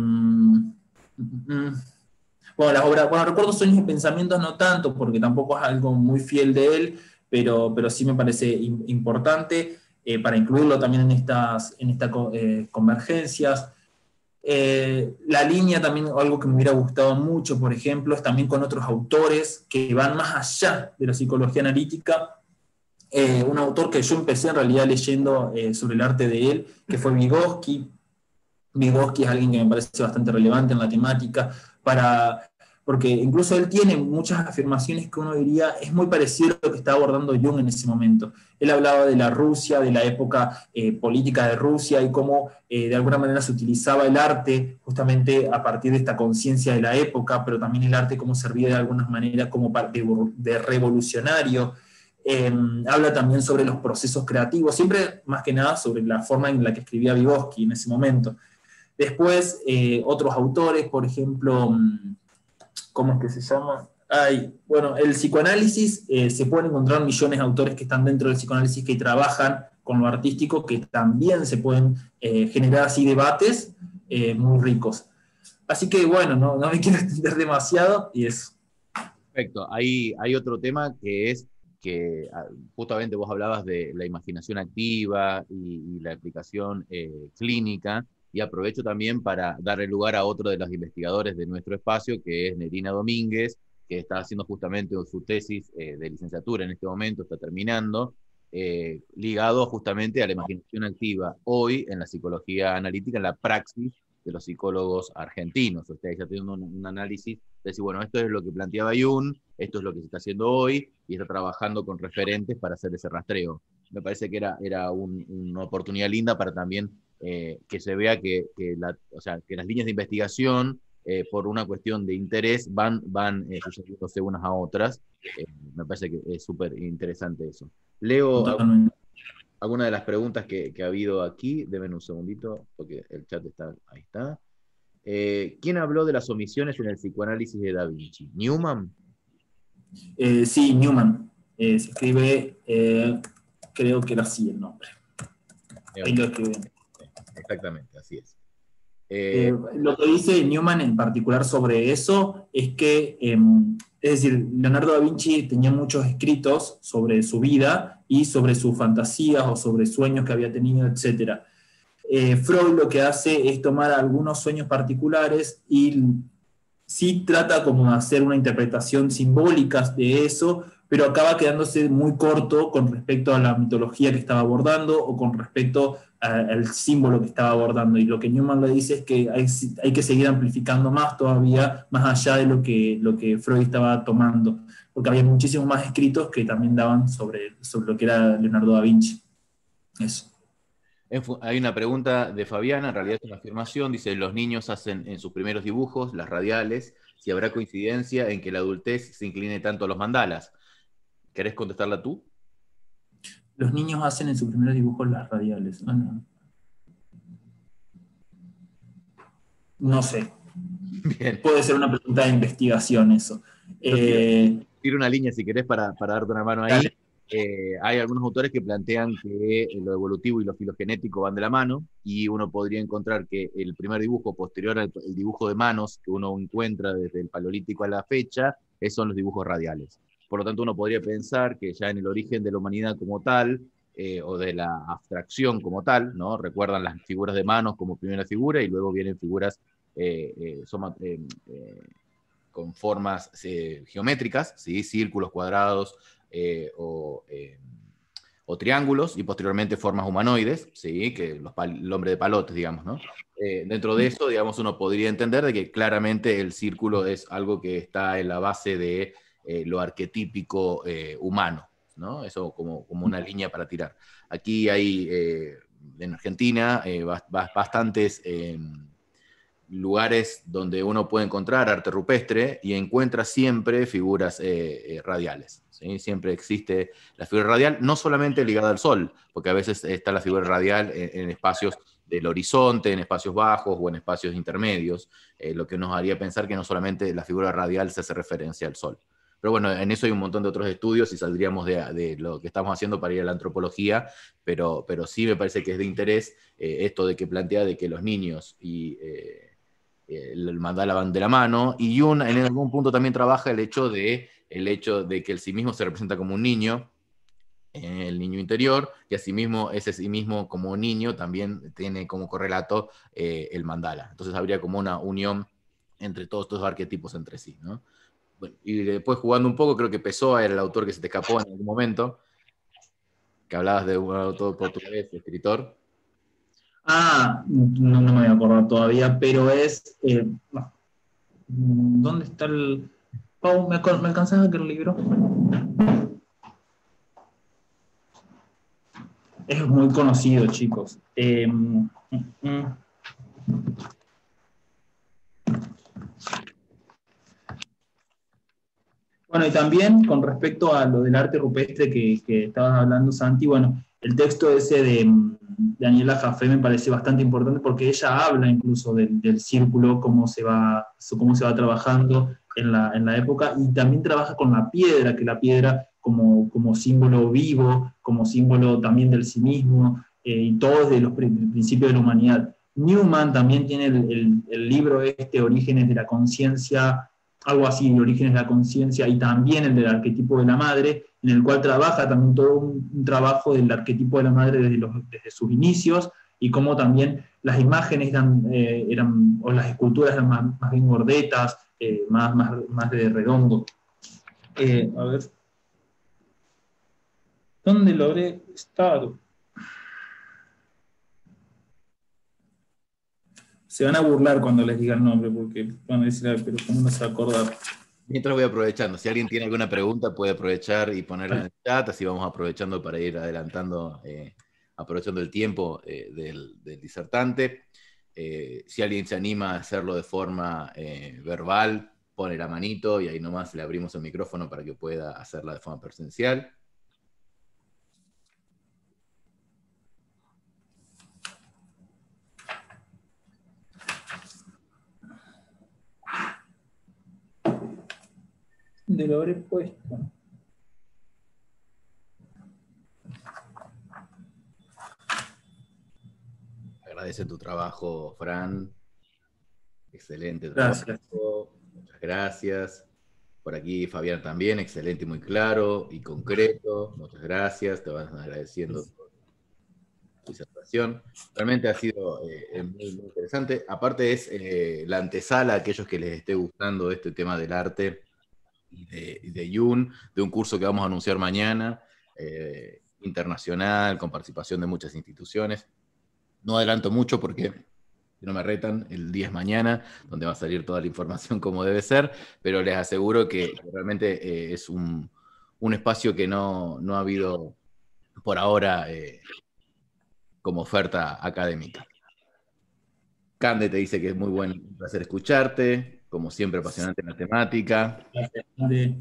bueno, las obras, bueno, recuerdo Sueños y Pensamientos no tanto, porque tampoco es algo muy fiel de él, pero, pero sí me parece importante eh, para incluirlo también en estas, en estas eh, convergencias. Eh, la línea también, algo que me hubiera gustado mucho, por ejemplo, es también con otros autores que van más allá de la psicología analítica. Eh, un autor que yo empecé en realidad leyendo eh, sobre el arte de él, que fue Vygotsky. Vygotsky es alguien que me parece bastante relevante en la temática, para, porque incluso él tiene muchas afirmaciones que uno diría es muy parecido a lo que estaba abordando Jung en ese momento. Él hablaba de la Rusia, de la época eh, política de Rusia, y cómo eh, de alguna manera se utilizaba el arte justamente a partir de esta conciencia de la época, pero también el arte cómo servía de alguna manera como parte de revolucionario. Eh, habla también sobre los procesos creativos, siempre más que nada sobre la forma en la que escribía Vygotsky en ese momento. Después, eh, otros autores, por ejemplo, ¿cómo es que se llama? Ay, bueno, el psicoanálisis, eh, se pueden encontrar millones de autores que están dentro del psicoanálisis que trabajan con lo artístico, que también se pueden eh, generar así debates eh, muy ricos. Así que bueno, no, no me quiero extender demasiado y eso. Perfecto. Hay, hay otro tema que es que justamente vos hablabas de la imaginación activa y, y la aplicación eh, clínica, y aprovecho también para darle lugar a otro de los investigadores de nuestro espacio, que es Nerina Domínguez, que está haciendo justamente su tesis eh, de licenciatura en este momento, está terminando, eh, ligado justamente a la imaginación activa hoy en la psicología analítica, en la praxis de los psicólogos argentinos. Ustedes ya tienen un, un análisis de decir, bueno, esto es lo que planteaba Jung, esto es lo que se está haciendo hoy, y está trabajando con referentes para hacer ese rastreo. Me parece que era, era un, una oportunidad linda para también eh, que se vea que, que, la, o sea, que las líneas de investigación, eh, por una cuestión de interés, van, van eh, sucediéndose unas a otras. Eh, me parece que es súper interesante eso. Leo Totalmente. alguna de las preguntas que, que ha habido aquí. Deben un segundito, porque el chat está, ahí está. Eh, ¿Quién habló de las omisiones en el psicoanálisis de Da Vinci? ¿Newman? Eh, sí, Newman. Eh, se escribe, eh, creo que era así el nombre. Ahí lo escriben. Exactamente, así es. Eh, lo que dice Newman en particular sobre eso es que, eh, es decir, Leonardo da Vinci tenía muchos escritos sobre su vida y sobre sus fantasías o sobre sueños que había tenido, etcétera. Eh, Freud lo que hace es tomar algunos sueños particulares y sí trata como de hacer una interpretación simbólica de eso, pero acaba quedándose muy corto con respecto a la mitología que estaba abordando o con respecto a, al símbolo que estaba abordando. Y lo que Newman le dice es que hay, hay que seguir amplificando más todavía, más allá de lo que, lo que Freud estaba tomando, porque había muchísimos más escritos que también daban sobre, sobre lo que era Leonardo da Vinci. Eso. Hay una pregunta de Fabiana, en realidad es una afirmación, dice, los niños hacen en sus primeros dibujos, las radiales, si habrá coincidencia en que la adultez se incline tanto a los mandalas. ¿Querés contestarla tú? Los niños hacen en sus primeros dibujos las radiales. Ah, no. no sé. Bien. Puede ser una pregunta de investigación eso. Eh, Tiro una línea si querés para, para darte una mano ahí. Eh, hay algunos autores que plantean que lo evolutivo y lo filogenético van de la mano, y uno podría encontrar que el primer dibujo posterior al el dibujo de manos que uno encuentra desde el Paleolítico a la fecha, esos son los dibujos radiales. Por lo tanto, uno podría pensar que ya en el origen de la humanidad como tal, eh, o de la abstracción como tal, ¿no? Recuerdan las figuras de manos como primera figura, y luego vienen figuras eh, eh, soma, eh, eh, con formas eh, geométricas, ¿sí? Círculos, cuadrados, Eh, o, eh, o triángulos, y posteriormente formas humanoides, ¿sí? Que los el hombre de palotes, digamos, ¿no? Eh, dentro de eso, digamos, uno podría entender de que claramente el círculo es algo que está en la base de eh, lo arquetípico eh, humano, ¿no? Eso como, como una línea para tirar. Aquí hay, eh, en Argentina, eh, bastantes eh, lugares donde uno puede encontrar arte rupestre y encuentra siempre figuras eh, eh, radiales. ¿Sí? Siempre existe la figura radial, no solamente ligada al sol, porque a veces está la figura radial en, en espacios del horizonte, en espacios bajos o en espacios intermedios, eh, lo que nos haría pensar que no solamente la figura radial se hace referencia al sol. Pero bueno, en eso hay un montón de otros estudios y saldríamos de, de lo que estamos haciendo para ir a la antropología, pero, pero sí me parece que es de interés eh, esto de que plantea de que los niños y... Eh, el mandala van de la mano, y Jung en algún punto también trabaja el hecho de, el hecho de que el sí mismo se representa como un niño, el niño interior, y asimismo ese sí mismo como niño también tiene como correlato eh, el mandala. Entonces habría como una unión entre todos estos arquetipos entre sí, ¿no? Bueno, y después jugando un poco, creo que Pessoa era el autor que se te escapó en algún momento, que hablabas de un autor portugués, escritor. Ah, no, no me voy a acordar todavía, pero es... Eh, ¿Dónde está el...? Pau, ¿me, ¿me alcanzas a que el libro? Es muy conocido, chicos. Eh, mm, mm. Bueno, y también con respecto a lo del arte rupestre que, que estabas hablando, Santi, bueno, el texto ese de, de Daniela Jaffe me parece bastante importante porque ella habla incluso del, del círculo, cómo se va, cómo se va trabajando en la, en la época, y también trabaja con la piedra, que la piedra como, como símbolo vivo, como símbolo también del cinismo, eh, y todo desde los principios de la humanidad. Newman también tiene el, el, el libro este, Orígenes de la Conciencia, algo así, de Orígenes de la Conciencia, y también el del arquetipo de la madre, en el cual trabaja también todo un, un trabajo del arquetipo de la madre desde, los, desde sus inicios, y cómo también las imágenes eran, eh, eran o las esculturas eran más, más bien gordetas, eh, más, más, más de redondo. Eh, a ver, ¿dónde lo habré estado? Se van a burlar cuando les diga el nombre, porque van a decir, pero ¿cómo no se va a acordar? Mientras voy aprovechando, si alguien tiene alguna pregunta puede aprovechar y ponerla en el chat, así vamos aprovechando para ir adelantando, eh, aprovechando el tiempo eh, del, del disertante. Eh, si alguien se anima a hacerlo de forma eh, verbal, pone la manito y ahí nomás le abrimos el micrófono para que pueda hacerla de forma presencial. De lo habré puesto. Agradece tu trabajo, Fran. Excelente trabajo. Gracias. Muchas gracias. Por aquí Fabián también, excelente y muy claro y concreto. Muchas gracias, te van agradeciendo tu disertación. Realmente ha sido eh, muy, muy interesante. Aparte es eh, la antesala a aquellos que les esté gustando este tema del arte y de, y de Jung, de un curso que vamos a anunciar mañana, eh, internacional, con participación de muchas instituciones. No adelanto mucho porque si no me retan, el día es mañana, donde va a salir toda la información como debe ser, pero les aseguro que realmente eh, es un, un espacio que no, no ha habido por ahora eh, como oferta académica. Cande te dice que es muy bueno, un placer escucharte, como siempre apasionante en la temática. Gracias, Cande.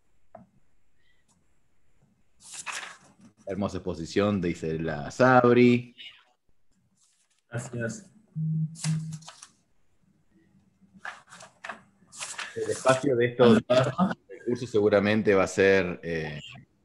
Hermosa exposición, dice la Sabri. Gracias. El espacio de estos cursos seguramente va a ser eh,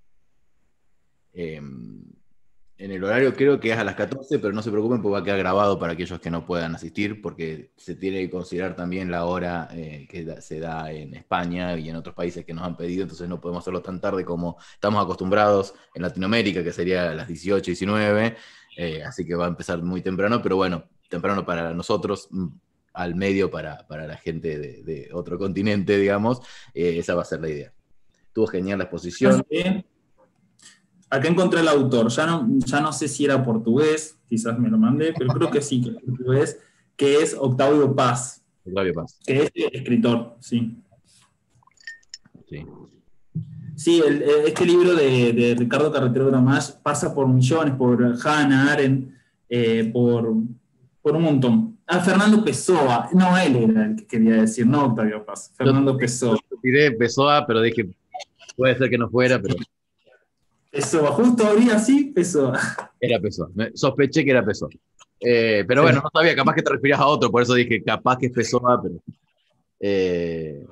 eh, en el horario creo que es a las catorce, pero no se preocupen porque va a quedar grabado para aquellos que no puedan asistir, porque se tiene que considerar también la hora eh, que da, se da en España y en otros países que nos han pedido, entonces no podemos hacerlo tan tarde como estamos acostumbrados en Latinoamérica, que sería a las dieciocho, diecinueve, eh, así que va a empezar muy temprano, pero bueno, temprano para nosotros, al medio para, para la gente de, de otro continente, digamos, eh, esa va a ser la idea. Estuvo genial la exposición. Sí. Acá encontré el autor, ya no, ya no sé si era portugués, quizás me lo mandé, pero creo que sí, que es portugués, que es Octavio Paz. Octavio Paz. Que es escritor, sí. Sí. Sí, el, este libro de, de Ricardo Carretero Gramash pasa por millones, por Hannah Arendt, eh, por, por un montón. Ah, Fernando Pessoa, no, él era el que quería decir, no Octavio Paz, Fernando Pessoa. Yo tiré Pessoa, pero dije, puede ser que no fuera, pero... Pessoa, justo ahorita sí, Pessoa. Era Pessoa, sospeché que era Pessoa. Eh, pero bueno, no sabía, capaz que te referías a otro, por eso dije, capaz que es Pessoa, pero... Eh,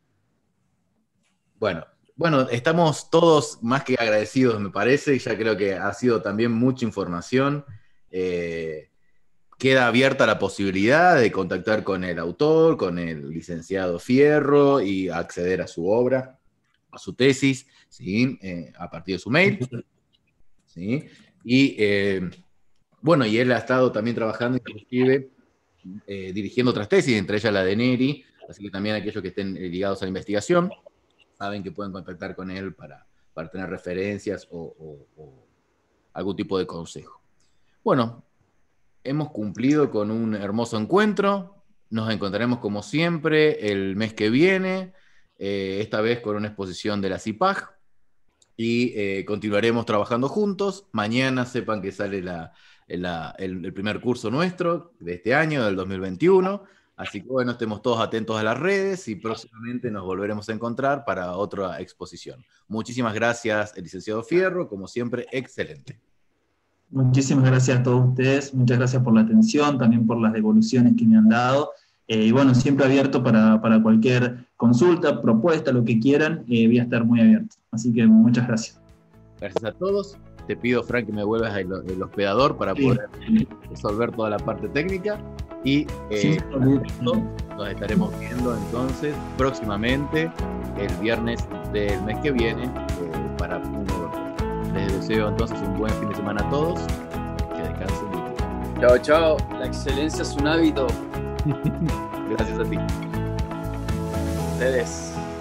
bueno, bueno, estamos todos más que agradecidos, me parece, y ya creo que ha sido también mucha información. Eh, queda abierta la posibilidad de contactar con el autor, con el licenciado Fierro, y acceder a su obra, a su tesis, ¿sí? Eh, a partir de su mail. ¿Sí? Y eh, bueno, y él ha estado también trabajando, inclusive, eh, dirigiendo otras tesis, entre ellas la de Neri, así que también aquellos que estén ligados a la investigación saben que pueden contactar con él para, para tener referencias o, o, o algún tipo de consejo. Bueno, hemos cumplido con un hermoso encuentro, nos encontraremos como siempre el mes que viene, eh, esta vez con una exposición de la CIPAG, y eh, continuaremos trabajando juntos. Mañana sepan que sale la, la, el, el primer curso nuestro de este año, del dos mil veintiuno, Así que bueno, estemos todos atentos a las redes y próximamente nos volveremos a encontrar para otra exposición. Muchísimas gracias, el licenciado Fierro, como siempre, excelente. Muchísimas gracias a todos ustedes, muchas gracias por la atención, también por las devoluciones que me han dado. Eh, y bueno, siempre abierto para, para cualquier consulta, propuesta, lo que quieran, eh, voy a estar muy abierto. Así que muchas gracias. Gracias a todos. Te pido, Frank, que me vuelvas el, el hospedador para sí. poder resolver toda la parte técnica. Y eh, sí, nos estaremos viendo entonces próximamente, el viernes del mes que viene, eh, para un nuevo. Les deseo entonces un buen fin de semana a todos. Que descansen mucho. Chao, chao. La excelencia es un hábito. Gracias a ti. Ustedes.